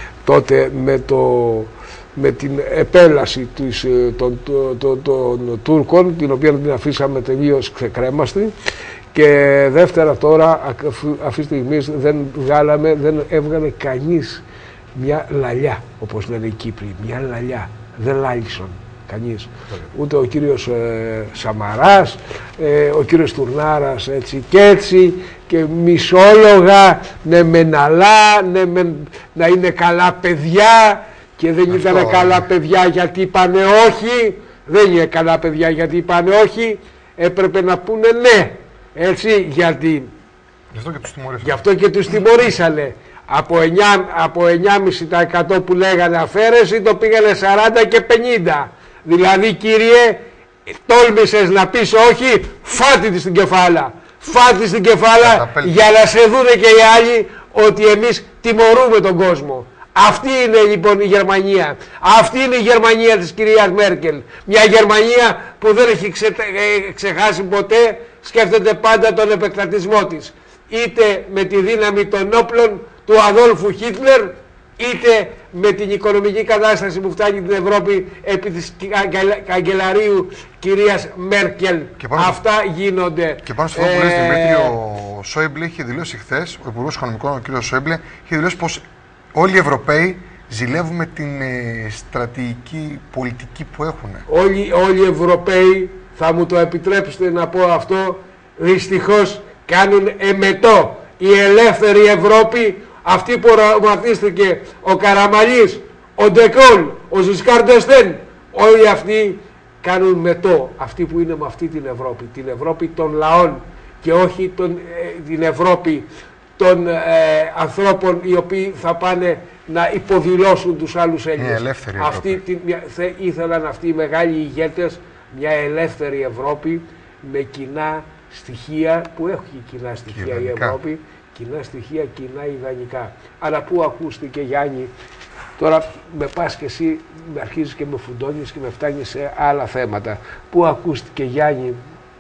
τότε με, το, με την επέλαση της, των, των, των, των Τούρκων, την οποία την αφήσαμε τελείως ξεκρέμαστη. Και δεύτερα τώρα, αυτή τη στιγμή δεν βγάλαμε, δεν έβγαλε κανείς μια λαλιά, όπως λένε οι Κύπροι, μια λαλιά, δεν λάλησαν κανείς. Ούτε ο κύριος ε, Σαμαράς, ε, ο κύριος Τουρνάρας, έτσι και έτσι, και μισόλογα, ναι μεν αλλά, ναι μεν να είναι καλά παιδιά, και δεν αυτό, ήταν καλά παιδιά γιατί είπανε όχι, δεν είναι καλά παιδιά γιατί είπανε όχι, έπρεπε να πούνε ναι. Έτσι, γιατί γι' αυτό και τους τιμωρήσανε. Γι' αυτό και τους τιμωρήσανε. Από εννιά, από εννιά κόμμα πέντε τοις εκατό που λέγανε αφαίρεση, το πήγανε σαράντα και πενήντα. Δηλαδή, κύριε, τόλμησες να πεις όχι, φάτη τη στην κεφάλα. Φάτη στην κεφάλα για να σε δούνε και οι άλλοι ότι εμείς τιμωρούμε τον κόσμο. Αυτή είναι λοιπόν η Γερμανία. Αυτή είναι η Γερμανία της κυρίας Μέρκελ. Μια Γερμανία που δεν έχει ξε, ε, ξεχάσει ποτέ, σκέφτεται πάντα τον επεκτατισμό της. Είτε με τη δύναμη των όπλων του Αδόλφου Χίτλερ, είτε με την οικονομική κατάσταση που φτάνει την Ευρώπη επί της καγκελαρίου κυρίας Μέρκελ. Αυτά γίνονται. Και πάνω στο αυτό που λες, Δημήτρη, ο Σόιμπλε είχε δηλώσει χθες, ο Υπουργός Οικονομικών, ο κ. Σόιμπλε, είχε δηλώσει πως όλοι οι Ευρωπαίοι ζηλεύουμε την ε, στρατηγική πολιτική που έχουν. Όλοι, όλοι οι Ευρωπαίοι, θα μου το επιτρέψετε να πω αυτό, δυστυχώς κάνουν εμετό. Η ελεύθερη Ευρώπη, αυτή που οραματίστηκε ο Καραμανλής, ο Ντεκόλ, ο Ζισκάρ ντ'Εστέν, όλοι αυτοί κάνουν μετό. Αυτοί που είναι με αυτή την Ευρώπη, την Ευρώπη των λαών και όχι τον, ε, την Ευρώπη των ε, ανθρώπων οι οποίοι θα πάνε να υποδηλώσουν τους άλλους Έλληνες. Αυτοί την, μια, θε, ήθελαν αυτοί οι μεγάλοι ηγέτες μια ελεύθερη Ευρώπη με κοινά στοιχεία, που έχει κοινά στοιχεία ιδανικά. Η Ευρώπη, κοινά στοιχεία, κοινά ιδανικά. Αλλά πού ακούστηκε, Γιάννη, τώρα με πας και εσύ, με αρχίζεις και με φουντώνεις και με φτάνεις σε άλλα θέματα. Πού ακούστηκε, Γιάννη,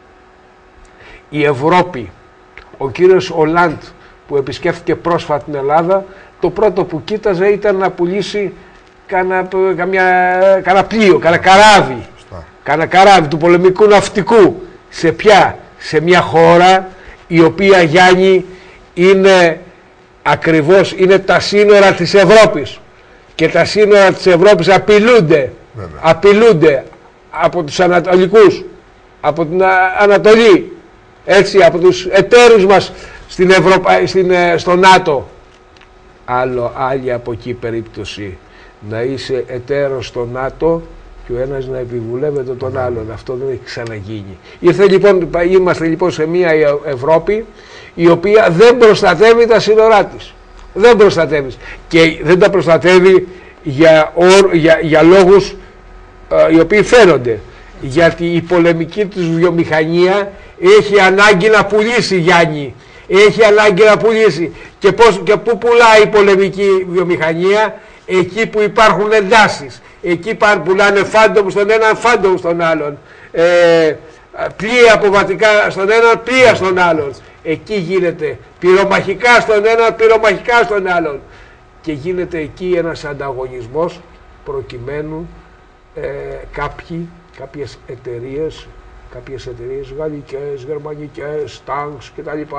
η Ευρώπη, ο κύριος Ολάντ που επισκέφθηκε πρόσφατα την Ελλάδα, το πρώτο που κοίταζε ήταν να πουλήσει κάνα, καμιά, κάνα πλοίο, κάνα καράβι, κάνα καράβι του πολεμικού ναυτικού. Σε ποια? Σε μια χώρα η οποία, Γιάννη, είναι ακριβώς, είναι τα σύνορα της Ευρώπης, και τα σύνορα της Ευρώπης απειλούνται, απειλούνται από τους Ανατολικούς, από την Ανατολή, έτσι, από τους εταίρους μας στην Ευρωπα... στην, στο ΝΑΤΟ. Άλλο, άλλη από εκεί περίπτωση, να είσαι εταίρος στο ΝΑΤΟ και ο ένας να επιβουλεύεται τον άλλον. Αυτό δεν έχει ξαναγίνει. Ήρθε, λοιπόν, είμαστε λοιπόν σε μια Ευρώπη η οποία δεν προστατεύει τα σύνορά της. Δεν προστατεύει. Και δεν τα προστατεύει για, ορ, για, για λόγους ε, οι οποίοι φαίνονται. Γιατί η πολεμική τους βιομηχανία έχει ανάγκη να πουλήσει, Γιάννη. Έχει ανάγκη να πουλήσει. Και, πώς, και πού πουλάει η πολεμική βιομηχανία? Εκεί που υπάρχουν εντάσεις. Εκεί πουλάνε φάντομ στον έναν, φάντομ στον άλλον. Ε, πλοία αποβατικά στον έναν, πλοία στον άλλον. Εκεί γίνεται πυρομαχικά στον έναν, πυρομαχικά στον άλλον. Και γίνεται εκεί ένας ανταγωνισμός προκειμένου ε, κάποιοι, κάποιες εταιρείες, κάποιες εταιρείες γαλλικές, γερμανικές, τάγκς κτλ.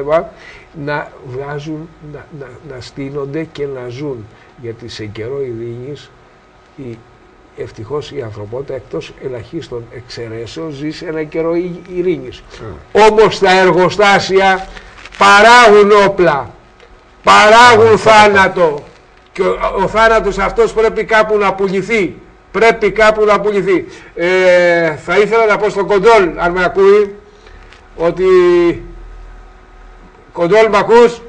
να βγάζουν, να, να, να στείνονται και να ζουν. Γιατί σε καιρό ειρήνης, η, ευτυχώς η ανθρωπότητα, εκτός ελαχίστων εξαιρέσεων, ζει σε ένα καιρό ειρήνης. Mm. Όμως τα εργοστάσια παράγουν όπλα, παράγουν mm. θάνατο, και ο, ο θάνατος αυτός πρέπει κάπου να πουληθεί. Πρέπει κάπου να πουληθεί. Ε, θα ήθελα να πω στον Κοντόλ, αν με ακούει, ότι Κοντόλ, μ' ακούς?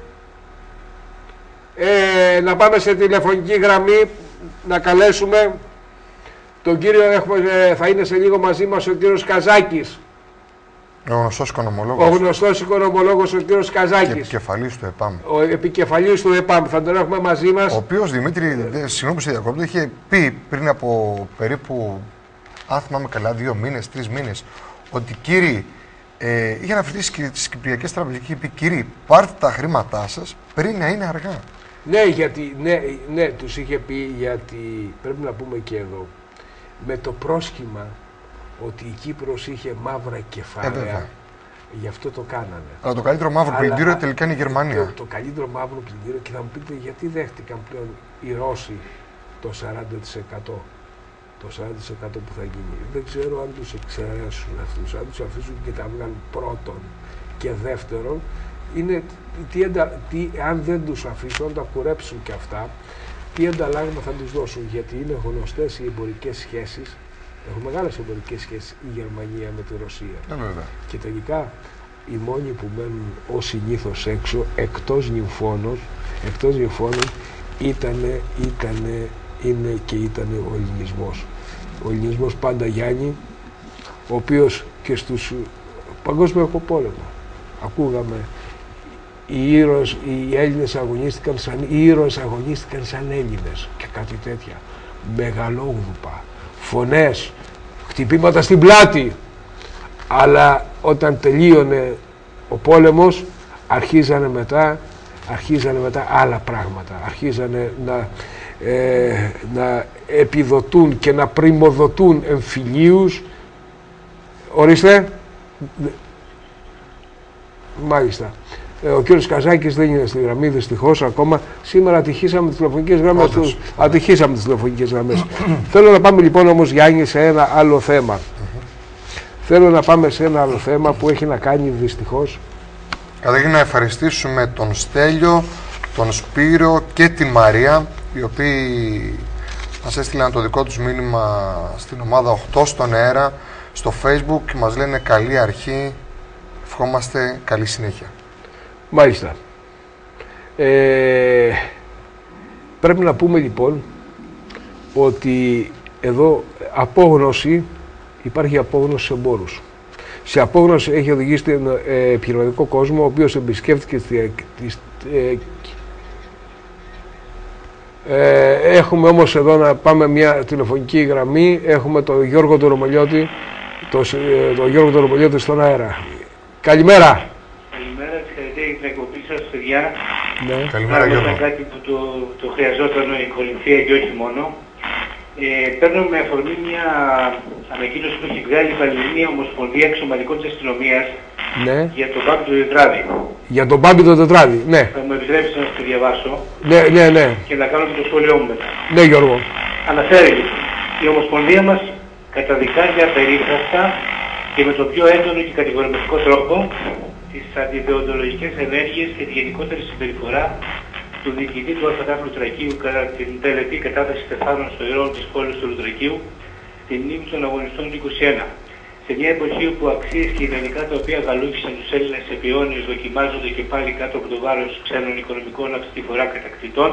Ε, να πάμε σε τηλεφωνική γραμμή να καλέσουμε τον κύριο, έχουμε, θα είναι σε λίγο μαζί μας ο κύριος Καζάκης. Ο γνωστός οικονομολόγος. Ο γνωστός οικονομολόγος, ο κύριος Καζάκης. Και επικεφαλής του ΕΠΑΜ. Ο επικεφαλής του ΕΠΑΜ, θα τον έχουμε μαζί μας. Ο οποίος, Δημήτρη, συγγνώμη που σε διακόπτω, είχε πει πριν από περίπου, αν θυμάμαι καλά, δύο μήνες, τρεις μήνες, ότι κύριοι, ε, είχε αναφερθεί στις κυπριακές τράπεζες και είχε πει, κύριοι, πάρτε τα χρήματά σας πριν να είναι αργά. Ναι, γιατί, ναι, ναι, τους είχε πει, γιατί πρέπει να πούμε και εδώ, με το πρόσχημα ότι η Κύπρος είχε μαύρα κεφάλαια, ε, γι' αυτό το κάνανε. Αλλά το καλύτερο μαύρο Αλλά, πλυντήριο τελικά είναι η Γερμανία. Το, το καλύτερο μαύρο πλυντήριο, και θα μου πείτε γιατί δέχτηκαν πλέον οι Ρώσοι το σαράντα τοις εκατό. Το σαράντα τοις εκατό που θα γίνει. Δεν ξέρω αν τους εξαιρέσουν αυτούς, αν τους αφήσουν και τα βγάλουν πρώτον και δεύτερον. Είναι τι, τι, αν δεν τους αφήσουν, αν τα κουρέψουν και αυτά, τι ανταλλάγμα θα τους δώσουν, γιατί είναι γνωστές οι εμπορικές σχέσεις. Έχουν μεγάλες εμπορικές σχέσεις η Γερμανία με τη Ρωσία. Ε, και τελικά οι μόνοι που μένουν ως συνήθως έξω, εκτός νυμφώνος, εκτός νυμφώνων, ήτανε, ήτανε, είναι και ήτανε ο ελληνισμός. Ο ελληνισμός πάντα Γιάννη, ο οποίος και στους παγκόσμιο πόλεμο ακούγαμε οι ήρωες, οι Έλληνες αγωνίστηκαν σαν, οι ήρωες αγωνίστηκαν σαν Έλληνες και κάτι τέτοια. Μεγαλόγδουπα, φωνές, χτυπήματα στην πλάτη. Αλλά όταν τελείωνε ο πόλεμος, αρχίζανε μετά, αρχίζανε μετά άλλα πράγματα. Αρχίζανε να, ε, να επιδοτούν και να πρημοδοτούν εμφυλίους. Ορίστε. Μάλιστα. Ε, ο κύριος Καζάκης δεν είναι στη γραμμή, δυστυχώς ακόμα. Σήμερα ατυχήσαμε τις τηλεφωνικές γραμμές του. Ατυχήσαμε τις τηλεφωνικές γραμμές. Θέλω να πάμε λοιπόν όμως, Γιάννη, σε ένα άλλο θέμα. Mm-hmm. Θέλω να πάμε σε ένα άλλο θέμα που έχει να κάνει δυστυχώς. Καταρχήν να ευχαριστήσουμε τον Στέλιο, τον Σπύρο και τη Μαρία, οι οποίοι μας έστειλαν το δικό τους μήνυμα στην ομάδα οκτώ στον αέρα, στο Facebook, και μας λένε καλή αρχή, ευχόμαστε καλή συνέχεια. Μάλιστα. Ε, πρέπει να πούμε λοιπόν ότι εδώ απόγνωση, υπάρχει απόγνωση σε εμπόρους. Σε απόγνωση έχει οδηγήσει τον ε, επιχειρηματικό κόσμο, ο οποίος επισκέφθηκε τη, τη, ε, ε, έχουμε όμως εδώ να πάμε μια τηλεφωνική γραμμή. Έχουμε τον Γιώργο τον Ρωμαλιώτη, τον το Γιώργο τον Ρωμαλιώτη στον αέρα. Καλημέρα. Καλημέρα, συγχαρητήρια για την εκπομπή σας, παιδιά. Ναι. Καλημέρα, Γιώργο. Ήταν κάτι που το, το χρειαζόταν η Κορινθία και όχι μόνο. Ε, παίρνω με αφορμή μια ανακοίνωση που έχει βγάλει η Πανελληνία Ομοσπονδία Αξιωματικών της Αστυνομίας, ναι, για τον Μπάμπη το Τετράδι. Για τον Μπάμπη το Τετράδι, ναι. Θα μου επιτρέψετε να σας το διαβάσω, ναι, ναι, ναι, και να κάνω και το σχόλιο μου μετά. Ναι, Γιώργο. Αναφέρει λοιπόν, η Ομοσπονδία μας καταδικάζει απερίφραστα και με τον πιο έντονο και κατηγορηματικό τρόπο τις αντιδεοντολογικές ενέργειες και τη γενικότερη συμπεριφορά του διοικητή του ΑΦΤ Λουτρακίου κατά την τελετή κατάθεση τεφάνων στο ιερό της πόλης του Λουτρακίου, τη μνήμη των αγωνιστών του είκοσι ένα. Σε μια εποχή όπου αξίες και ιδανικά τα οποία γαλούχησαν τους Έλληνες επί αιώνιες δοκιμάζονται και πάλι κάτω από το βάρος ξένων οικονομικών, αυτή τη φορά κατακτητών,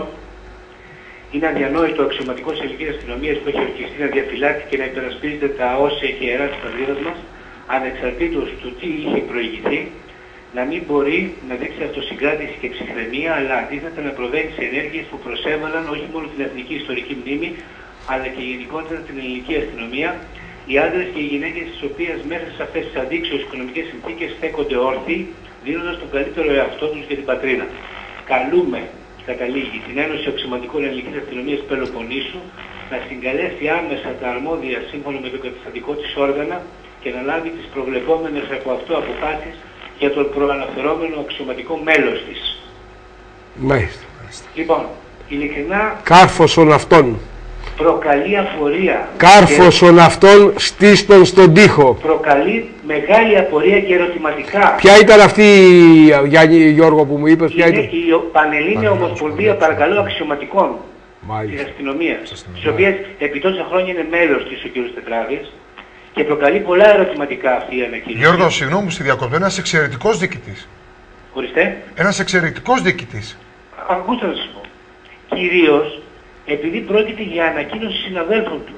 είναι αδιανόητο ο αξιωματικός ελληνικής αστυνομίας που έχει ορκιστεί να διαφυλάττει και να υπερασπίζεται τα όσια και ιερά της πατρίδας μας, ανεξαρτήτως του τι είχε προηγηθεί, να μην μπορεί να δείξει αυτοσυγκράτηση και ψυχραιμία, αλλά αντίθετα να προβαίνει σε ενέργειες που προσέβαλαν όχι μόνο την εθνική ιστορική μνήμη, αλλά και γενικότερα την ελληνική αστυνομία, οι άντρες και οι γυναίκες τις οποίες μέσα σε αυτές τις αντίξωες οικονομικές συνθήκες στέκονται όρθιοι, δίνοντας τον καλύτερο εαυτό τους για την πατρίδα. Καλούμε, καταλήγει, την Ένωση Αξιωματικών Ελληνικής Αστυνομίας Πελοποννήσου να συγκαλέσει άμεσα τα αρμόδια σύμφωνα με το καταστατικό της όργανα και να λάβει τις προβλεπόμενες από αυτό αποφάσεις για τον προαναφερόμενο αξιωματικό μέλος της. Μάλιστα. Λοιπόν, ειλικρινά... Κάρφωσον αυτόν. Προκαλεί απορία. Κάρφωσον αυτόν, στήστον στον τοίχο. Προκαλεί μεγάλη απορία και ερωτηματικά. Ποια ήταν αυτή, Γιάννη, Γιώργο, που μου είπες, ποια είναι ήταν? η Πανελλήνια Ομοσπονδία, παρακαλώ, αξιωματικών της αστυνομίας, της οποίας επί τόσα χρόνια είναι μέλος της ο κ. Τετράδης, και προκαλεί πολλά ερωτηματικά αυτή η ανακοίνωση. Γιώργο, συγγνώμη, στη διακοπτώ, ένας εξαιρετικός διοικητής. Ορίστε. Ένας εξαιρετικός διοικητής. Ακούστε να σας πω. Κυρίως επειδή πρόκειται για ανακοίνωση συναδέλφων του, έτσι.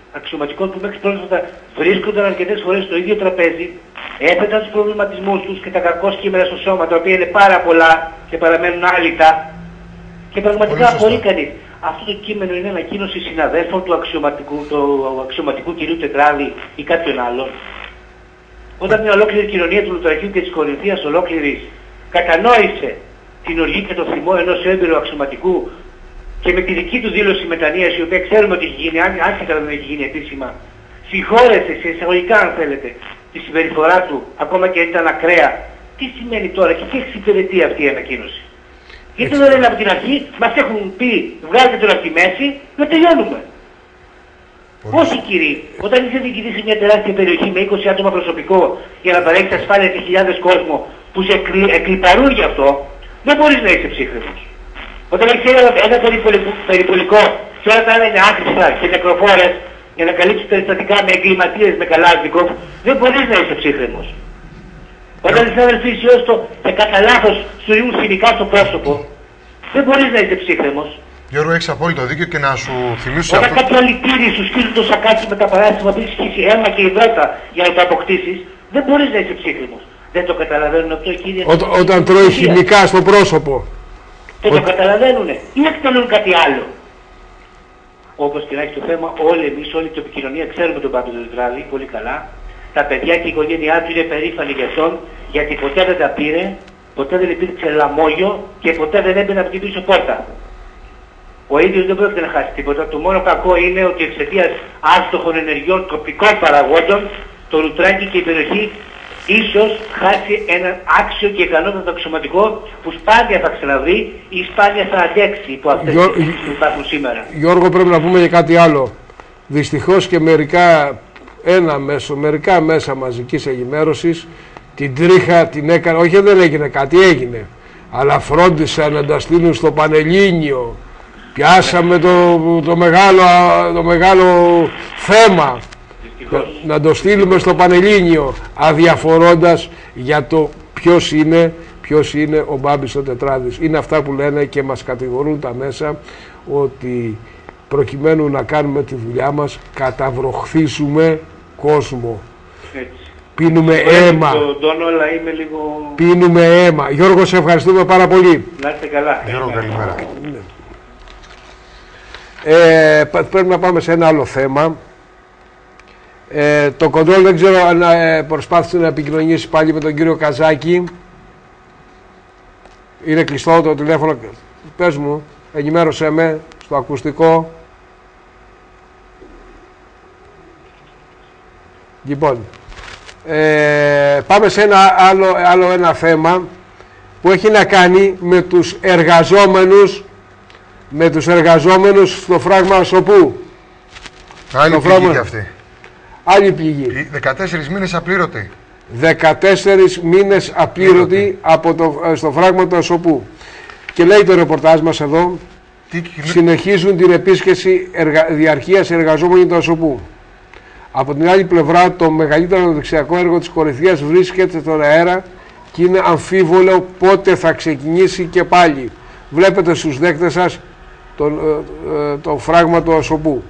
αξιωματικών που μέχρι πρόσφατα βρίσκονταν αρκετές φορές στο ίδιο τραπέζι, έπαιζαν τους προβληματισμούς τους και τα κακό κείμενα στο σώμα, τα οποία είναι πάρα πολλά και παραμένουν άλυτα. Και πραγματικά απορεί κανείς. Αυτό το κείμενο είναι ανακοίνωση συναδέλφων του αξιωματικού, του αξιωματικού κυρίου Τετράδη ή κάποιον άλλον. Όταν μια ολόκληρη κοινωνία του Λουτρακίου και της Κορινθίας ολόκληρης κατανόησε την οργή και το θυμό ενός έμπειρου αξιωματικού και με τη δική του δήλωση μετανοίας, η οποία ξέρουμε ότι έχει γίνει, άσχετα δεν έχει γίνει επίσημα, συγχώρεσε σε εισαγωγικά αν θέλετε τη συμπεριφορά του, ακόμα και αν ήταν ακραία. Τι σημαίνει τώρα και τι εξυπηρετεί αυτή η ανακοίνωση? Γιατί δεν λένε από την αρχή, μας έχουν πει βγάλετε τον από τη μέση, να τελειώνουμε. Όσοι κύριοι, όταν είσαι διοικητής σε μια τεράστια περιοχή με είκοσι άτομα προσωπικό για να παρέχεις ασφάλεια σε χιλιάδες κόσμο που σε εκλι, εκλιπαρούν γι' αυτό, δεν μπορείς να είσαι ψύχρεμος. Όταν έχεις ένα, ένα περιπολικό, περιπολικό και όλα τα άλλα είναι άχρηστα και νεκροφόρες για να καλύψεις περιστατικά με εγκληματίες με καλάζνικοφ, δεν μπορείς να είσαι ψύχρεμος. Όταν οι συνάδελφοι ισιώστο και κατά λάθος σου ρίχνουν χημικά στο πρόσωπο, δεν μπορείς να είσαι ψύχρεμος. Γιώργο, έχεις απόλυτο δίκιο και να σου θυμίσω Όταν αυτό... κάποια λιτήρι σου σκίζουν το σακάκι με τα παράστημα που έχει σχίσει αίμα και υδρότα για να το αποκτήσεις, δεν μπορείς να είσαι ψύχρεμος. Δεν το καταλαβαίνουν αυτό, κύριε. Ό, όταν τρώει χημικά στο πρόσωπο. Δεν το καταλαβαίνουνε ή εκτελούν κάτι άλλο. Όπως και να έχει το θέμα, όλοι εμείς, όλη την επικοινωνία ξέρουμε τον Πάπη Τετράδη πολύ καλά. Τα παιδιά και η οικογένειά του είναι περήφανοι για αυτόν, γιατί ποτέ δεν τα πήρε, ποτέ δεν υπήρξε λαμόγιο και ποτέ δεν έμπαινε από την πίσω πόρτα. Ο ίδιος δεν πρόκειται να χάσει τίποτα. Το μόνο κακό είναι ότι εξαιτίας άστοχων ενεργειών τοπικών παραγόντων, το Λουτράκι και η περιοχή ίσως χάσει έναν άξιο και ικανότατο αξιωματικό που σπάνια θα ξαναβρει ή σπάνια θα αντέξει υπό αυτές Γιώ... τις που υπάρχουν σήμερα. Γιώργο, πρέπει να πούμε και κάτι άλλο. Δυστυχώς και μερικά, ένα μέσο, μερικά μέσα μαζικής ενημέρωσης την τρίχα την έκανε, όχι δεν έγινε κάτι, έγινε, αλλά φρόντισαν να τα στείλουν στο Πανελλήνιο. Πιάσαμε το, το, μεγάλο, το μεγάλο θέμα να, να το στείλουμε στο Πανελλήνιο, αδιαφορώντας για το ποιος είναι, ποιος είναι ο Μπάμπης ο Τετράδης. Είναι αυτά που λένε και μας κατηγορούν τα μέσα, ότι προκειμένου να κάνουμε τη δουλειά μας καταβροχθήσουμε κόσμο. Έτσι. Πίνουμε αίμα. Τον τόνο, αλλά είμαι λίγο... Πίνουμε αίμα. Γιώργο, σε ευχαριστούμε πάρα πολύ. Να είστε καλά. Γιώργο, καλημέρα. Ε, πρέπει να πάμε σε ένα άλλο θέμα. Ε, το κοντρόλ δεν ξέρω αν ε, προσπάθησε να επικοινωνήσει πάλι με τον κύριο Καζάκη. Είναι κλειστό το τηλέφωνο. Πες μου, ενημέρωσέ με στο ακουστικό. Λοιπόν, ε, πάμε σε ένα άλλο, άλλο ένα θέμα που έχει να κάνει με τους εργαζόμενους με τους εργαζόμενους στο φράγμα Ασοπού. Άλλη πληγή φράγμα... και αυτή. Άλλη πληγή. δεκατέσσερις μήνες απλήρωτοι. δεκατέσσερις μήνες απλήρωτοι από το, στο φράγμα του Ασοπού. Και λέει το ρεπορτάζ μας εδώ, Τι... συνεχίζουν την επίσκεψη εργα... διαρκείας εργαζόμενοι του Ασοπού. Από την άλλη πλευρά, το μεγαλύτερο αναπτυξιακό έργο της Κορινθίας βρίσκεται στον αέρα και είναι αμφίβολο πότε θα ξεκινήσει και πάλι. Βλέπετε στους δέκτες σας το, ε, το φράγμα του Ασοπού.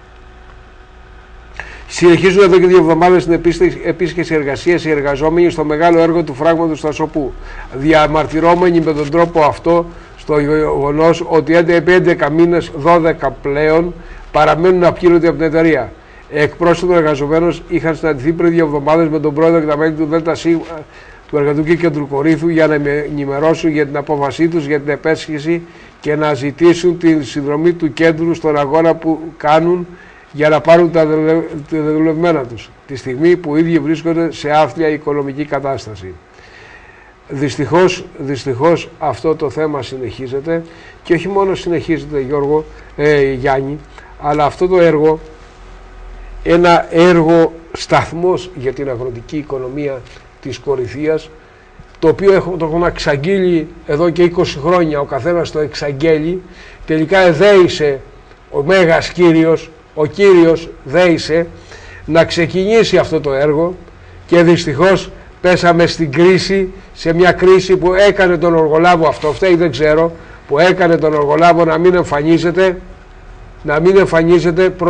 Συνεχίζουν εδώ και δύο εβδομάδες την επίσκεψη εργασίας οι εργαζόμενοι στο μεγάλο έργο του φράγματος του Ασοπού, διαμαρτυρώμενοι με τον τρόπο αυτό στο γεγονός ότι επί έντεκα μήνες, δώδεκα πλέον, παραμένουν απλήρωτοι από την εταιρεία. Εκπρόσωποι των εργαζομένων είχαν συναντηθεί πριν δύο εβδομάδες με τον πρόεδρο και τα μέλη του ΔΣ του Εργατικού Κέντρου Κορίνθου για να ενημερώσουν για την απόφασή τους για την επέσχεση και να ζητήσουν τη συνδρομή του κέντρου στον αγώνα που κάνουν για να πάρουν τα δουλευμένα τους, τη στιγμή που οι ίδιοι βρίσκονται σε άθλια οικονομική κατάσταση. Δυστυχώς, δυστυχώς αυτό το θέμα συνεχίζεται και όχι μόνο συνεχίζεται, Γιώργο, ε, Γιάννη, αλλά αυτό το έργο, ένα έργο σταθμός για την αγροτική οικονομία της Κορινθίας, το οποίο έχω, το έχουμε εξαγγείλει εδώ και είκοσι χρόνια, ο καθένας το εξαγγέλει, τελικά εδέησε ο Μέγας Κύριος, ο Κύριος δέησε να ξεκινήσει αυτό το έργο και δυστυχώς πέσαμε στην κρίση, σε μια κρίση που έκανε τον οργολάβο, αυτό φταίει δεν ξέρω, που έκανε τον οργολάβο να μην εμφανίζεται, να μην εμφανίζεται προ,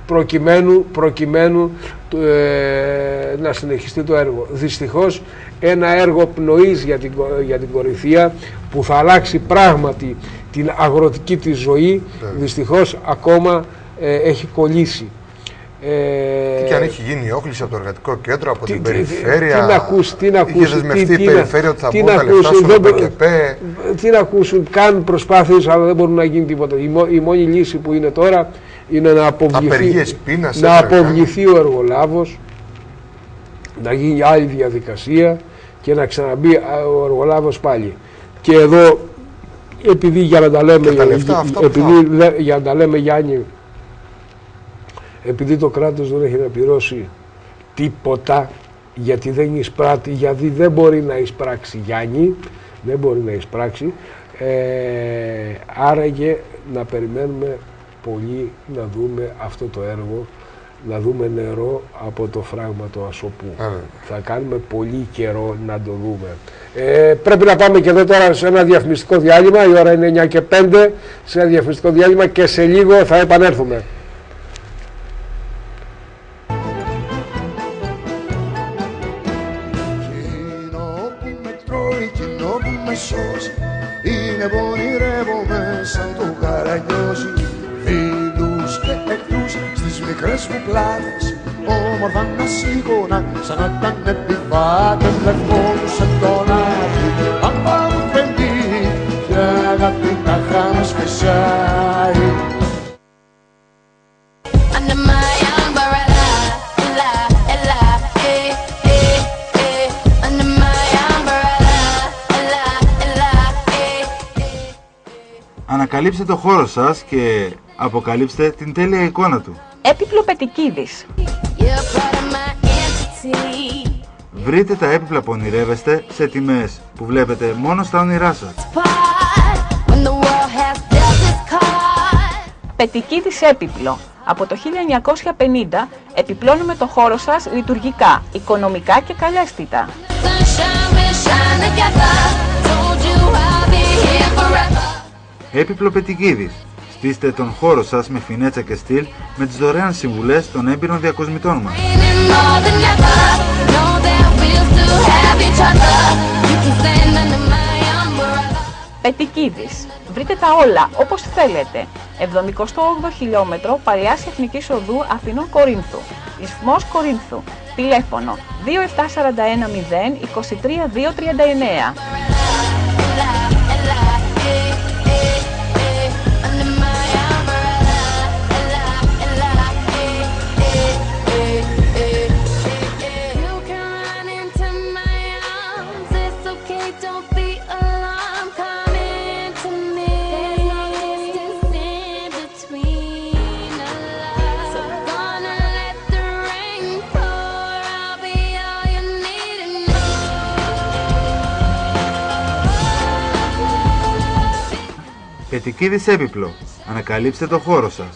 προκειμένου, προκειμένου ε, να συνεχιστεί το έργο. Δυστυχώς ένα έργο πνοής για την, για την Κορινθία που θα αλλάξει πράγματι την αγροτική της ζωή, yeah. δυστυχώς ακόμα ε, έχει κολλήσει. Ε, τι και αν έχει γίνει η όχληση από το εργατικό κέντρο, από τι, την περιφέρεια. Τι να ακούσει, τι να ακούσει. Είχε δεσμευτεί η περιφέρεια ότι θα μπουν τα λεφτά στο ΠΚΠ. Τι να ακούσουν, κάνουν προσπάθειες, αλλά δεν μπορούν να γίνει τίποτα. Η, μο, η μόνη λύση που είναι τώρα είναι να αποβληθεί, πείνας, να αποβληθεί ο εργολάβος, να γίνει άλλη διαδικασία και να ξαναμπεί ο εργολάβος πάλι. Και εδώ, επειδή για να τα λέμε, τα λεφτά, επειδή, για να τα λέμε Γιάννη, επειδή το κράτος δεν έχει να πληρώσει τίποτα, γιατί δεν εισπράττει, γιατί δεν μπορεί να εισπράξει, Γιάννη, δεν μπορεί να εισπράξει, ε, άραγε να περιμένουμε πολύ να δούμε αυτό το έργο, να δούμε νερό από το φράγμα του Ασοπού. Α, θα κάνουμε πολύ καιρό να το δούμε. Ε, πρέπει να πάμε και εδώ τώρα σε ένα διαφημιστικό διάλειμμα, η ώρα είναι εννιά και πέντε, σε ένα διαφημιστικό διάλειμμα και σε λίγο θα επανέλθουμε. Είναι πονηρεύομαι σαν το Καραγκιόζι, φίλους και εχθρούς στις μικρές μου πλάτες, όμορφα να σήκωνα σαν να ήταν επιβάτες, λευκόνουσαν τον άδει, αν πάρουν τρεντή και αγάπη τα χάμες φεσάει. Ανακαλύψτε το χώρο σας και αποκαλύψτε την τέλεια εικόνα του. Έπιπλο Πετικίδης. Βρείτε τα έπιπλα που ονειρεύεστε σε τιμές που βλέπετε μόνο στα όνειρά σας. Πετικίδης έπιπλο. Από το χίλια εννιακόσια πενήντα επιπλώνουμε το χώρο σας λειτουργικά, οικονομικά και καλέσθητα. Έπιπλο Πετικίδης. Στήστε τον χώρο σας με φινέτσα και στυλ με τις δωρεάν συμβουλές των έμπειρων διακοσμητών μας. Πετικίδης. Βρείτε τα όλα όπως θέλετε. εβδομήντα οκτώ χιλιόμετρο Παλαιάς Εθνικής Οδού Αθηνών Κορίνθου. Ισθμός Κορίνθου. Τηλέφωνο δύο επτά τέσσερα ένα μηδέν είκοσι τρία δύο τριάντα εννέα. Πετικίδης έπιπλο. Ανακαλύψτε το χώρο σας.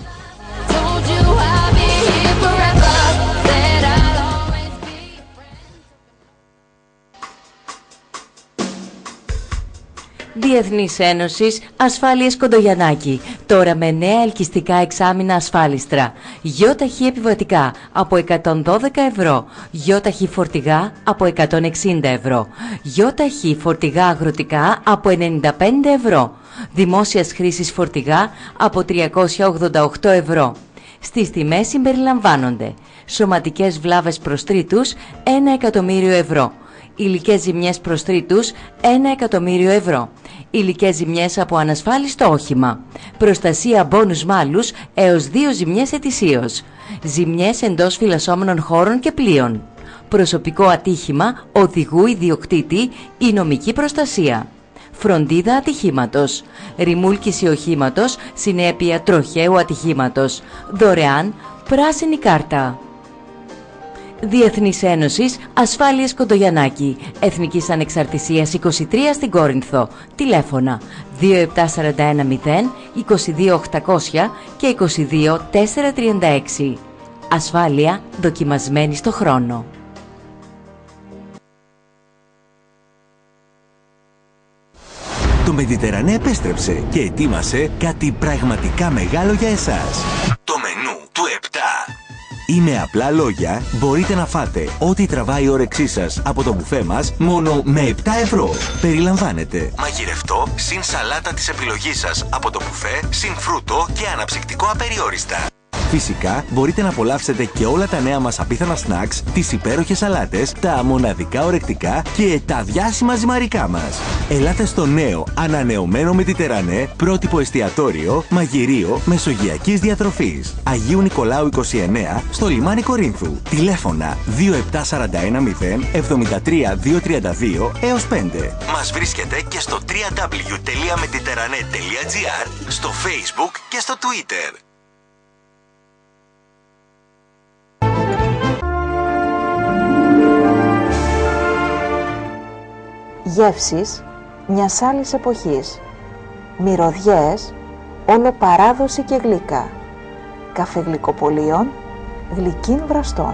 Διεθνής Ένωσης Ασφάλειας Κοντογιαννάκη. Τώρα με νέα ελκυστικά εξάμηνα ασφάλιστρα. Γιώταχη επιβατικά από εκατόν δώδεκα ευρώ. Γιώταχη φορτηγά από εκατόν εξήντα ευρώ. Γιώταχη φορτηγά αγροτικά από ενενήντα πέντε ευρώ. Δημόσιας χρήσης φορτηγά από τριακόσια ογδόντα οκτώ ευρώ. Στις τιμές συμπεριλαμβάνονται σωματικές βλάβες προς τρίτους ένα εκατομμύριο ευρώ. Υλικές ζημιές προς τρίτους ένα εκατομμύριο ευρώ. Υλικές ζημιές από ανασφάλιστο όχημα. Προστασία μπόνους μάλους έως δύο ζημιές ετησίως. Ζημιές εντός φυλασσόμενων χώρων και πλοίων. Προσωπικό ατύχημα οδηγού ιδιοκτήτη ή νομική προστασία. Φροντίδα ατυχήματος. Ρημούλκηση οχήματος συνέπεια τροχαίου ατυχήματος. Δωρεάν πράσινη κάρτα. Διεθνής Ένωσης Ασφάλειας Κοντογιαννάκη. Εθνικής Ανεξαρτησίας είκοσι τρία στην Κόρινθο. Τηλέφωνα δύο επτά τέσσερα ένα μηδέν είκοσι δύο οκτακόσια και είκοσι δύο τετρακόσια τριάντα έξι. Ασφάλεια δοκιμασμένη στο χρόνο. Το Mediterranean επέστρεψε και ετοίμασε κάτι πραγματικά μεγάλο για εσάς. Το μενού του επτά. Ή με απλά λόγια, μπορείτε να φάτε ό,τι τραβάει η όρεξή σας από το μπουφέ μας μόνο με επτά ευρώ. Περιλαμβάνεται μαγειρευτό, συν σαλάτα της επιλογής σας από το μπουφέ, συν φρούτο και αναψυκτικό απεριόριστα. Φυσικά, μπορείτε να απολαύσετε και όλα τα νέα μας απίθανα snacks, τις υπέροχες σαλάτες, τα μοναδικά ορεκτικά και τα διάσημα ζυμαρικά μας. Ελάτε στο νέο, ανανεωμένο Μετιτερανέ, πρότυπο εστιατόριο, μαγειρίο μεσογειακής διατροφής. Αγίου Νικολάου είκοσι εννέα, στο λιμάνι Κορίνθου. Τηλέφωνα δύο επτά τέσσερα ένα μηδέν εβδομήντα τρία διακόσια τριάντα δύο έως πέντε. Μας βρίσκεται και στο double-u double-u double-u τελεία μετιτερανέ τελεία τζι άρ, στο Facebook και στο Twitter. Γεύσεις μιας άλλης εποχής. Μυρωδιές, όλο παράδοση και γλυκά. Καφεγλυκοπωλείων, γλυκύν βραστών.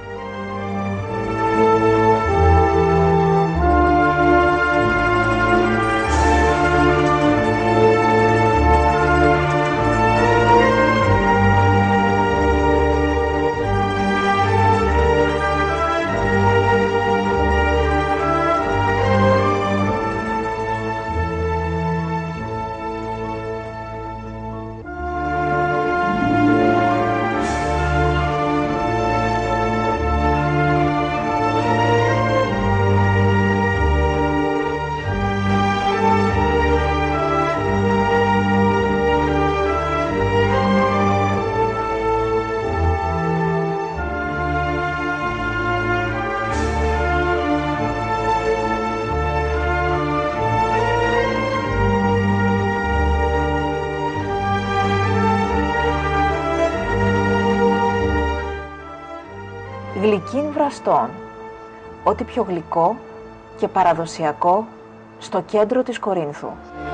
Γλυκύν βραστών, ό,τι πιο γλυκό και παραδοσιακό στο κέντρο της Κορίνθου.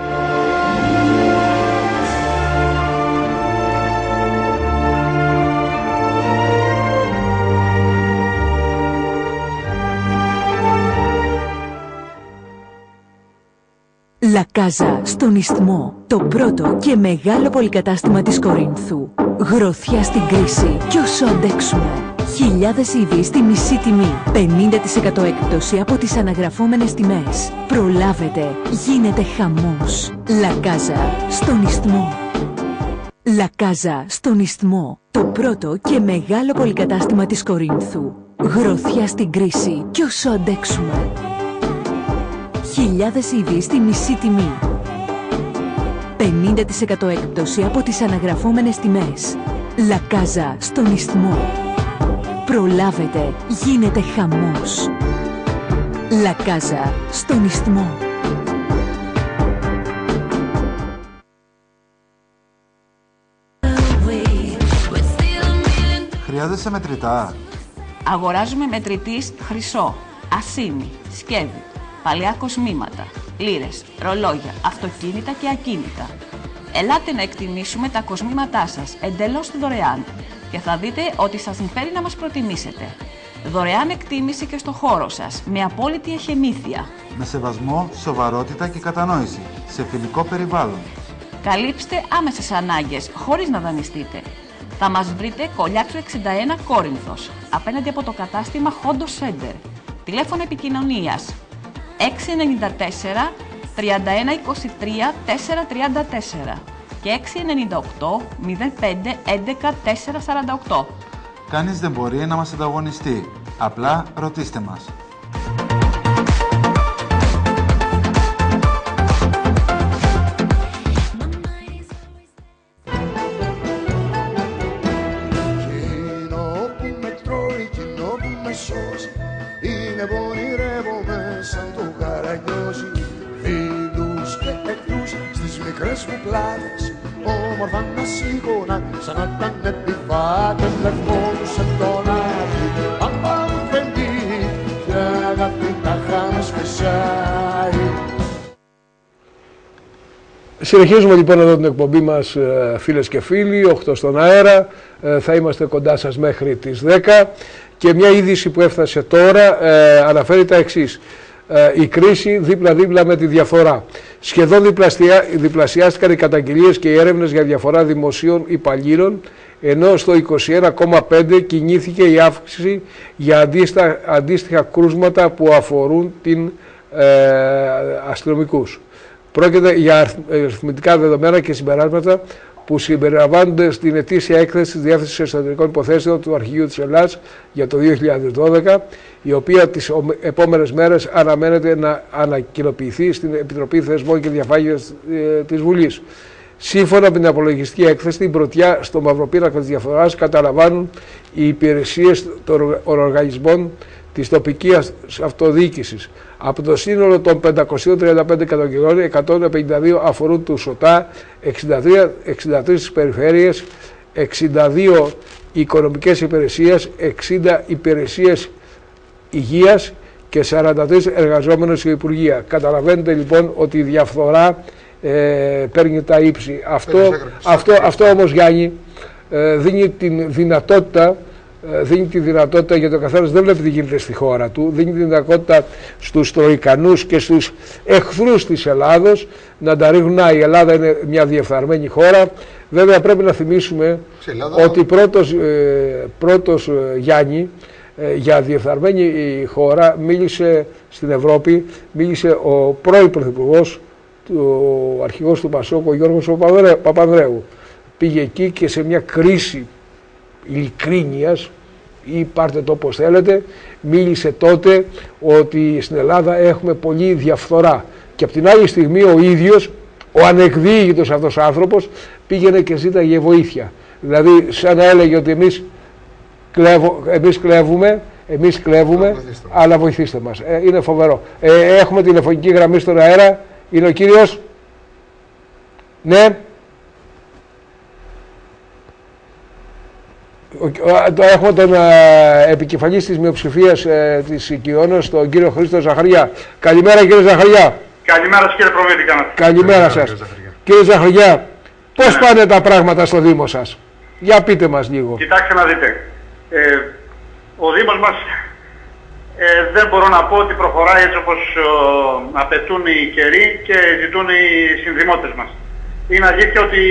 Λα Κάζα στον Ισθμό, το πρώτο και μεγάλο πολυκατάστημα της Κορίνθου. Γροθιά στην κρίση κι όσο αντέξουμε. Χιλιάδες είδη στη μισή τιμή. πενήντα τοις εκατό έκπτωση από τις αναγραφόμενες τιμές. Προλάβετε, γίνεται χαμός. Λα Κάζα στον Ισθμό. Λα Κάζα στον Ισθμό, το πρώτο και μεγάλο πολυκατάστημα της Κορίνθου. Γροθιά στην κρίση κι όσο αντέξουμε. Χιλιάδες είδη στη μισή τιμή. πενήντα τοις εκατό έκπτωση από τις αναγραφόμενες τιμές. Λα Κάζα στον Ισθμό. Προλάβετε, γίνεται χαμός. Λα Κάζα στον Ισθμό. Χρειάζεσαι μετρητά. Αγοράζουμε μετρητής χρυσό, ασήμι, σκεύη, παλαιά κοσμήματα, λίρες, ρολόγια, αυτοκίνητα και ακίνητα. Ελάτε να εκτιμήσουμε τα κοσμήματά σας εντελώς δωρεάν και θα δείτε ότι σας συμφέρει να μας προτιμήσετε. Δωρεάν εκτίμηση και στο χώρο σας, με απόλυτη εχεμήθεια. Με σεβασμό, σοβαρότητα και κατανόηση, σε φιλικό περιβάλλον. Καλύψτε άμεσες ανάγκες, χωρίς να δανειστείτε. Θα μας βρείτε Κολιάξου εξήντα ένα Κόρινθος, απέναντι από το κατάστημα Hondo Center. Τηλέφωνο επικοινωνίας έξι εννιά τέσσερα τριάντα ένα είκοσι τρία τετρακόσια τριάντα τέσσερα και έξι εννιά οκτώ μηδέν πέντε έντεκα τετρακόσια σαράντα οκτώ. Κανείς δεν μπορεί να μας ανταγωνιστεί. Απλά ρωτήστε μας. Εκείνο που με τρώει, εκείνο που με σώζει, είναι πονηρεύομαι σαν το καραγκιόζι. Φίλους και εχθρούς στις μικρές μου πλάτες, όμορφα να σήκωνα σαν να ήταν επιβάτες. Λευκόντουσαν τον άδει, απάνθεντη και αγάπη τα χάμε σπεσάει. Συνεχίζουμε λοιπόν εδώ την εκπομπή μας, φίλες και φίλοι, οκτώ στον αέρα. Θα είμαστε κοντά σας μέχρι τις δέκα και μια είδηση που έφτασε τώρα ε, αναφέρει τα εξής. ε, η κρίση δίπλα-δίπλα με τη διαφθορά. Σχεδόν διπλασια, διπλασιάστηκαν οι καταγγελίες και οι έρευνες για διαφορά δημοσίων υπαλλήλων, ενώ στο είκοσι ένα κόμμα πέντε κινήθηκε η αύξηση για αντίστοιχα, αντίστοιχα κρούσματα που αφορούν την ε, αστυνομικούς. Πρόκειται για αριθμητικά δεδομένα και συμπεράσματα που συμπεριλαμβάνονται στην ετήσια έκθεση της Διεύθυνσης Εσωτερικών Υποθέσεων του Αρχηγείου της Ελλάδας για το δύο χιλιάδες δώδεκα, η οποία τις επόμενες μέρες αναμένεται να ανακοινοποιηθεί στην Επιτροπή Θεσμών και Διαφάνειας της Βουλής. Σύμφωνα με την απολογιστική έκθεση, την πρωτιά στο μαυροπίνακα της διαφθοράς καταλαμβάνουν οι υπηρεσίες των οργανισμών της τοπικής αυτοδιοίκησης. Από το σύνολο των πεντακοσίων τριάντα πέντε καταγγελιών, εκατόν πενήντα δύο αφορούν του ΣΟΤΑ, εξήντα τρία, εξήντα τρεις τις περιφέρειες, εξήντα δύο οικονομικές υπηρεσίες, εξήντα υπηρεσίες υγείας και σαράντα τρεις εργαζόμενους σε υπουργεία. Καταλαβαίνετε λοιπόν ότι η διαφθορά ε, παίρνει τα ύψη. Αυτό, αυτό, αυτό όμως, Γιάννη, ε, δίνει την δυνατότητα δίνει τη δυνατότητα, γιατί ο καθένας δεν βλέπει τι γίνεται στη χώρα του, δίνει τη δυνατότητα στους τροικανούς και στους εχθρούς της Ελλάδος να τα ρίχνουν. Να, η Ελλάδα είναι μια διεφθαρμένη χώρα. Βέβαια πρέπει να θυμίσουμε Ελλάδα... ότι πρώτος, ε, πρώτος ε, Γιάννη ε, για διεφθαρμένη χώρα μίλησε στην Ευρώπη, μίλησε ο πρώην Πρωθυπουργός, ο αρχηγός του Πασόκ, ο Γιώργος Παπανδρέου. Πήγε εκεί και σε μια κρίση ειλικρίνειας, ή πάρτε το όπως θέλετε, μίλησε τότε ότι στην Ελλάδα έχουμε πολλή διαφθορά, και από την άλλη στιγμή ο ίδιος, ο ανεκδίκητος αυτός άνθρωπος, πήγαινε και ζήταγε βοήθεια. Δηλαδή σαν να έλεγε ότι εμείς, κλέβω, εμείς κλέβουμε, εμείς κλέβουμε, βοηθήστε αλλά βοηθήστε μας. Ε, είναι φοβερό. Ε, έχουμε τηλεφωνική γραμμή στον αέρα. Είναι ο κύριος. Ναι. Το έχουμε τον ε, επικεφαλής της μειοψηφίας ε, της Οικειώνος, τον κύριο Χρήστο Ζαχαριά. Καλημέρα κύριε Ζαχαριά. Καλημέρα σας κύριε Προβίδη. Καλημέρα σας. Κύριε Ζαχαριά, πώς ναι. πάνε τα πράγματα στο Δήμο σας? Για πείτε μας λίγο. Κοιτάξτε να δείτε. Ε, ο Δήμος μας ε, δεν μπορώ να πω ότι προχωράει έτσι όπως ε, απαιτούν οι καιροί και ζητούν οι συνδημότες μας. Είναι αλήθεια ότι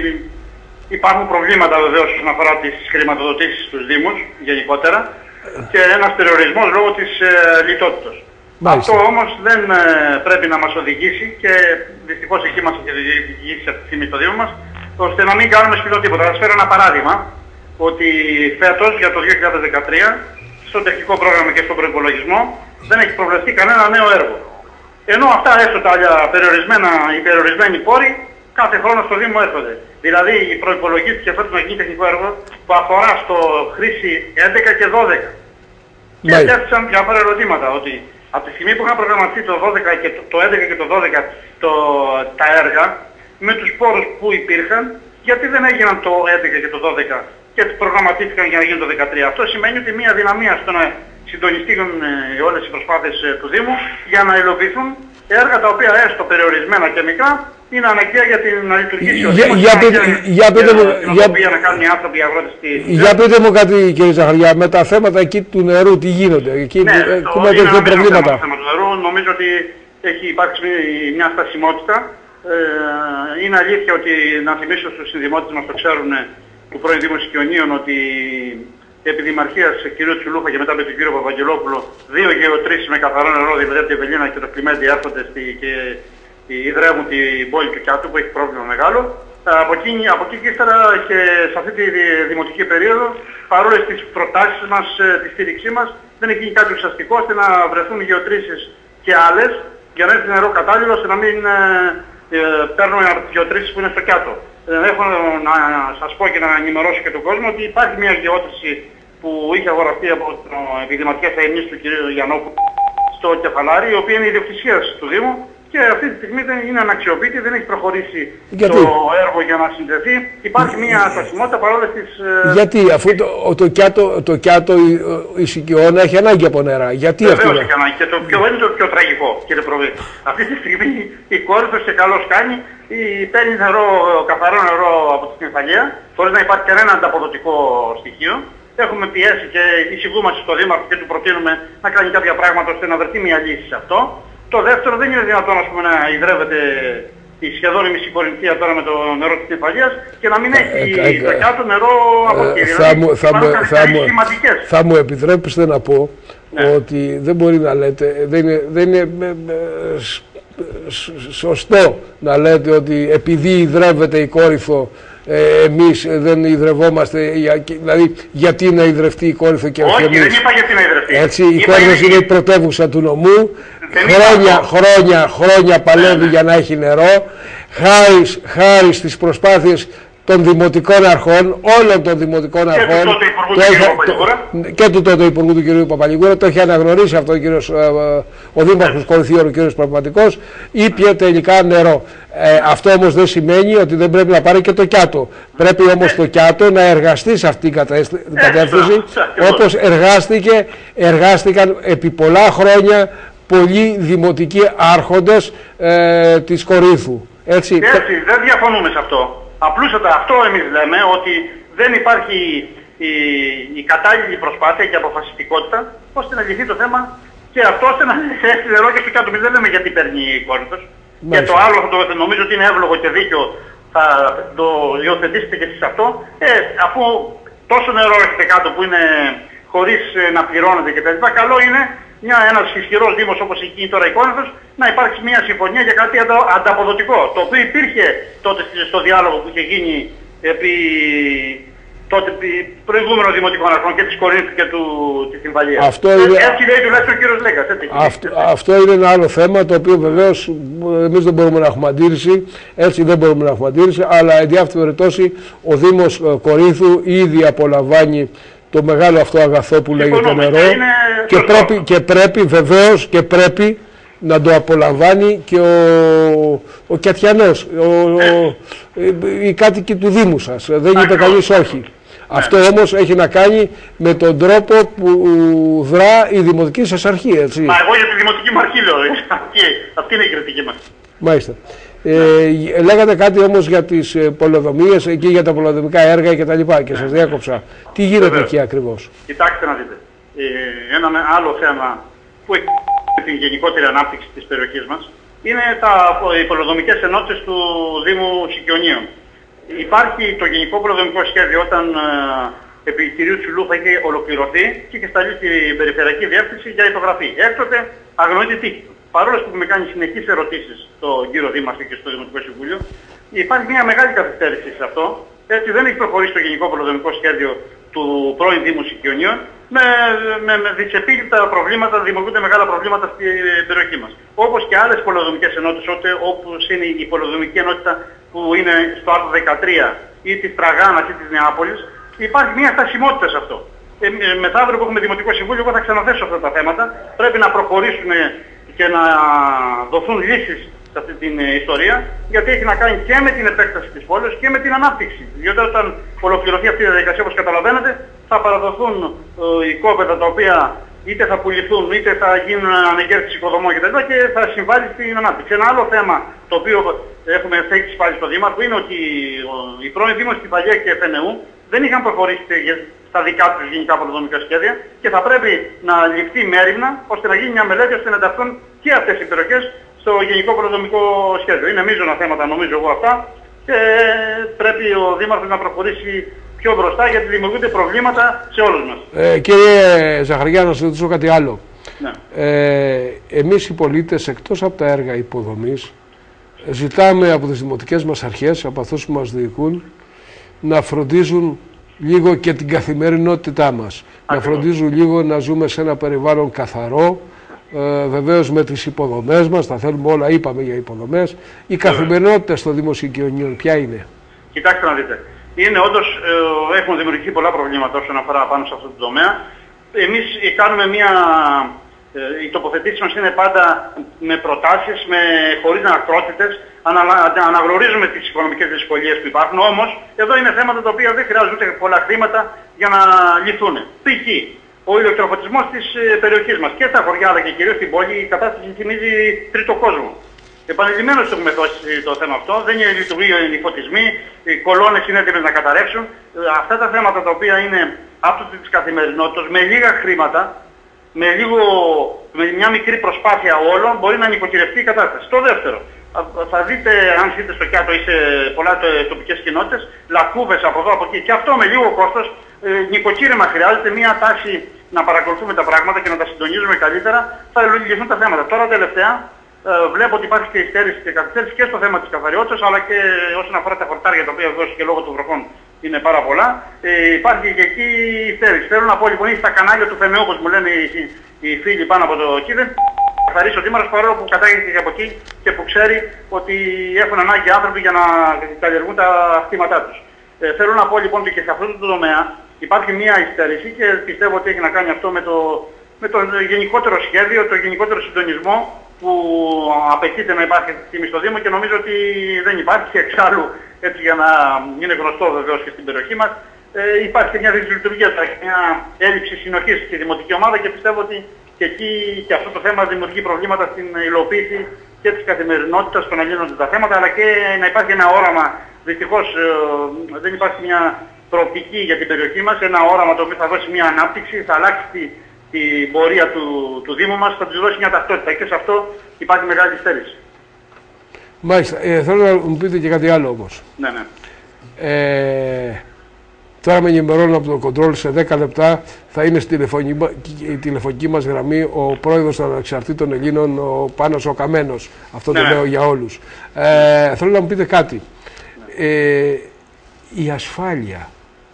υπάρχουν προβλήματα βεβαίως όσον αφορά τις χρηματοδοτήσεις στους Δήμους γενικότερα και ένας περιορισμός λόγω της ε, λιτότητας. Αυτό όμως δεν ε, πρέπει να μας οδηγήσει, και δυστυχώς εκεί μας έχει οδηγήσει αυτή τη στιγμή το Δήμο μας, ώστε να μην κάνουμε σχεδόν τίποτα. Θα σας φέρω ένα παράδειγμα, ότι φέτος για το δύο χιλιάδες δεκατρία στο τεχνικό πρόγραμμα και στον προϋπολογισμό δεν έχει προβλεφθεί κανένα νέο έργο. Ενώ αυτά έστω τα άλλα περιορισμένα, οι περιορισμένοι πόροι κάθε χρόνο στο Δήμο έρχονται. Δηλαδή προϋπολογίστηκε φέτος να γίνει τεχνικό έργο που αφορά στο χρήση έντεκα και δώδεκα. Και έθεσαν διάφορα ερωτήματα, ότι από τη στιγμή που είχαν προγραμματιστεί το, δώδεκα και το, το έντεκα και το δώδεκα το, τα έργα, με τους πόρους που υπήρχαν, γιατί δεν έγιναν το έντεκα και το δώδεκα και προγραμματίστηκαν για να γίνει το δεκατρία. Αυτό σημαίνει ότι μια δυναμία στο να συντονιστούν ε, όλες οι προσπάθειες ε, του Δήμου για να υλοποιηθούν έργα τα οποία έστω περιορισμένα και μικρά είναι αναγκαία για την, να λειτουργήσει ο Δήμος, για, για, για, για, για, για να κάνουν οι άνθρωποι, οι αγρότες τη... Για πείτε μου κάτι κύριε Ζαχαριά, με τα θέματα εκεί του νερού τι γίνονται? Εκεί ναι, έχουμε τέτοια προβλήματα. Το θέμα του νερού νομίζω ότι έχει υπάρξει μια στασιμότητα. Ε, είναι αλήθεια ότι, να θυμίσω στους συνδημότες μας, το ξέρουν, του πρώην Δήμου Οικειωνίων, ότι επί Δημαρχίας κ. Τσουλούχα και μετά με τον κύριο Παπαγγελόπουλο, δύο γεωτρήσεις με καθαρό νερό, δηλαδή από τη Βελίνα και το Κλιμέντι, έρχονται στη, και ιδρεύουν την πόλη του Κιάτου που έχει πρόβλημα μεγάλο. Από εκεί, από εκεί και ύστερα και σε αυτή τη δημοτική περίοδο, παρόλες τις προτάσεις μας, τη στήριξή μας, δεν έχει γίνει κάτι ουσιαστικό ώστε να βρεθούν γεωτρήσεις και άλλες για να έρθει νερό κατάλληλο, ώστε να μην ε, ε, παίρνουμε από τις γεωτρήσεις που είναι στο Κιάτο. Ε, έχω να σας πω και να ενημερώσω και τον κόσμο ότι υπάρχει μια γεώτρηση που είχε αγοραστεί από την επιδηματική αστυνομία του κ. Γιαννόπουλου στο Κεφαλάρι, η οποία είναι ιδιοκτησία του Δήμου και αυτή τη στιγμή δεν είναι αναξιοποιητή, δεν έχει προχωρήσει γιατί? το έργο για να συνδεθεί. Υπάρχει μια στασιμότητα παρόλες τις... Γιατί, αφού το, το Κιάτο, το Κιάτο η, η Σικιώνα έχει ανάγκη από νερά. Γιατί αυτό? Βεβαίως έχει ανάγκη. Και το πιο, είναι το πιο τραγικό, κύριε Προβίδη. Αυτή τη στιγμή η κόρη του σε καλώς κάνει, η, παίρνει νερό, καθαρό νερό από την Κεφαλία, χωρίς να υπάρχει κανένα ανταποδοτικό στοιχείο. έχουμε πιέσει και εισηγούμαστε στο Δήμαρχο και του προτείνουμε να κάνει κάποια πράγματα ώστε να βρεθεί μια λύση σε αυτό. Το δεύτερο, δεν είναι δυνατόν ας πούμε, να ιδρεύεται η σχεδόν η μισή Κορινθία τώρα με το νερό της Νεφαλίας και να μην έχει ε, τα κάτω νερό από εκεί. Ε, θα, μου, θα, μου, θα, μου, θα μου επιτρέψετε να πω ναι. ότι δεν μπορεί να λέτε, δεν είναι, δεν είναι ε, ε, σωστό να λέτε ότι επειδή ιδρεύεται η Κόρινθο ε, εμείς δεν ιδρευόμαστε, για, δηλαδή γιατί να ιδρευτεί η Κόρινθο και όχι εμείς. Όχι, δεν είπα γιατί να ιδρευτεί. Έτσι, η Κόρινθος είναι η πρωτεύουσα του νομού, χρόνια, χρόνια, χρόνια παλεύει yeah. για να έχει νερό, χάρη, χάρη στις προσπάθειες των δημοτικών αρχών, όλων των δημοτικών και αρχών του τότε το, το, και του τότε Υπουργού του κ. Παπαλιγούρα, το έχει αναγνωρίσει αυτό ο, κύριος, ο Δήμαρχος Κορινθίων, ο κ. Πραγματικός, ήπια τελικά νερό. Ε, αυτό όμως δεν σημαίνει ότι δεν πρέπει να πάρει και το Κιάτο. Πρέπει όμως το Κιάτο να εργαστεί σε αυτή την κατεύθυνση, όπως εργάστηκε, εργάστηκαν επί πολλά χρόνια πολλοί δημοτικοί άρχοντες ε, της Κορίνθου. Έτσι, Έτσι δεν διαφωνούμε σε αυτό. Απλούστατα αυτό εμείς λέμε ότι δεν υπάρχει η, η κατάλληλη προσπάθεια και αποφασιστικότητα ώστε να λυθεί το θέμα και αυτό ώστε να έρθει νερό και στο κάτω. Εμείς δεν λέμε γιατί παίρνει η Κόρινθος. Και το άλλο θα το, νομίζω ότι είναι εύλογο και δίκαιο, θα το υιοθετήσετε και εσείς αυτό. Ε, αφού τόσο νερό έχετε κάτω που είναι χωρίς να πληρώνετε κτλ. Καλό είναι μια, ένας ισχυρός δήμος όπως εκεί τώρα η Κόρινθος να υπάρξει μια συμφωνία για κάτι ανταποδοτικό. Το οποίο υπήρχε τότε στο διάλογο που είχε γίνει επί τότε προηγούμενο δημοτικών αρχών και της Κορίνθου και του, της Συμφαλίας. Αυτό είναι... Έτσι λέει τουλάχιστον ο κύριος Λέγκας. Έτσι, αυτό, αυτό είναι ένα άλλο θέμα το οποίο βεβαίως εμείς δεν μπορούμε να έχουμε αντίρρηση, έτσι δεν μπορούμε να έχουμε αντίρρηση, αλλά εν διάφτη περιπτώσει ο Δήμος Κορίνθου ήδη απολαμβάνει το μεγάλο αυτό αγαθό που λέγεται νερό και, και, πρέπει, και πρέπει βεβαίως και πρέπει να το απολαμβάνει και ο, ο Κιατιανός, ο, ο, οι κάτοικοι του Δήμου σας. Δεν είπε κανείς όχι. Αυτό όμως έχει να κάνει με τον τρόπο που δρά η δημοτική σας αρχή, έτσι. Μα εγώ για τη δημοτική μου αρχή λέω, αυτή είναι η κριτική μας. Μάλιστα. Ε, λέγατε κάτι όμως για τις πολεοδομίες και για τα πολεοδομικά έργα και τα λοιπά και σας διάκοψα. Τι γίνεται Βεβαίως. Εκεί ακριβώς? Κοιτάξτε να δείτε. Ε, ένα άλλο θέμα που έχει την γενικότερη ανάπτυξη της περιοχής μας είναι τα, οι πολεοδομικές ενότητες του Δήμου Σικιονίων. Υπάρχει το γενικό πολεοδομικό σχέδιο όταν ε, επί κυρίου Τσουλούφα είχε ολοκληρωθεί και είχε σταλεί στην Περιφερειακή Διεύθυνση για υπογραφή. Έκτοτε αγνοείται τύχη. Παρόλο που έχουμε κάνει συνεχείς ερωτήσεις στον κύριο Δήμαρχο και στο Δημοτικό Συμβούλιο, υπάρχει μια μεγάλη καθυστέρηση σε αυτό. Έτσι δεν έχει προχωρήσει το γενικό πολεοδομικό σχέδιο του πρώην Δήμου Σικιονίων. Με, με, με δυσεπίληπτα προβλήματα, δημιουργούνται μεγάλα προβλήματα στην περιοχή μας. Όπως και άλλες πολεοδομικές ενότητες, όπως είναι η πολεοδομική ενότητα που είναι στο άρθρο δεκατρία ή της Τραγάνας ή της Νεάπολης, υπάρχει μια στασιμότητα σε αυτό. Ε, μεθαύριο που έχουμε Δημοτικό Συμβούλιο, εγώ θα ξαναθέσω αυτά τα θέματα. Πρέπει να προχωρήσουν και να δοθούν λύσεις σε αυτή την ιστορία, γιατί έχει να κάνει και με την επέκταση της πόλης και με την ανάπτυξη. Διότι όταν ολοκληρωθεί αυτή η διαδικασία, όπως καταλαβαίνετε, θα παραδοθούν ε, οι κόπεδα τα οποία είτε θα πουληθούν είτε θα γίνουν ανεγκαίρσεις οικοδομών κτλ. Και θα συμβάλλει στην ανάπτυξη. Ένα άλλο θέμα το οποίο έχουμε θέξει πάλι στο Δήμαρχο είναι ότι οι πρώην Δήμος Κηφαλία και Εφ Εν Ε Ου δεν είχαν προχωρήσει στα δικά τους γενικά πολεοδομικά σχέδια και θα πρέπει να ληφθεί μέριμνα ώστε να γίνει μια μελέτη ώστε να ενταχθούν και αυτές οι περιοχές στο γενικό πολεοδομικό σχέδιο. Είναι μείζωνα θέματα νομίζω εγώ αυτά και πρέπει ο Δήμαρχος να προχωρήσει πιο μπροστά γιατί δημιουργούνται προβλήματα σε όλους μας. Ε, κύριε Ζαχαριά, να σας ρωτήσω κάτι άλλο. Ναι. Ε, εμείς οι πολίτες εκτός από τα έργα υποδομής ζητάμε από τις δημοτικές μας αρχές, από αυτούς που μας διοικούν, να φροντίζουν λίγο και την καθημερινότητά μας. Ακριβώς. Να φροντίζουν λίγο να ζούμε σε ένα περιβάλλον καθαρό, ε, βεβαίως με τις υποδομές μας, τα θέλουμε όλα, είπαμε για υποδομές. Η καθημερινότητα στο Δήμο Σικιονίων ποια είναι? Κοιτάξτε να δείτε. Είναι όντως, ε, έχουν δημιουργηθεί πολλά προβλήματα όσον αφορά πάνω σε αυτό το τομέα. Εμείς κάνουμε μια... Ε, οι τοποθετήσεις μας είναι πάντα με προτάσεις, με, χωρίς ανακρότητες, ανα, αναγνωρίζουμε τις οικονομικές δυσκολίες που υπάρχουν, όμως εδώ είναι θέματα τα οποία δεν χρειάζονται ούτε πολλά χρήματα για να λυθούν. Π.χ. ο ηλεκτροφωτισμός της ε, περιοχής μας και στα χωριά αλλά και κυρίως στην πόλη η κατάσταση θυμίζει τρίτο κόσμο. Επανειλημμένως έχουμε δώσει το θέμα αυτό, δεν είναι λειτουργεί οι φωτισμοί, οι κολόνες είναι έτοιμες να καταρρεύσουν. Αυτά τα θέματα τα οποία είναι άπτωτη της καθημερινότητας, με λίγα χρήματα, με, λίγο, με μια μικρή προσπάθεια όλων, μπορεί να νοικοκυρευτεί η κατάσταση. Το δεύτερο, θα δείτε, αν ζείτε στο Κιάτο ή σε πολλά τοπικές κοινότητες, λακκούβες από εδώ από εκεί. Και αυτό με λίγο κόστος, ε, νοικοκύρεμα χρειάζεται, μια τάση να παρακολουθούμε τα πράγματα και να τα συντονίζουμε καλύτερα, θα λυθούν τα θέματα. Τώρα τελευταία ε, βλέπω ότι υπάρχει και υστέρηση και καθυστέρηση και στο θέμα της καθαριότητας, αλλά και όσον αφορά τα χορτάρια, τα οποία βεβαίως και λόγω των βροχών είναι πάρα πολλά. Ε, υπάρχει και εκεί υστέρηση. Θέλω να πω λοιπόν, στα κανάλια του Φεμεού, όπως μου λένε οι, οι φίλοι πάνω από το εκεί, δεν καθαρίσει ο Δήμαρχος, παρόλο που κατάγεται και από εκεί και που ξέρει ότι έχουν ανάγκη άνθρωποι για να καλλιεργούν τα χτήματά τους. Ε, θέλω να πω λοιπόν ότι και σε αυτό το τομέα υπάρχει μια υστέρηση και πιστεύω ότι έχει να κάνει αυτό με το, με το γενικότερο σχέδιο, το γενικότερο συντονισμό που απαιτείται να υπάρχει στο Δήμο και νομίζω ότι δεν υπάρχει εξάλλου, έτσι για να είναι γνωστό βεβαίως και στην περιοχή μας. Ε, υπάρχει και μια δυσλειτουργία, μια έλλειψη συνοχής στη δημοτική ομάδα και πιστεύω ότι και εκεί και αυτό το θέμα δημιουργεί προβλήματα στην υλοποίηση και της καθημερινότητας στο να λύνονται τα θέματα, αλλά και να υπάρχει ένα όραμα. Δυστυχώς ε, δεν υπάρχει μια προοπτική για την περιοχή μας, ένα όραμα το οποίο θα δώσει μια ανάπτυξη, θα αλλάξει τη, την πορεία του, του Δήμου μας, θα τους δώσει μια ταυτότητα και σε αυτό υπάρχει μεγάλη στέρηση. Μάλιστα. Ε, θέλω να μου πείτε και κάτι άλλο όμως. Ναι, ναι. Ε, Τώρα με ενημερώνω από το κοντρόλ, σε δέκα λεπτά θα είναι στη τηλεφωνική, η τηλεφωνική μας γραμμή ο πρόεδρος των Ανεξαρτήτων Ελλήνων, ο Πάνος ο Καμένος. Αυτό ναι. Το λέω για όλους. Ε, θέλω να μου πείτε κάτι. Ε, η ασφάλεια,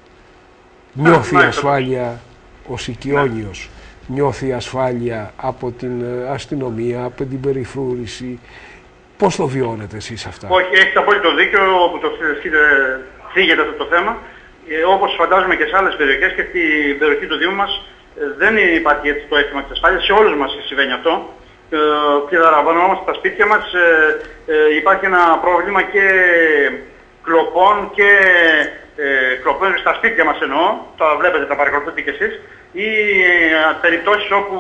νιώθει ναι, ασφάλεια ο Σικιόνιος, ναι. Νιώθει ασφάλεια από την αστυνομία, από την περιφρούρηση. Πώς το βιώνετε εσείς αυτά? Όχι, έχετε απόλυτο δίκιο που το θίγετε αυτό το θέμα. Ε, όπως φαντάζομαι και σε άλλες περιοχές και στην περιοχή του Δήμου μας ε, δεν υπάρχει έτσι το αίσθημα της ασφάλειας. Σε όλους μας συμβαίνει αυτό. Ε, και παραλαμβανόμαστε στα σπίτια μας. Ε, ε, υπάρχει ένα πρόβλημα και κλοπών και ε, κλοπών στα σπίτια μας εννοώ. Τα βλέπετε, τα παρακολουθείτε κι εσείς. Ή ε, περιπτώσεις όπου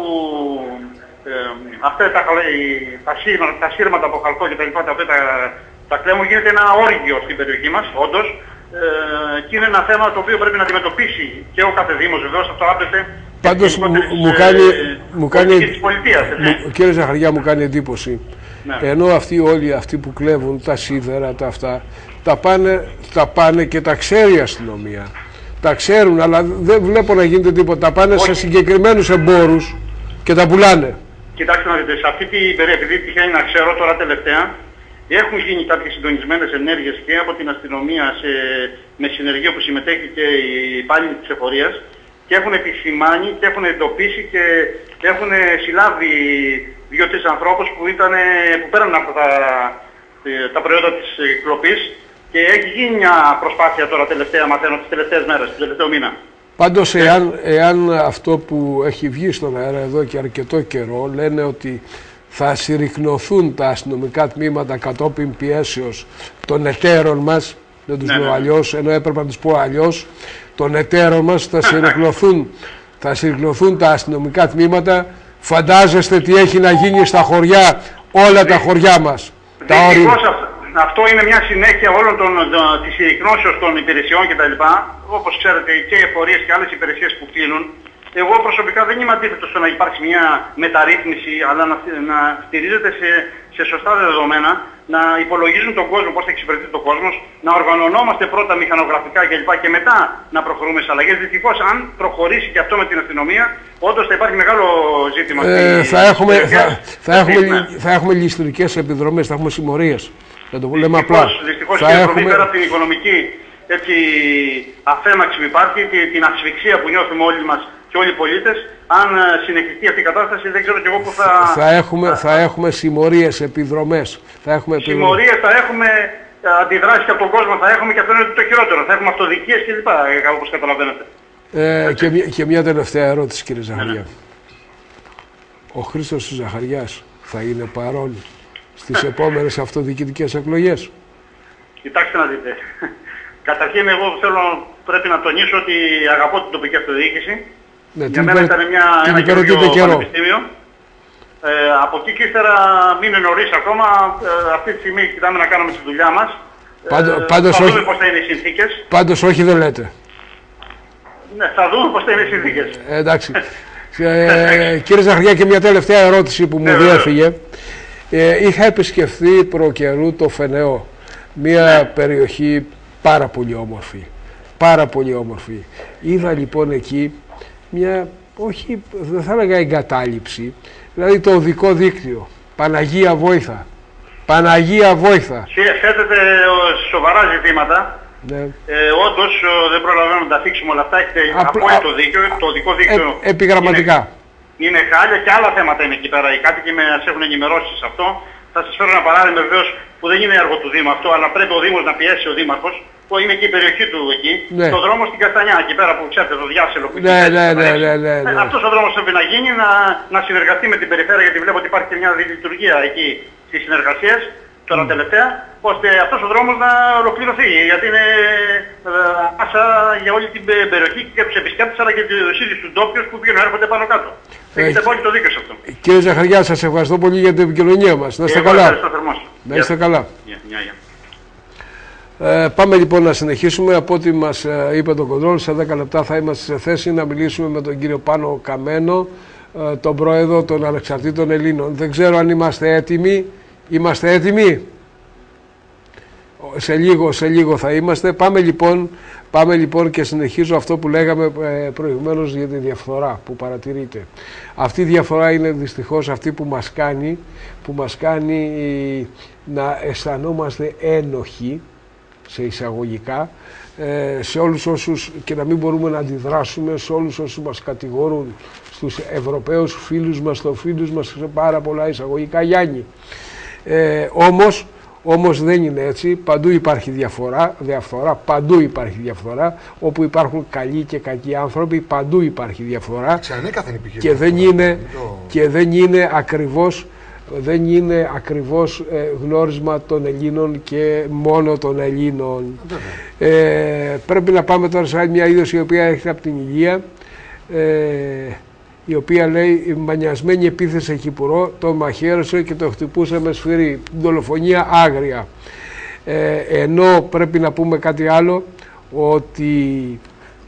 ε, αυτά τα, τα, σύρμα, τα σύρματα από χαλκό και τα λοιπά τα οποία τα, τα κλέβουν, γίνεται ένα όργιο στην περιοχή μας, όντως. Ε, και είναι ένα θέμα το οποίο πρέπει να αντιμετωπίσει και ο κάθε Δήμος, βεβαίως αυτό άπτεται. Πάντως μου, μου κάνει, ε, μου κάνει της πολιτείας, μου, κύριε Ζαχαριά, μου κάνει εντύπωση. Ναι. Ενώ αυτοί όλοι αυτοί που κλέβουν τα σίδερα, τα αυτά, τα πάνε, τα πάνε και τα ξέρει η αστυνομία. Τα ξέρουν, αλλά δεν βλέπω να γίνεται τίποτα. Τα πάνε όχι. Σε συγκεκριμένους εμπόρους και τα πουλάνε. Κοιτάξτε να δείτε, σε αυτή την περίοδο, επειδή τυχαίνει να ξέρω τώρα τελευταία, έχουν γίνει κάποιες συντονισμένες ενέργειες και από την αστυνομία σε, με συνεργείο που συμμετέχει και οι υπάλληλοι της εφορίας και έχουν επισημάνει και έχουν εντοπίσει και έχουν συλλάβει δύο-τρεις ανθρώπους που, ήταν, που πέραν από τα, τα προϊόντα της κλοπής και έχει γίνει μια προσπάθεια τώρα τελευταία, μαθαίνω, τις τελευταίες μέρες, τον τελευταίο μήνα. Πάντως εάν, εάν αυτό που έχει βγει στον αέρα εδώ και αρκετό καιρό λένε ότι θα συρρυκνωθούν τα αστυνομικά τμήματα κατόπιν πιέσεως των εταίρων μας, δεν τους ναι, λέω ναι. αλλιώς, ενώ έπρεπε να τους πω αλλιώς, των εταίρων μας θα συρρυκνωθούν, θα συρρυκνωθούν τα αστυνομικά τμήματα. Φαντάζεστε τι έχει να γίνει στα χωριά, όλα τα χωριά μας. Τα αυτό είναι μια συνέχεια όλων των, της συρρυκνώσεως των υπηρεσιών κτλ. Όπως ξέρετε και οι εφορίες και άλλες υπηρεσίες που κλείνουν. Εγώ προσωπικά δεν είμαι αντίθετος στο να υπάρξει μια μεταρρύθμιση, αλλά να, να στηρίζεται σε, σε σωστά δεδομένα, να υπολογίζουν τον κόσμο, πώς θα εξυπηρετεί τον κόσμο, να οργανωνόμαστε πρώτα μηχανογραφικά κλπ. Και μετά να προχωρούμε σε αλλαγές. Δυστυχώς, αν προχωρήσει και αυτό με την αστυνομία, όντως θα υπάρχει μεγάλο ζήτημα. Ε, θα, έχουμε, θα, θα, έχουμε, θα έχουμε ληστρικές επιδρομές, θα έχουμε συμμορίες. Θα το λέμε απλά. Δυστυχώς και έχουμε... πέρα από την οικονομική έτσι, αφέμαξη που υπάρχει, την ασφυξία που νιώθουμε όλοι μας και όλοι οι πολίτες, αν συνεχιστεί αυτή η κατάσταση, δεν ξέρω και εγώ που θα... Θα έχουμε, θα έχουμε συμμορίες, επιδρομές. Θα έχουμε συμμορίες, θα έχουμε αντιδράσεις από τον κόσμο, θα έχουμε και αυτό είναι το χειρότερο. Θα έχουμε αυτοδικίες κλπ. Όπως καταλαβαίνετε. Ε, και, μια, και μια τελευταία ερώτηση, κύριε Ζαχαριά. Ναι, ναι. Ο Χρήστος Ζαχαριάς θα είναι παρόν στις επόμενες αυτοδιοικητικές εκλογές? Κοιτάξτε να δείτε. Καταρχήν εγώ θέλω, πρέπει να τονίσω ότι αγαπώ την τοπική αυτοδιοίκηση. Ναι, για μένα ήταν μια, ένα καινούργιο πανεπιστήμιο. Ε, από εκεί και ύστερα μην είναι νωρίς ακόμα. Ε, αυτή τη στιγμή κοιτάμε να κάνουμε τη δουλειά μας. Πάντω, ε, πάντως, θα όχι, δούμε πώς θα είναι οι συνθήκες. Πάντως όχι δεν λέτε. Ναι, θα δούμε πώς θα είναι οι συνθήκες. Ε, εντάξει. ε, κύριε Ζαχαριά, και μια τελευταία ερώτηση που μου ναι, διέφυγε. Ε, είχα επισκεφθεί προ καιρού το Φενεό, μια ναι. περιοχή πάρα πολύ όμορφη. Πάρα πολύ όμορφη. Είδα λοιπόν εκεί μια, όχι, δεν θα έλεγα εγκατάλειψη, δηλαδή το οδικό δίκτυο. Παναγία Βόηθα. Παναγία Βόηθα. Θέτεται σοβαρά ζητήματα. Ναι. Ε, όντως δεν προλαβαίνω να τα θίξουμε όλα αυτά. Έχετε απόλυτο δίκιο. Το οδικό δίκτυο. Ε, επιγραμματικά. Είναι, είναι χάλια και άλλα θέματα είναι εκεί πέρα. Οι κάτοικοι μας έχουν ενημερώσει σε αυτό. Θα σας φέρω ένα παράδειγμα βεβαίως που δεν είναι έργο του Δήμου αυτό, αλλά πρέπει ο Δήμος να πιέσει ο Δήμαρχος, που είναι και η περιοχή του εκεί, ναι. στο δρόμο στην Καστανιά, εκεί πέρα που ξέρετε το διάσελο που ναι, ναι, ναι, ναι, ναι, ναι. Αυτός ο δρόμος πρέπει να γίνει, να, να συνεργαστεί με την περιφέρεια, γιατί βλέπω ότι υπάρχει και μια λειτουργία εκεί στις συνεργασίες, τώρα mm. τελευταία, ώστε αυτός ο δρόμος να ολοκληρωθεί, γιατί είναι άσα για όλη την περιοχή και για τους επισκέπτες, αλλά και τους ίδιους τους ντόπιους που πηγαίνουν έρχονται πάνω κάτω. Έχετε πολύ το δίκιο σε αυτό. Κύριε Ζαχαριά, σας ευχαριστώ πολύ για την επικοινωνία μας. Να είστε καλά. Να είστε καλά. Yeah, yeah, yeah. Ε, πάμε λοιπόν να συνεχίσουμε. Από ό,τι μας ε, είπε το κοντρόλ, σε δέκα λεπτά θα είμαστε σε θέση να μιλήσουμε με τον κύριο Πάνο Καμένο, ε, τον πρόεδρο των Ανεξαρτήτων Ελλήνων. Δεν ξέρω αν είμαστε έτοιμοι. Είμαστε έτοιμοι. Σε λίγο, σε λίγο θα είμαστε. Πάμε λοιπόν, πάμε λοιπόν και συνεχίζω αυτό που λέγαμε ε, προηγουμένως για τη διαφθορά που παρατηρείτε. Αυτή η διαφθορά είναι δυστυχώς αυτή που μας κάνει, που μας κάνει να αισθανόμαστε ένοχοι, σε εισαγωγικά, ε, σε όλους όσους, και να μην μπορούμε να αντιδράσουμε σε όλους όσους μας κατηγορούν, στους Ευρωπαίους φίλους μας, στους φίλους μας, σε πάρα πολλά εισαγωγικά Γιάννη. Ε, όμως, όμως δεν είναι έτσι, παντού υπάρχει διαφορά, διαφθορά, παντού υπάρχει διαφθορά, όπου υπάρχουν καλοί και κακοί άνθρωποι, παντού υπάρχει διαφθορά και δεν είναι, και δεν είναι ακριβώς, δεν είναι ακριβώς ε, γνώρισμα των Ελλήνων και μόνο των Ελλήνων. Ε, πρέπει να πάμε τώρα σε μια είδωση η οποία έρχεται από την Ηλία, ε, η οποία λέει η μανιασμένη επίθεση σε Κυπουρό, το μαχαίρωσε και το χτυπούσε με σφυρί. Δολοφονία άγρια. Ε, ενώ πρέπει να πούμε κάτι άλλο, ότι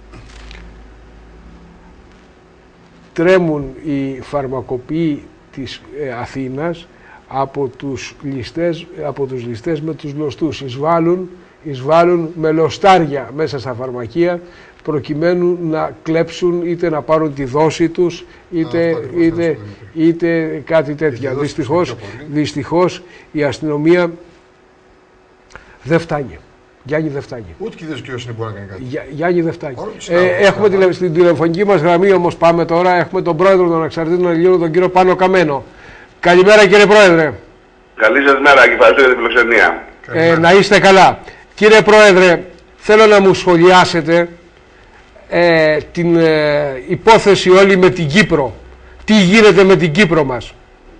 τρέμουν οι φαρμακοποιοί της ε, Αθήνας από τους ληστές, από τους ληστές με τους λωστούς. Εισβάλλουν, εισβάλλουν με λοστάρια μέσα στα φαρμακεία, προκειμένου να κλέψουν, είτε να πάρουν τη δόση τους, είτε, Α, είτε, είτε κάτι τέτοια. Δυστυχώς, δυστυχώς η αστυνομία δεν φτάνει. Γιάννη δεν φτάνει. Ούτε και η δικαιοσύνη μπορεί να κάνει κάτι. Για, Γιάννη δεν φτάνει. Ε, έχουμε τηλε, στην τηλεφωνική μας γραμμή, όμως πάμε τώρα, έχουμε τον πρόεδρο των Ανεξαρτήτων Ελλήνων, τον κύριο Πάνο Καμένο. Καλημέρα κύριε πρόεδρε. Καλή σας μέρα και ευχαριστώ για την φιλοξενία. Ε, να είστε καλά. Κύριε πρόεδρε, θέλω να μου σχολιάσετε Ε, την ε, υπόθεση όλη με την Κύπρο. Τι γίνεται με την Κύπρο μας?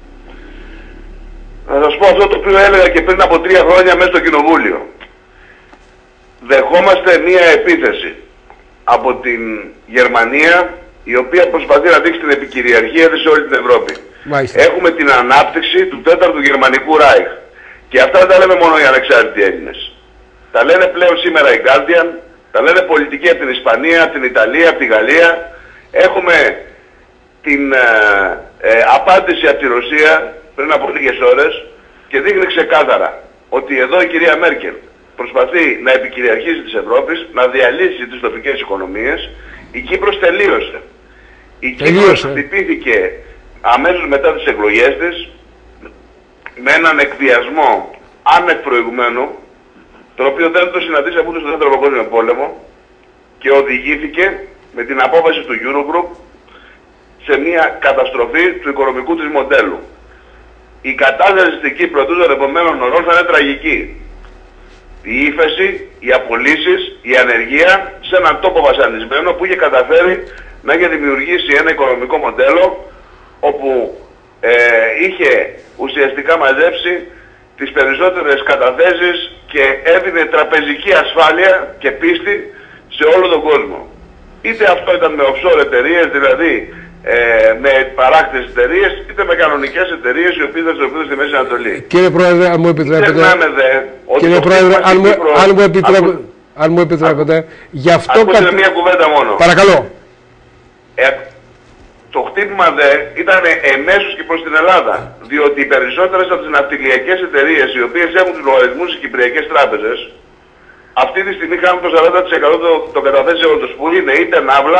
Να σας πω αυτό το οποίο έλεγα και πριν από τρία χρόνια μέσα στο Κοινοβούλιο. Δεχόμαστε μία επίθεση από την Γερμανία, η οποία προσπαθεί να δείξει την επικυριαρχία της σε όλη την Ευρώπη. Μάλιστα. Έχουμε την ανάπτυξη του τέταρτου Γερμανικού Ράιχ. Και αυτά δεν τα λέμε μόνο οι ανεξάρτητοι Έλληνες. Τα λένε πλέον σήμερα οι Guardian, τα λένε πολιτικοί από την Ισπανία, από την Ιταλία, από τη Γαλλία. Έχουμε την ε, ε, απάντηση από τη Ρωσία πριν από λίγες ώρες και δείχνει ξεκάθαρα ότι εδώ η κυρία Μέρκελ προσπαθεί να επικυριαρχήσει της Ευρώπης, να διαλύσει τις τοπικές οικονομίες. Η Κύπρος τελείωσε. Η Κύπρος χτυπήθηκε αμέσως μετά τις εκλογές της με έναν εκβιασμό άνευ προηγουμένου, το οποίο δεν το συναντήσει από ούτε στο δεύτερο παγκόσμιο πόλεμο, και οδηγήθηκε με την απόφαση του Eurogroup σε μια καταστροφή του οικονομικού της μοντέλου. Η κατάσταση στην Κύπρο των επόμενων ωρών θα είναι τραγική. Η ύφεση, οι απολύσεις, η ανεργία σε έναν τόπο βασανισμένο που είχε καταφέρει να είχε δημιουργήσει ένα οικονομικό μοντέλο όπου ε, είχε ουσιαστικά μαζέψει τις περισσότερες καταθέσεις και έδινε τραπεζική ασφάλεια και πίστη σε όλο τον κόσμο. Είτε αυτό ήταν με offshore εταιρείες, δηλαδή ε, με παράκτες εταιρείες, είτε με κανονικές εταιρείες οι οποίες δραστηριοποιούνται στη Μέση Ανατολή. Κύριε Πρόεδρε, αν μου επιτρέπετε. Ξεχνάμε δε ότι Κύριε Πρόεδρε, αν, μου, αν μου επιτρέπετε. αν μου επιτρέπετε. Γι' αυτό ακούστε κατ... μία κουβέντα μόνο. Παρακαλώ. Ε, το χτύπημα δε ήταν εμέσως και προς την Ελλάδα. Διότι οι περισσότερες από τις ναυτιλιακές εταιρείες, οι οποίες έχουν τους λογαριασμούς στις κυπριακές τράπεζες, αυτή τη στιγμή κάνουν το σαράντα τοις εκατό των καταθέσεων τους, που είναι είτε ναύλα,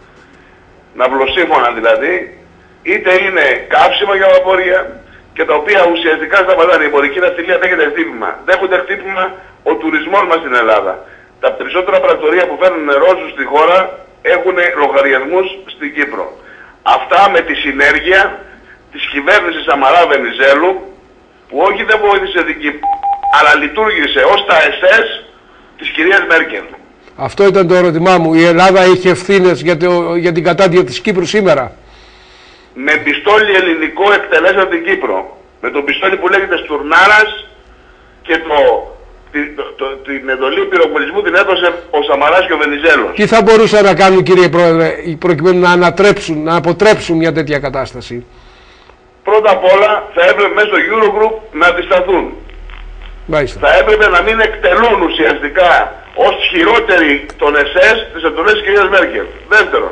ναυλοσύμφωνα δηλαδή, είτε είναι καύσιμα για βαπορία, και τα οποία ουσιαστικά σταματάνε. Η εμπορική ναυτιλία δέχεται χτύπημα. Δέχονται χτύπημα ο τουρισμός μας στην Ελλάδα. Τα περισσότερα πρακτορεία που φέρνουν Ρώσους στη χώρα έχουν λογαριασμούς στην Κύπρο. Αυτά με τη συνέργεια της κυβέρνησης Σαμαρά Βενιζέλου, που όχι δεν βοήθησε την Κύπρο, αλλά λειτουργήσε ως τα ες ες της κυρίας Μέρκελ. Αυτό ήταν το ερώτημά μου. Η Ελλάδα είχε ευθύνες για, το, για την κατάντια της Κύπρου σήμερα. Με πιστόλι ελληνικό εκτελέσαν την Κύπρο. Με τον πιστόλι που λέγεται Στουρνάρας, και το, τη, το, το, την εντολή πυροβολισμού την έδωσε ο Σαμαράς και ο Βενιζέλος. Τι θα μπορούσαν να κάνουν, κύριε Πρόεδρε, προκειμένου να ανατρέψουν, να αποτρέψουν μια τέτοια κατάσταση? Πρώτα απ' όλα θα έπρεπε μέσα στο Eurogroup να αντισταθούν. Μάλιστα. Θα έπρεπε να μην εκτελούν ουσιαστικά ως χειρότεροι των ες ες τις εντολές της κυρίας Μέρκελ. Δεύτερον,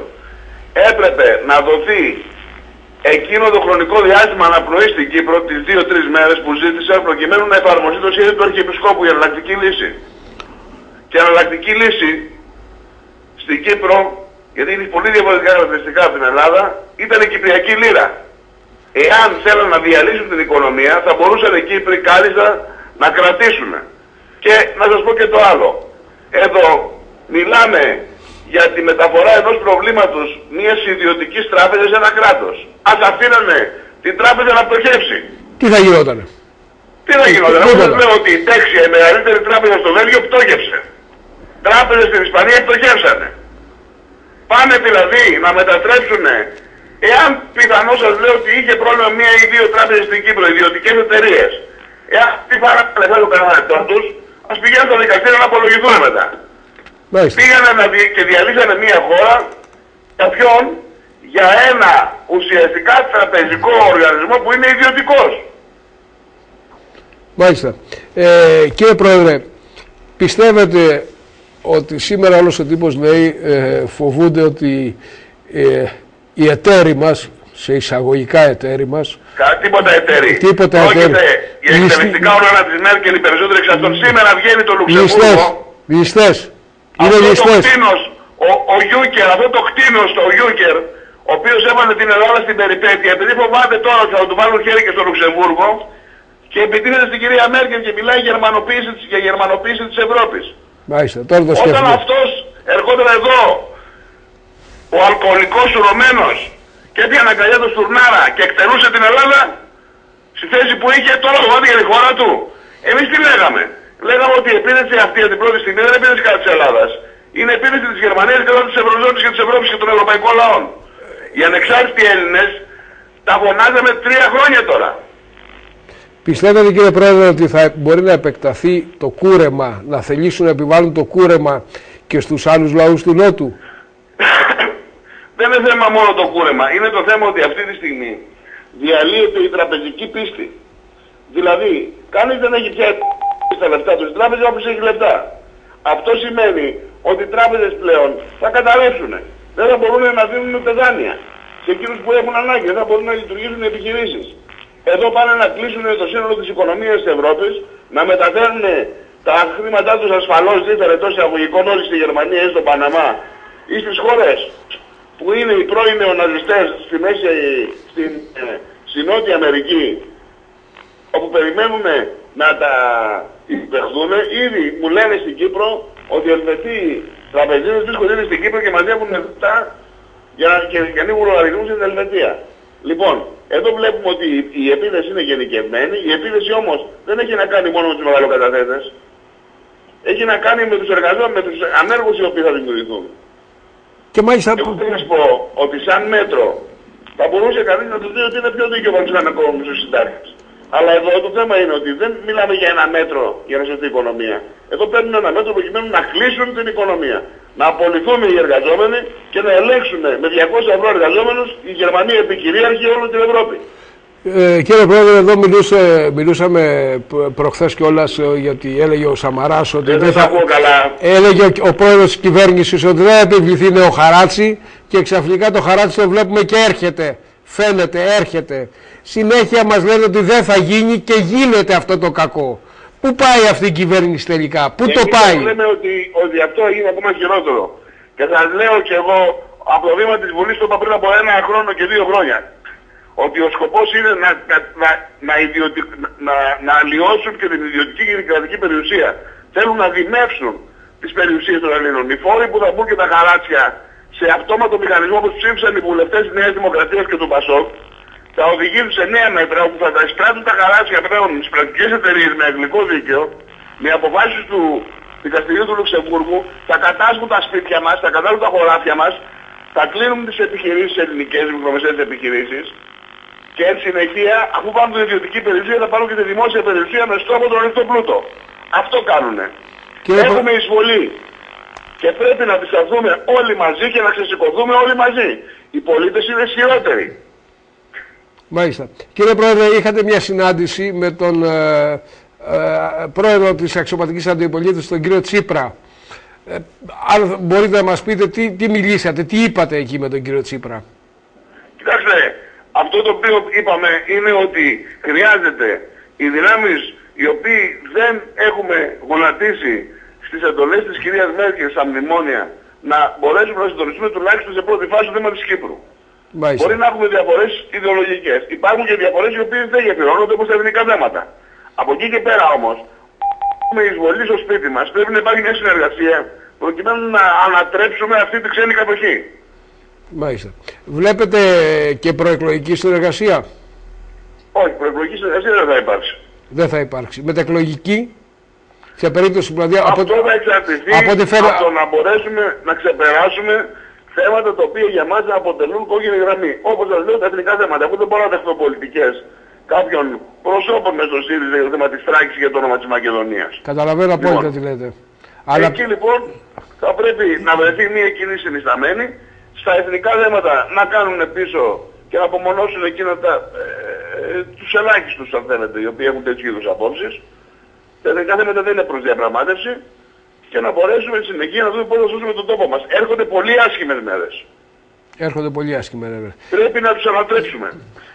έπρεπε να δοθεί εκείνο το χρονικό διάστημα αναπνοή στην Κύπρο, τις δύο τρεις μέρες που ζήτησαν, προκειμένου να εφαρμοστεί το σχέδιο του Αρχιεπισκόπου για εναλλακτική λύση. Και εναλλακτική λύση στην Κύπρο, γιατί είναι πολύ διαφορετικά χαρακτηριστικά από την Ελλάδα, ήταν η Κυπριακή Λίρα. Εάν θέλουν να διαλύσουν την οικονομία, θα μπορούσαν οι Κύπροι κάλλιστα να κρατήσουν. Και να σας πω και το άλλο. Εδώ μιλάμε για τη μεταφορά ενός προβλήματος μιας ιδιωτικής τράπεζας σε ένα κράτος. Ας αφήνανε την τράπεζα να πτωχεύσει. Τι θα γινότανε? Τι θα γινότανε? Εγώ σας λέω ότι η Τέξια, η μεγαλύτερη τράπεζα στο Βέλγιο, πτώχευσε. Τράπεζες στην Ισπανία πτωχεύσανε. Πάνε δηλαδή να μετατρέψουν, εάν πιθανώς σας λέω ότι είχε πρόβλημα μία ή δύο τράπεζες στην Κύπρο, ιδιωτικές εταιρείες, εάν τι παράδειγμα το κανένα τους, ας πηγαίνουν στο δικαστήριο να απολογηθούν μετά. Μάλιστα. Πήγανε να δι... και διαλύσανε μια χώρα για ποιον? Για ένα ουσιαστικά τραπεζικό οργανισμό που είναι ιδιωτικός. Μάλιστα. Ε, κύριε Πρόεδρε, πιστεύετε ότι σήμερα όλος ο τύπος λέει ε, φοβούνται ότι ε, οι εταίροι μας, σε εισαγωγικά εταίροι μας, Κα, τίποτα εταίροι. Τίποτα εταίροι. Για εκτελεστικά όργανα της Μέρκελ, οι περισσότεροι εξ αυτών. Σήμερα βγαίνει το Λουξεμβούργο. Ληστές. Αυτό το κτίνος, ο, ο Γιούκερ, αυτό το κτίνος, το Γιούκερ, ο οποίος έβαλε την Ελλάδα στην περιπέτεια, επειδή φοβάται τώρα ότι θα του βάλουν χέρι και στο Λουξεμβούργο, και επιτίθεται στην κυρία Μέρκελ και μιλάει για γερμανοποίηση, για γερμανοποίηση της Ευρώπης. Μάλιστα, τώρα το Όταν αυτός ερχόταν εδώ, ο αλκοολικός σουρωμένος, και έπιανε αγκαλιά του Στουρνάρα και εκτελούσε την Ελλάδα, στη θέση που είχε, τώρα το βάτι για τη χώρα του. Εμείς τι λέγαμε? Λέγαμε ότι η επίθεση αυτή για την πρώτη στιγμή δεν είναι επίθεση κατά της Ελλάδας. Είναι επίθεση της Γερμανίας κατά της Ευρωζώνης και της Ευρώπης και των ευρωπαϊκών λαών. Οι ανεξάρτητοι Έλληνες τα φωνάζαμε τρία χρόνια τώρα. Πιστεύετε, κύριε Πρόεδρε, ότι θα μπορεί να επεκταθεί το κούρεμα, να θελήσουν να επιβάλλουν το κούρεμα και στους άλλους λαούς του Νότου? Δεν είναι θέμα μόνο το κούρεμα. Είναι το θέμα ότι αυτή τη στιγμή διαλύεται η τραπεζική πίστη. Δηλαδή, κανείς δεν έχει πια στα λεφτά του, η τράπεζα όπως έχει λεφτά. Αυτό σημαίνει ότι οι τράπεζες πλέον θα καταρρεύσουν. Δεν θα μπορούν να δίνουν ούτε δάνεια σε εκείνους που έχουν ανάγκη, δεν θα μπορούν να λειτουργήσουν οι επιχειρήσεις. Εδώ πάνε να κλείσουν το σύνολο της οικονομίας της Ευρώπης, να μεταφέρουν τα χρήματά τους ασφαλώς δίθερα εντός εισαγωγικών όλοι στη Γερμανία ή στον Παναμά ή στις χώρες που είναι οι πρώην νεοναζιστές στη μέση, στην, ε, στη Νότια Αμερική, όπου περιμένουν να τα υπερδούν. Ήδη μου λένε στην Κύπρο ότι οι Ελβετοί τραπεζίτες βρίσκονται στην Κύπρο και μαζεύουν λεφτά για, και, και ανοίγουν λογαριασμούς στην Ελβετία. Λοιπόν, εδώ βλέπουμε ότι η επίθεση είναι γενικευμένη. Η επίθεση όμως δεν έχει να κάνει μόνο με τους μεγαλοκαταθέτες. Έχει να κάνει με τους εργαζόμενους, με τους ανέργους οι οποίοι θα δημιουργηθούν. Και μάλιστα... Εγώ θέλω να σου πω ότι σαν μέτρο θα μπορούσε κανείς να του δει ότι είναι πιο δίκαιο από τους ανακόμους στους συντάξεις. Αλλά εδώ το θέμα είναι ότι δεν μιλάμε για ένα μέτρο για να σωθεί η οικονομία. Εδώ παίρνουν ένα μέτρο προκειμένου να κλείσουν την οικονομία. Να απολυθούν οι εργαζόμενοι και να ελέγξουν με διακόσια ευρώ εργαζόμενους οι Γερμανοί επικυρίαρχοι όλη την Ευρώπη. Ε, κύριε Πρόεδρε, εδώ μιλούσε, μιλούσαμε προχθές κιόλας, γιατί έλεγε ο Σαμαράς ότι δεν, δεν θα... καλά. Έλεγε ο, ο πρόεδρος της κυβέρνησης ότι δεν θα επιβληθεί νέο χαράτσι και ξαφνικά το χαράτσι το βλέπουμε και έρχεται. Φαίνεται, έρχεται. Συνέχεια μας λένε ότι δεν θα γίνει και γίνεται αυτό το κακό. Πού πάει αυτή η κυβέρνηση τελικά, πού και το πάει. Λέμε ότι, ότι αυτό έγινε ακόμα χειρότερο. Και θα λέω κι εγώ από το βήμα της Βουλής το είπα πριν από ένα χρόνο και δύο χρόνια. Ότι ο σκοπός είναι να, να, να, να, ιδιωτι, να, να αλλοιώσουν και την ιδιωτική και την κρατική περιουσία. Θέλουν να δημεύσουν τις περιουσίες των Ελλήνων. Οι φόροι που θα μπουν και τα χαράτσια σε αυτόματο μηχανισμό που ψήφισαν οι βουλευτές της Νέας Δημοκρατίας και του ΠΑΣΟΚ θα οδηγήσουν σε νέα μέτρα όπου θα τα εισπράττουν τα χαράτσια πλέον στις κρατικές εταιρείες με αγγλικό δίκαιο, με αποφάσεις του Δικαστηρίου του Λουξεμβούργου, θα κατάσχουν τα σπίτια μας, θα κατάσχουν τα χωράφια μας, θα κλείνουν τις επιχειρήσεις ελληνικές, τις μικρομεσαίες επιχειρήσεις και εν συνεχεία, αφού πάρουν την ιδιωτική περιουσία, θα πάρουν και τη δημόσια περιουσία με στόχο τον ανοιχτό πλούτο. Αυτό κάνουνε. Και έχουμε εισβολή. Και πρέπει να αντισταθούμε όλοι μαζί και να ξεσηκωθούμε όλοι μαζί. Οι πολίτες είναι ισχυρότεροι. Μάλιστα. Κύριε Πρόεδρε, είχατε μια συνάντηση με τον ε, ε, πρόεδρο της Αξιωματικής Αντιπολίτευσης, τον κύριο Τσίπρα. Ε, αν μπορείτε να μας πείτε τι, τι μιλήσατε, τι είπατε εκεί με τον κύριο Τσίπρα. Κοιτάξτε, αυτό το οποίο είπαμε είναι ότι χρειάζεται οι δυνάμεις οι οποίοι δεν έχουμε γονατίσει στις εντολές της κυρίας Μέρκελ στα μνημόνια να μπορέσουμε να συντονιστούμε τουλάχιστον σε πρώτη φάση το θέμα της Κύπρου. Μάλιστα. Μπορεί να έχουμε διαφορές ιδεολογικές. Υπάρχουν και διαφορές οι οποίες δεν γεφυρώνονται όπως τα ελληνικά θέματα. Από εκεί και πέρα όμως, με εισβολή στο σπίτι μας πρέπει να υπάρχει μια συνεργασία προκειμένου να ανατρέψουμε αυτή τη ξένη κατοχή. Μάλιστα. Βλέπετε και προεκλογική συνεργασία. Όχι, προεκλογική συνεργασία δεν θα υπάρξει. Δεν θα υπάρξει. Μετεκλογική, σε περίπτωση δηλαδή... Αυτό από... θα εξαρτηθεί από, φέρα... από το να μπορέσουμε να ξεπεράσουμε θέματα τα οποία για μας αποτελούν κόκκινη γραμμή. Όπως σας λέω τα εθνικά θέματα. Εγώ δεν μπορώ να δεχτώ πολιτικές κάποιων προσώπων μες στο ΣΥΡΙΖΑ για το θέμα της Θράκης και το όνομα της Μακεδονίας. Καταλαβαίνω απόλυτα λοιπόν, τι λέτε. Αλλά... Εκεί λοιπόν θα πρέπει να βρεθεί μια κοινή συνισταμένη στα εθνικά θέματα να κάνουν πίσω και να απομονώσουν εκείνα τα, ε, ε, τους ελάχιστους αν θέλετε, οι οποίοι έχουν τέτοιου είδους απόψεις. Τα εθνικά θέματα δεν είναι προς διαπραγμάτευση και να μπορέσουμε στη συνεχεία να δούμε πώς θα σώσουμε τον τόπο μας. Έρχονται πολύ άσχημες μέρες. Έρχονται πολύ άσχημες μέρες. Πρέπει να τους ανατρέψουμε.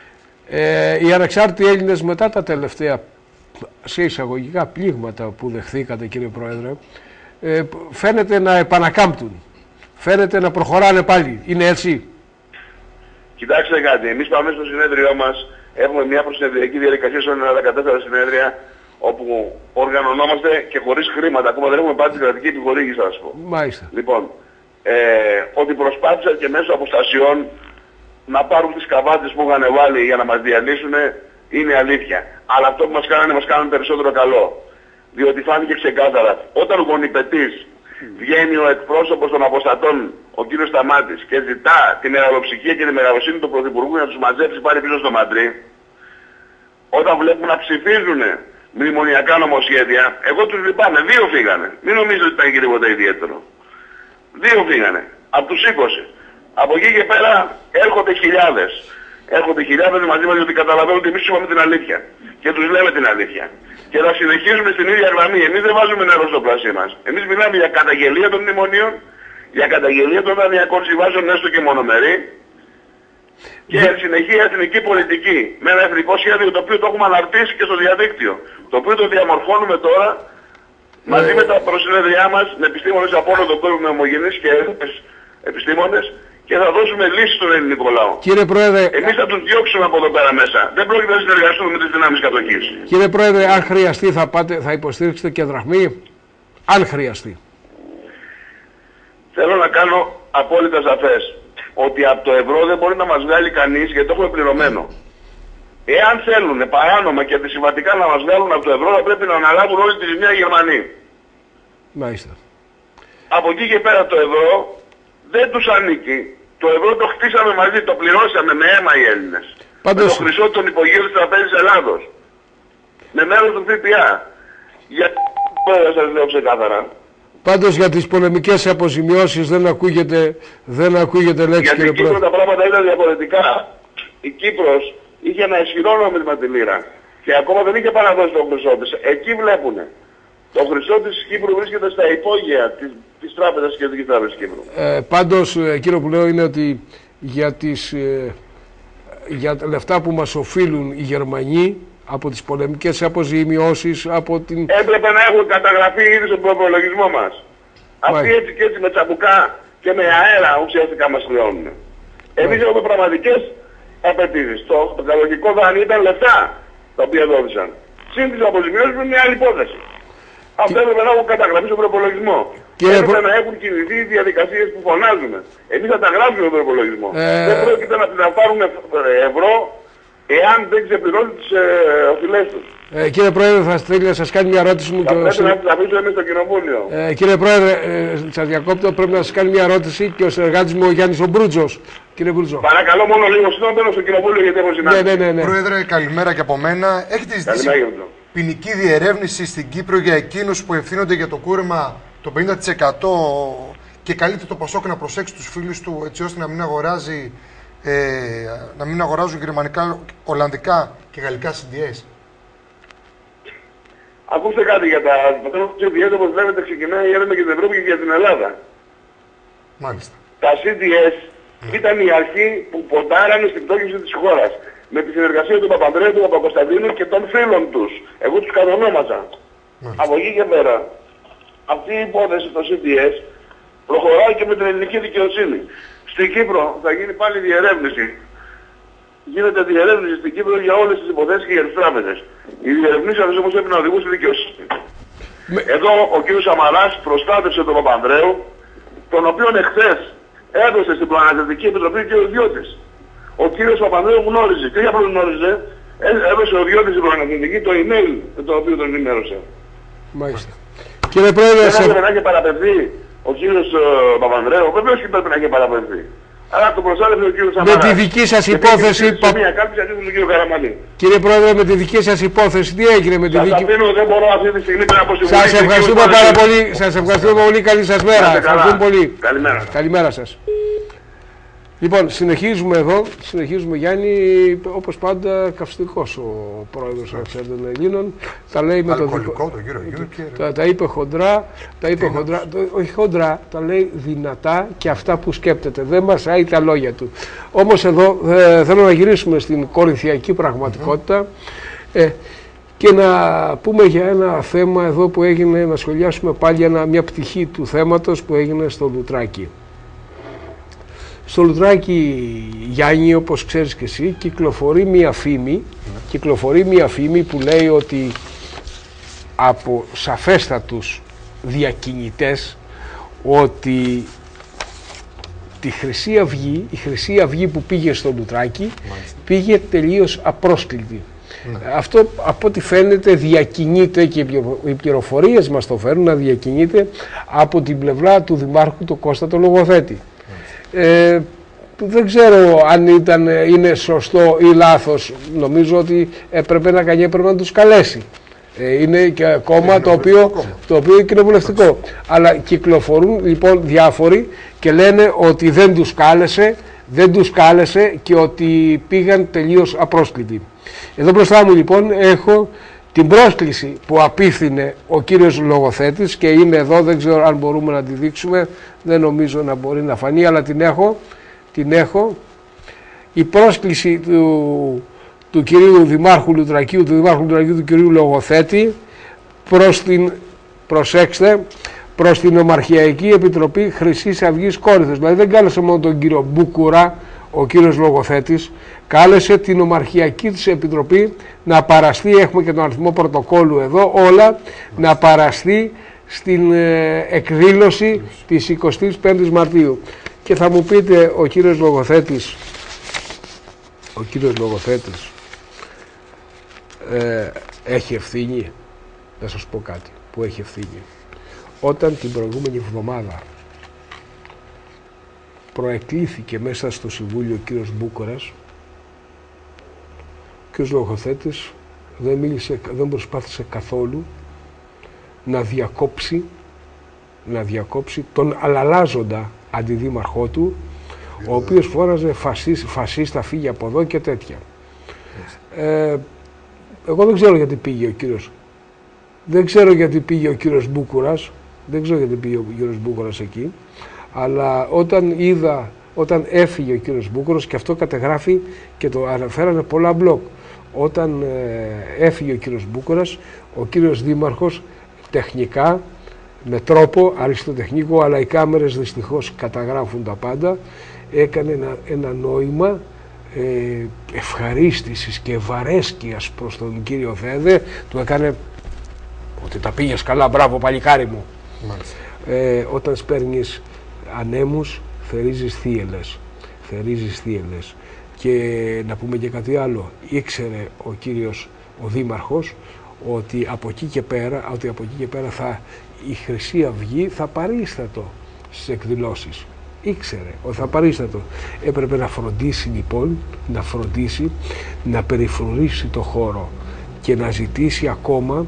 Ε, οι ανεξάρτητοι Έλληνες μετά τα τελευταία σε εισαγωγικά πλήγματα που δεχθήκατε κύριε Πρόεδρε, ε, φαίνεται να επανακάμπτουν. Φαίνεται να προχωράνε πάλι. Είναι έτσι. Κοιτάξτε κάτι. Εμείς πάμε στο συνέδριό μας. Έχουμε μια προσυνεδριακή διαδικασία σε δεκατέσσερα συνέδρια όπου οργανωνόμαστε και χωρίς χρήματα. Ακόμα δεν έχουμε πάρει την κρατική επιχορήγηση, θα σας πω. Μάλιστα. Λοιπόν, ε, ότι προσπάθησαν και μέσω αποστασιών να πάρουν τις καβάτες που είχαν βάλει για να μας διαλύσουν είναι αλήθεια. Αλλά αυτό που μας κάνανε μας κάνανε περισσότερο καλό. Διότι φάνηκε ξεκάθαρα. Όταν ο γονιπετής βγαίνει ο εκπρόσωπος των αποστατών, ο κύριος Σταμάτης, και ζητά τη μεγαλοψυχία και τη μεγαλοσύνη του Πρωθυπουργού για να τους μαζέψει πάλι πίσω στο Μαντρί, όταν βλέπουν να ψηφίζουν μνημονιακά νομοσχέδια, εγώ τους λυπάμαι. Δύο φύγανε. Μην νομίζετε ότι ήταν και τίποτα ιδιαίτερο. Δύο φύγανε. Από τους είκοσι. Από εκεί και πέρα έρχονται χιλιάδες. Έρχονται χιλιάδες μαζί μας γιατί καταλαβαίνουν ότι εμείς είπαμε την αλήθεια. Και τους λέμε την αλήθεια. Και θα συνεχίσουμε στην ίδια γραμμή. Εμείς δεν βάζουμε νερό στο πλασί μας. Εμείς μιλάμε για καταγγελία των μνημονίων, για καταγγελία των δανειακών συμβάσεων έστω και μονομερή. Και εν συνεχεία εθνική πολιτική. Με ένα εθνικό σχέδιο το οποίο το έχουμε αναρτήσει και στο διαδίκτυο. Το οποίο το διαμορφώνουμε τώρα μαζί με τα προσυνέδριά μας, με επιστήμονες από όλο τον κόσμο, με ομογενείς και επιστήμονες. Και θα δώσουμε λύσεις στον ελληνικό λαό. Κύριε Πρόεδρε, εμείς θα τους διώξουμε από εδώ πέρα μέσα. Δεν πρόκειται να συνεργαστούμε με τις δυνάμεις κατοχής. Κύριε Πρόεδρε, αν χρειαστεί θα, πάτε, θα υποστήριξετε και δραχμή. Αν χρειαστεί. Θέλω να κάνω απόλυτα σαφές ότι από το ευρώ δεν μπορεί να μας βγάλει κανείς γιατί το έχουμε πληρωμένο. Εάν θέλουν παράνομα και αντισυμβατικά να μας βγάλουν από το ευρώ θα πρέπει να αναλάβουν όλη τη ζημιά οι Γερμανοί. Μάλιστα. Από εκεί και πέρα το ευρώ δεν τους ανήκει. Το ευρώ το χτίσαμε μαζί, το πληρώσαμε με αίμα οι Έλληνες. Πάντως... Με το χρυσό των υπογείων της Τραπέζης Ελλάδος. Με μέρος του ΦΠΑ. Για πέρα σας λέω ξεκάθαρα. Πάντως για τις πολεμικές αποζημιώσεις δεν ακούγεται, δεν ακούγεται λέξη κύριε Πρόεδρε. Γιατί η Κύπρο τα πράγματα ήταν διαφορετικά. Η Κύπρος είχε ένα ισχυρό νόμισμα τη λίρα και ακόμα δεν είχε παραδώσει τον χρυσό της. Εκεί βλέπουνε. Το χρυσό της Κύπρου βρίσκεται στα υπόγεια της, της τράπεζας και της τράπεζας Κύπρου. Ε, πάντως, εκείνο που λέω είναι ότι για, τις, ε, για τα λεφτά που μας οφείλουν οι Γερμανοί από τις πολεμικές αποζημιώσεις, από την... Έπρεπε να έχουν καταγραφεί ήδη στον προπολογισμό μας. Αυτοί έτσι και έτσι με τσαμπουκά και με αέρα ουσιαστικά μας χρεώνουν. Εμείς έχουμε πραγματικές απαιτήσεις. Το, το κατοχικό δάνειο ήταν λεφτά τα οποία δόθησαν. Συν τις αποζημιώσεις με μια άλλη υπόθεση. Αυτά έπρεπε να έχουν καταγραφεί στον προπολογισμό. Και έπρεπε προ... να έχουν κινηθεί οι διαδικασίες που φωνάζουμε. Εμείς θα τα γράψουμε στον προπολογισμό. Ε... Δεν πρόκειται να, να πάρουν ευρώ εάν δεν ξεπληρώνουν τις ε, οφειλές τους. Ε, κύριε Πρόεδρε, θα στείλει να σας κάνει μια ερώτηση μου. Θα πρέπει ο... να τις αφήσω εμείς στο Κοινοβούλιο. Ε, κύριε Πρόεδρε, ε, σας διακόπτω, πρέπει να σας κάνει μια ερώτηση και ο συνεργάτης μου ο Γιάννης ο Μπρούτζος. Κύριε Μπρούτζο. Παρακαλώ μόνο λίγο σύντομα, μπαίνω στο Κοινοβούλιο γιατί έχω συνάντηση. Ναι, ναι, ναι, ναι. Πρόεδρε, καλημέρα και από μένα. Έχετε ζητήσει ποινική διερεύνηση στην Κύπρο για εκείνους που ευθύνονται για το κούρεμα το πενήντα τοις εκατό και καλείται το Πασόκ να προσέξει τους φίλους του έτσι ώστε να μην αγοράζει Ε, να μην αγοράζουν γερμανικά, ολλανδικά και γαλλικά σι ντι ες. Ακούστε κάτι για τα σι ντι ες, όπως βλέπετε ξεκινάει η έρευνα για την Ευρώπη και για την Ελλάδα. Μάλιστα. Τα σι ντι ες mm. ήταν η αρχή που ποντάρανε στην πτώχευση της χώρας. Με τη συνεργασία του Παπανδρέου, του Παπακοσταντίνου και των φίλων τους. Εγώ τους κατονόμασα. Mm. Από εκεί και πέρα, αυτή η υπόθεση των σι ντι ες προχωράει και με την ελληνική δικαιοσύνη. Στην Κύπρο θα γίνει πάλι διερεύνηση. Γίνεται διερεύνηση στην Κύπρο για όλες τις υποθέσεις και για τις τράπεζες. Οι διερευνήσεις αυτές όμως πρέπει να οδηγούν στη δικαιοσύνη. Με... Εδώ ο κ. Σαμαράς προστάτευσε τον Παπανδρέου, τον οποίον εχθές έδωσε στην Προαναστατική Επιτροπή και ο ιδιώτης. Ο κ. Παπανδρέου γνώριζε και για πρώτον γνώριζε, έδωσε ο ιδιώτης στην Προαναστατική το email το οποίο τον ενημέρωσε. Μάλιστα. Κύριε Πρόεδρε, δεν έπρεπε να έχει παραπευθεί ο κύριος uh, Παπανδρέου, βεβαίως και πρέπει να έχει παραπευθεί. Αλλά το προστάτευσε ο κύριος Σαμαράς. Με τη δική σας υπόθεση... Πα... Μία κάρτης αντίθεση του κύριου Καραμανή. Κύριε Πρόεδρε, με τη δική σας υπόθεση, τι έγινε με τη δική... Σας αφήνω, δεν μπορώ αυτή τη στιγμή να αποσυμβολήσω. Σας ευχαριστούμε πάρα πολύ. Σας ευχαριστούμε πολύ. Καλή σας μέρα. Ευχαριστούμε πολύ. Καλημέρα. Καλημέρα σας. Λοιπόν, συνεχίζουμε εδώ, συνεχίζουμε Γιάννη, όπως πάντα καυστικός ο πρόεδρος των Ελλήνων. Τα λέει με το δικό το γύρο, γύρο και... τα, τα είπε χοντρά, τα είπε χοντρά, το, όχι χοντρά, τα λέει δυνατά και αυτά που σκέπτεται. Δεν μασάει τα λόγια του. Όμως εδώ ε, θέλω να γυρίσουμε στην κορινθιακή πραγματικότητα mm-hmm. ε, και να πούμε για ένα θέμα εδώ που έγινε, να σχολιάσουμε πάλι ένα, μια πτυχή του θέματος που έγινε στο Λουτράκι. Στο Λουτράκι, Γιάννη, όπως ξέρεις και εσύ, κυκλοφορεί μία φήμη, κυκλοφορεί μία φήμη που λέει ότι από σαφέστατους διακινητές ότι τη Χρυσή Αυγή, η Χρυσή Αυγή που πήγε στο Λουτράκι, μάλιστα, πήγε τελείως απρόσκλητη. Ναι. Αυτό από ό,τι φαίνεται διακινείται και οι πληροφορίες μας το φέρνουν να διακινείται από την πλευρά του Δημάρχου του Κώστα το Λογοθέτη. Ε, δεν ξέρω αν ήταν, είναι σωστό ή λάθος. Νομίζω ότι έπρεπε να κάνει, έπρεπε να τους καλέσει. Ε, είναι και κόμμα το οποίο, το οποίο είναι κοινοβουλευτικό. Αλλά κυκλοφορούν λοιπόν διάφοροι και λένε ότι δεν τους κάλεσε, δεν τους κάλεσε και ότι πήγαν τελείως απρόσκλητοι. Εδώ μπροστά μου λοιπόν έχω την πρόσκληση που απίθυνε ο κύριος Λογοθέτης και είναι εδώ, δεν ξέρω αν μπορούμε να τη δείξουμε, δεν νομίζω να μπορεί να φανεί, αλλά την έχω, την έχω. Η πρόσκληση του, του κυρίου Δημάρχου Λουτρακίου, του Δημάρχου Λουτρακίου του κυρίου Λογοθέτη προς την, προσέξτε, προς την Ομαρχιακή Επιτροπή Χρυσής Αυγής Κόρινθος. Δηλαδή δεν κάλεσε μόνο τον κύριο Μπούκουρα, ο κύριος Λογοθέτης, κάλεσε την Ομαρχιακή της Επιτροπή να παραστεί, έχουμε και τον αριθμό πρωτοκόλλου εδώ, όλα, να παραστεί στην ε, εκδήλωση της εικοστής πέμπτης Μαρτίου. Και θα μου πείτε, ο κύριος Λογοθέτης, ο κύριος Λογοθέτης ε, έχει ευθύνη, να σας πω κάτι που έχει ευθύνη. Όταν την προηγούμενη εβδομάδα προεκλήθηκε μέσα στο Συμβούλιο ο κύριος Μπούκορας, ο κύριος Λογοθέτης δεν μίλησε, δεν προσπάθησε καθόλου να διακόψει, να διακόψει τον αλλαλάζοντα αντιδήμαρχό του, ο οποίος φόραζε φασίστα, φύγει από εδώ και τέτοια. Ε, εγώ δεν ξέρω γιατί πήγε ο κύριος. Δεν ξέρω γιατί πήγε ο κύριος Μπούκουρας. Δεν ξέρω γιατί πήγε ο κύριος Μπούκουρας εκεί. Αλλά όταν είδα, όταν έφυγε ο κύριος Μπούκουρας, και αυτό κατεγράφει και το αναφέρανε πολλά μπλοκ. Όταν ε, έφυγε ο κύριος Μπούκουρας, ο κύριος Δήμαρχος τεχνικά, με τρόπο αριστοτεχνικό, αλλά οι κάμερες δυστυχώς καταγράφουν τα πάντα, έκανε ένα, ένα νόημα ε, ευχαρίστησης και βαρέσκειας προς τον κύριο Δέδε. Του έκανε ότι τα πήγες καλά, μπράβο παλικάρι μου. Ε, όταν σπέρνεις ανέμους, θερίζεις θύελες. Θερίζεις θύελες. Και να πούμε και κάτι άλλο. Ήξερε ο κύριος ο Δήμαρχος ότι από εκεί και πέρα, ότι από εκεί και πέρα θα, η Χρυσή Αυγή θα παρίστατο στις εκδηλώσεις. Ήξερε ότι θα παρίστατο. Έπρεπε να φροντίσει λοιπόν, να φροντίσει, να περιφρουρήσει το χώρο και να ζητήσει ακόμα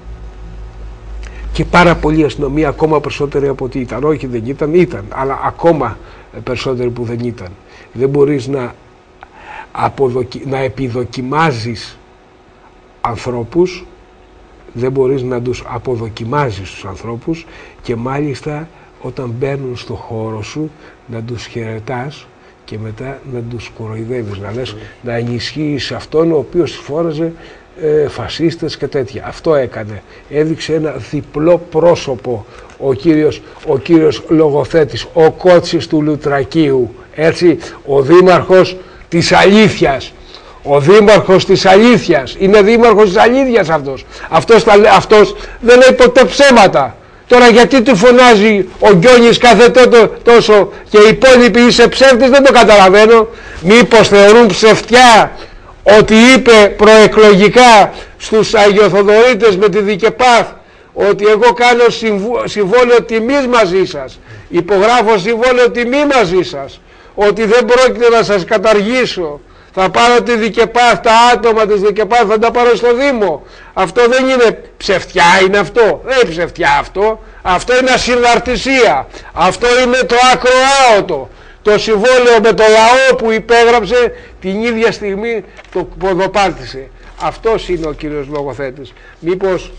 και πάρα πολλή αστυνομία, ακόμα περισσότερη από ό,τι ήταν. Όχι, δεν ήταν, ήταν, αλλά ακόμα περισσότερη που δεν ήταν. Δεν μπορείς να, αποδοκι... να επιδοκιμάζεις ανθρώπους, δεν μπορείς να τους αποδοκιμάζεις τους ανθρώπους, και μάλιστα όταν μπαίνουν στο χώρο σου να τους χαιρετάς και μετά να τους κοροϊδεύεις, να λες, να ενισχύεις αυτόν ο οποίος φόραζε ε, φασίστες και τέτοια. Αυτό έκανε. Έδειξε ένα διπλό πρόσωπο ο κύριος, ο κύριος λογοθέτης, ο κότσης του Λουτρακίου, έτσι, ο δήμαρχος της αλήθειας. Ο δήμαρχος της αλήθειας. Είναι δήμαρχος της αλήθειας αυτός. Αυτός, αυτός δεν λέει ποτέ ψέματα. Τώρα γιατί του φωνάζει ο Γκιόνης κάθε τόσο και οι υπόλοιποι είσαι ψεύτης, δεν το καταλαβαίνω. Μήπως θεωρούν ψευτιά ότι είπε προεκλογικά στους Αγιοθοδωρήτες με τη Δικεπάθ ότι εγώ κάνω συμβόλαιο τιμής μαζί σας, υπογράφω συμβόλαιο τιμή μαζί σας, ότι δεν πρόκειται να σας καταργήσω, θα πάρω τη Δικεπάθ, τα άτομα της Δικεπάθ θα τα πάρω στο Δήμο. Αυτό δεν είναι ψευτιά, είναι αυτό. Δεν είναι ψευτιά αυτό. Αυτό είναι ασυναρτησία. Αυτό είναι το ακροάωτο. Το συμβόλαιο με το λαό που υπέγραψε την ίδια στιγμή το ποδοπάτησε. Αυτός είναι ο κύριος λογοθέτης. Μήπως,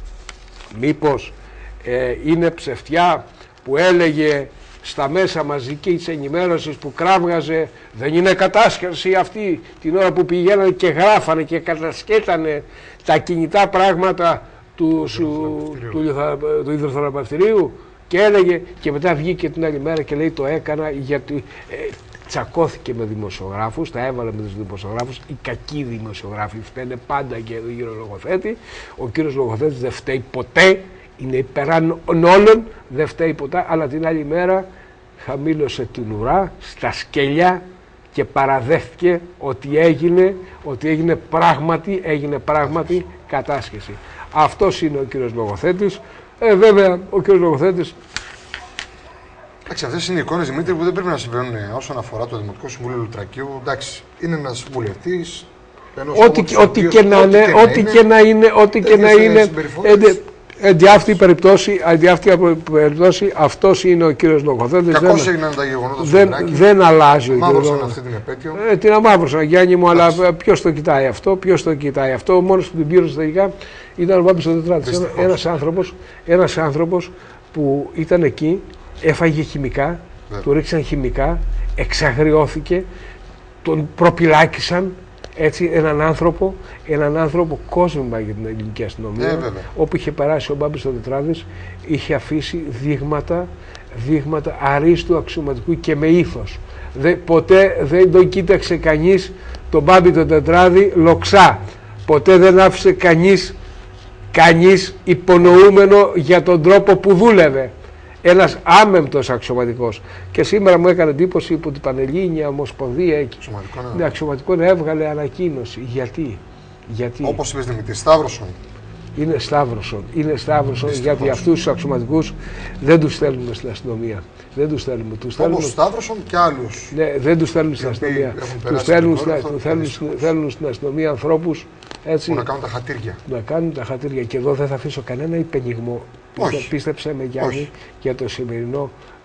μήπως ε, είναι ψευτιά που έλεγε στα μέσα μαζικής ενημέρωσης που κράβγαζε, δεν είναι κατάσχεση αυτή, την ώρα που πηγαίνανε και γράφανε και κατασκέτανε τα κινητά πράγματα του, του, του, του υδροθεραπευτηρίου, και έλεγε, και μετά βγήκε την άλλη μέρα και λέει το έκανα γιατί ε, τσακώθηκε με δημοσιογράφους, τα έβαλε με τους δημοσιογράφους, οι κακοί δημοσιογράφοι φταίνε πάντα και εδώ γύρω λογοθέτη. Ο κύριος λογοθέτης δεν φταίει ποτέ, είναι υπεράν όλων, δεν φταίει ποτέ, αλλά την άλλη μέρα χαμήλωσε την ουρά στα σκελιά και παραδέχτηκε ότι έγινε, ότι έγινε πράγματι, έγινε πράγματι κατάσχεση. Αυτός είναι ο κύριος λογοθέτης. Ε, βέβαια, ο κύριος λογοθέτης. Εντάξει, αυτές είναι οι εικόνες, Δημήτρη, που δεν πρέπει να συμβαίνουν όσον αφορά το Δημοτικό Συμβούλιο Λουτρακίου. Εντάξει, είναι ένας βουλευτής. Ό,τι και να είναι, ό,τι και να είναι, ό,τι και να είναι. Εν αυτή η περίπτωση, περίπτωση αυτός είναι ο κύριος λογοθέτης. Κακώς έγιναν τα γεγονότα στο δεν, δεν αλλάζει ο κύριος. Αμαύρωσαν αυτή την επέτειο. Ε, την αμαύρωσαν, Γιάννη μου, αλλά ποιος το κοιτάει αυτό, ποιος το κοιτάει αυτό. Ο μόνος που την πήρε τελικά ήταν ο Βάμπης ο Τετράτης. Ένας άνθρωπος, ένας άνθρωπος που ήταν εκεί, έφαγε χημικά, yeah. του ρίξαν χημικά, εξαγριώθηκε, τον προπυλάκησαν. Έτσι, έναν άνθρωπο, έναν άνθρωπο κόσμημα για την ελληνική αστυνομία, ε, όπου είχε περάσει ο Μπάμπης ο Τετράδης, είχε αφήσει δείγματα, δείγματα αρίστου αξιωματικού και με ήθος. Δε, ποτέ δεν τον κοίταξε κανείς τον Μπάμπη τον Τετράδη λοξά. Ποτέ δεν άφησε κανείς, κανείς υπονοούμενο για τον τρόπο που δούλευε. Ένας άμεμπτος αξιωματικός. Και σήμερα μου έκανε εντύπωση που την Πανελλήνια Ομοσπονδία ναι, αξιωματικό έβγαλε ανακοίνωση. Γιατί, γιατί. Όπως είπες Δημήτρη, Σταύρωσον. Είναι Σταύρωσον. Είναι Σταύρωσον γιατί αυτούς τους αξιωματικούς δεν τους στέλνουμε στην αστυνομία. Δεν τους στέλνουμε. Τους όπως Σταύρωσον και άλλους. Ναι, δεν τους στέλνουν στην αστυνομία. Τους στέλνουν, θέλουν, θέλουν στην αστυνομία ανθρώπους έτσι, που να κάνουν τα χατήρια. Να κάνουν τα χατήρια. Και εδώ δεν θα αφήσω κανένα υπενιγμό. Πίστεψε με, Γιάννη, όχι. για το σημερινό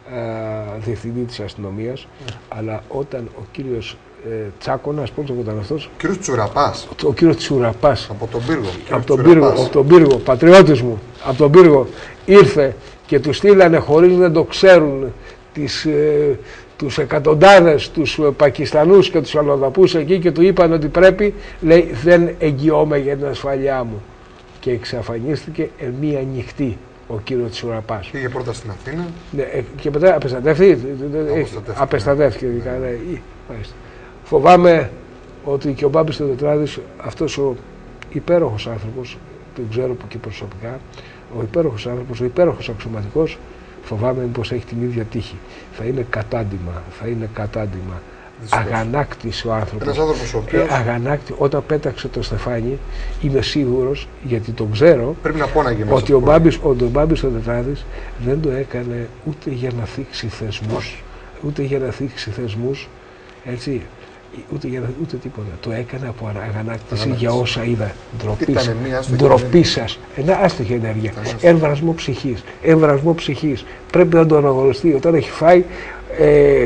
διευθυντή της αστυνομίας, mm. αλλά όταν ο κύριος ε, Τσάκωνας, πώς το ήταν αυτός, ο κύριος Τσουραπάς, ο, ο κύριος Τσουραπάς από τον Πύργο, από τον Πύργο, από τον Πύργο, πατριώτης μου, από τον Πύργο, ήρθε και του στείλανε χωρίς να το ξέρουν τις, ε, τους εκατοντάδες, τους Πακιστανούς και τους αλλοδαπούς εκεί και του είπαν ότι πρέπει, λέει, δεν εγγυώμαι για την ασφαλειά μου. Και εξαφανίστηκε ε, μία νυχτή ο κύριος Τσουραπάς. Πήγε πρώτα στην Αθήνα. Ναι, και μετά απεστατεύτηκε. Απεστατεύτηκε. Ναι. Ναι. Φοβάμαι ότι και ο Μπάμπης ο Τετράδης, αυτός ο υπέροχος άνθρωπος, τον ξέρω που και προσωπικά, ο υπέροχος άνθρωπος, ο υπέροχος αξιωματικός, φοβάμαι πως έχει την ίδια τύχη. Θα είναι κατάντημα, θα είναι κατάντημα. Αγανάκτης ο άνθρωπος. Ένας άνθρωπος ο οποίος... ε, αγανάκτη, όταν πέταξε το στεφάνι, είμαι σίγουρος, γιατί τον ξέρω, πρέπει να πόναγε ότι ο Μπάμπης, ο, ο Μπάμπης ο Τετράδης δεν το έκανε ούτε για να θίξει θεσμούς, ούτε για να θίξει θεσμούς, έτσι, ούτε, για να, ούτε τίποτα. Το έκανε από αγανάκτηση για όσα είδα. Ντροπή σας. Ένα άστοχη ενέργεια. Έμβρασμο ψυχής. Έμβρασμο ψυχής. Πρέπει να το αναγνωριστεί όταν έχει φάει Ε,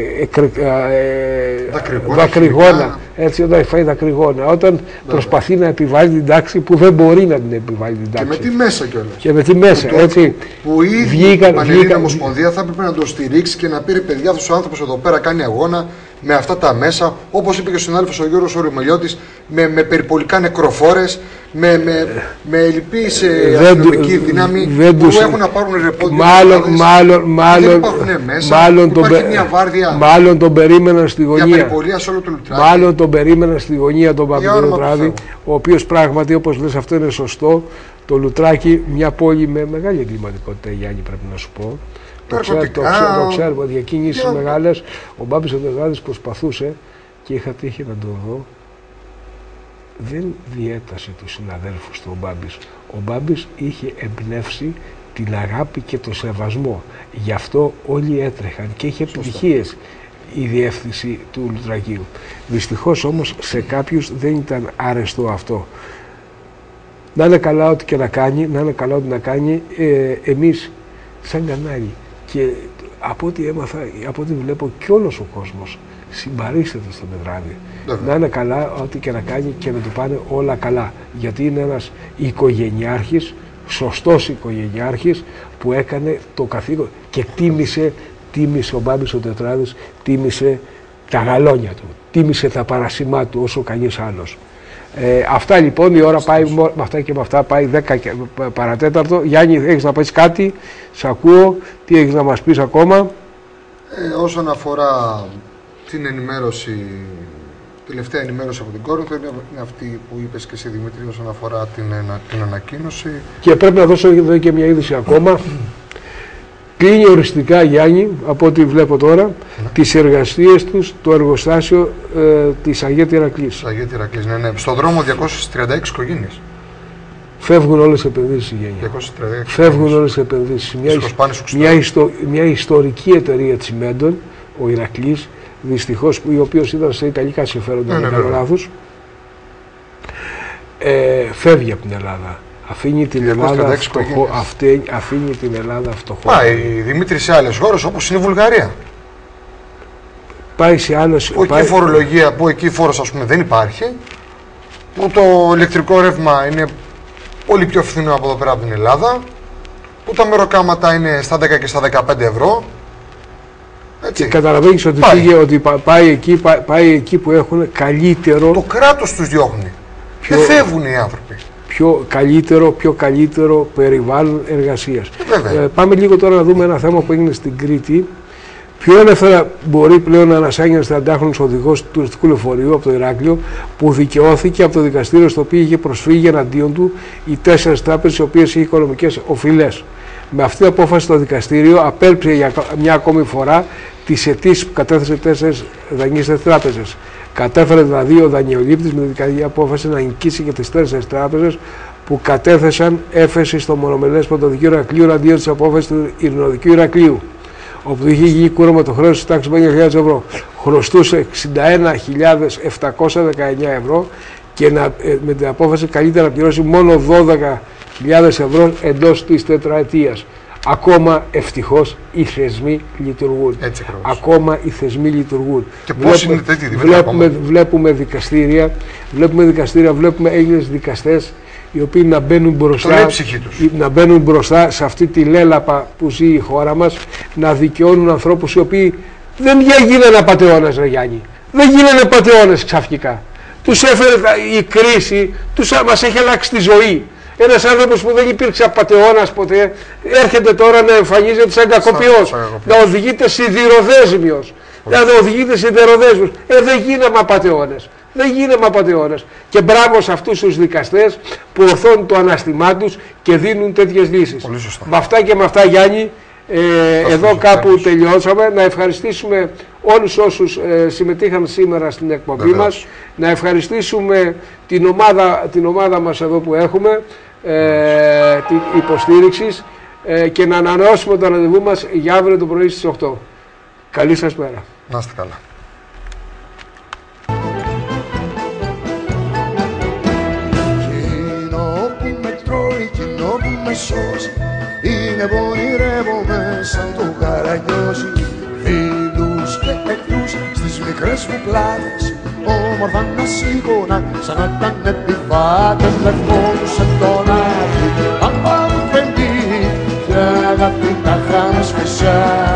ε, δακρυγόνα, έτσι, όταν έχει φάει δακρυγόνα, όταν Βέβαια. προσπαθεί να επιβάλλει την τάξη που δεν μπορεί να την επιβάλλει την τάξη. Και με τη μέσα κιόλας. Και με τη μέσα, που, έτσι. Που η ίδια η Πανελλήνια Ομοσπονδία θα έπρεπε να το στηρίξει και να πει ρε παιδιά, αυτός ο άνθρωπος εδώ πέρα κάνει αγώνα με αυτά τα μέσα, όπως είπε και ο συνάδελφος ο Γιώργος Οριμελιώτης, με, με περιπολικά νεκροφόρες, με, με, με ελλειπείς αστυνομική δύναμη που τους... έχουν να πάρουν ρεπόντια. Μάλλον, μάλλον, μάλλον, μάλλον, τον, μάλλον τον περίμεναν στη γωνία. Μάλλον τον περίμεναν στη γωνία τον Παπαδράδη, ο οποίος πράγματι, όπως λες, αυτό είναι σωστό. Το Λουτράκι, μια πόλη με μεγάλη εγκληματικότητα, Γιάννη, πρέπει να σου πω. Το ξέρω, το ξέρω, το ξέρω, διακίνησεις yeah. μεγάλες. Ο Μπάμπης ο Τετράδης προσπαθούσε και είχα τύχει να τον δω. Δεν διέτασε τους συναδέλφους του ο Μπάμπης. Ο Μπάμπης είχε εμπνεύσει την αγάπη και το σεβασμό. Γι' αυτό όλοι έτρεχαν και είχε επιτυχίες η διεύθυνση του Λουτρακίου. Δυστυχώς όμως σε κάποιους δεν ήταν άρεστο αυτό. Να είναι καλά ό,τι και να κάνει, να είναι καλά ό,τι να κάνει, ε, εμείς σαν κανάλι. Και από ό,τι έμαθα, από ό,τι βλέπω και όλος ο κόσμος συμπαρίσταται στον Τετράδη. Να είναι καλά ό,τι και να κάνει και να του πάνε όλα καλά. Γιατί είναι ένας οικογενειάρχης, σωστός οικογενειάρχης που έκανε το καθήκον και τίμησε, τίμησε ο Μπάμπης ο Τετράδης, τίμησε τα γαλόνια του, τίμησε τα παρασημά του όσο κανείς άλλος. Ε, αυτά λοιπόν, η ώρα πάει, με αυτά και με αυτά πάει δέκα παρατέταρτο. Γιάννη, έχεις να πεις κάτι, σ' ακούω, τι έχεις να μας πεις ακόμα? Ε, όσον αφορά την ενημέρωση, τελευταία ενημέρωση από την Κόρινθο, είναι αυτή που είπες και εσύ Δημήτρη όσον αφορά την, την ανακοίνωση. Και πρέπει να δώσω εδώ και μια είδηση ακόμα. Κλείνει οριστικά, Γιάννη, από ό,τι βλέπω τώρα, ναι. τις εργασίες τους, το εργοστάσιο ε, της Αγέτη Ηρακλής. Αγέτη Ηρακλής, ναι, ναι. Στον δρόμο διακόσιες τριάντα έξι οικογένειες. Φεύγουν όλες οι επενδύσεις, Γιάννη. διακόσιες τριάντα έξι Φεύγουν όλες οι επενδύσεις. Μια, μια, ιστο, μια ιστορική εταιρεία τσιμέντων, ο Ηρακλής, δυστυχώς, ο οποίος ήταν σε ιταλικά συμφέροντα, ναι, ναι, ναι, λάθος, ε, φεύγει από την Ελλάδα. Αφήνει την, Ελλάδα φτωχό, αυτή, αφήνει την Ελλάδα φτωχό. Πάει Δημήτρη σε άλλες χώρες όπως είναι η Βουλγαρία. Πάει σε άλλες... Που πάει... εκεί φορολογία, που εκεί φόρος ας πούμε δεν υπάρχει. Που το ηλεκτρικό ρεύμα είναι πολύ πιο φθηνό από εδώ πέρα από την Ελλάδα. Που τα μεροκάματα είναι στα δέκα και στα δεκαπέντε ευρώ. Έτσι. Και καταλαβαίνεις ότι, πάει. Πήγε, ότι πάει, εκεί, πάει, πάει εκεί που έχουν καλύτερο... Το κράτος τους διώχνει. Πιο... Δεν φεύγουν οι άνθρωποι. Πιο καλύτερο, πιο καλύτερο περιβάλλον εργασίας. Ε, πάμε λίγο τώρα να δούμε ένα θέμα που έγινε στην Κρήτη. Πιο ελεύθερα μπορεί πλέον να ανασάγει ένας τριαντάχρονος οδηγός του τουριστικού λεωφορείου από το Ηράκλειο, που δικαιώθηκε από το δικαστήριο στο οποίο είχε προσφύγει εναντίον του οι τέσσερις τράπεζες οι οποίες είχε οικονομικές οφειλές. Με αυτή την απόφαση το δικαστήριο απέλπισε για μια ακόμη φορά τις αιτήσεις που κατέθεσε τέσσερις δανείστες τράπεζες. Κατέφερε δηλαδή ο δανειολήπτης με δικαστική απόφαση να νικήσει και τις τέσσερις τράπεζες που κατέθεσαν έφεση στο μονομελές πρωτοδικείο Ηρακλείου εναντίον της απόφασης του Ειρηνοδικείου Ηρακλείου, όπου είχε γίνει κούραμα το χρέος της τάξης πενήντα χιλιάδες ευρώ. Χρωστούσε εξήντα ένα χιλιάδες επτακόσια δεκαεννιά ευρώ και να, με την απόφαση καλύτερα να πληρώσει μόνο δώδεκα χιλιάδες ευρώ εντός της τετραετίας. Ακόμα ευτυχώς οι θεσμοί λειτουργούν. Έτσι, ακόμα οι θεσμοί λειτουργούν. Και πώς είναι τέτοιοι βλέπουμε, βλέπουμε δικαστήρια, βλέπουμε δικαστήρια, βλέπουμε Έλληνες δικαστές οι οποίοι να μπαίνουν μπροστά, να μπαίνουν μπροστά σε αυτή τη λέλαπα που ζει η χώρα μας, να δικαιώνουν ανθρώπους οι οποίοι δεν γίνανε απατεώνες, ρε Γιάννη. Δεν γίνανε απατεώνες ξαφνικά. Τους έφερε η κρίση, τους, μας έχει αλλάξει τη ζωή. Ένας άνθρωπος που δεν υπήρξε απατεώνας ποτέ, έρχεται τώρα να εμφανίζεται σαν κακοποιός, να οδηγείται σιδηροδέσμιος, να οδηγείται σιδηροδέσμιος. Ε, δεν γίναμε απατεώνες. Δεν γίναμε απατεώνες. Και μπράβο σε αυτούς τους δικαστές που ορθώνουν το αναστημά τους και δίνουν τέτοιες λύσεις. Με αυτά και με αυτά, Γιάννη, ε, εδώ κάπου τελειώσαμε. Να ευχαριστήσουμε όλους όσους ε, συμμετείχαν σήμερα στην εκπομπή Βεβαίως. μας. Να ευχαριστήσουμε την ομάδα, την ομάδα μας εδώ που έχουμε, ε, την υποστήριξη, ε, και να ανανεώσουμε το ραντεβού μας για αύριο το πρωί στις οκτώ. Καλή σας μέρα. Να είστε καλά. Εκείνο που με τρώει, εκείνο που με σώζει, είναι που ονειρεύομαι σαν το Καραγκιόζι. Φίλους και εχθρούς στις μικρές μου πλάτες, όμορφα να σήκωνα σαν να ήταν επιβάτες. Λευκόντουσε τον άδει, αν πάρουν πεντή, και αγάπη τα χάμε σπεσιά.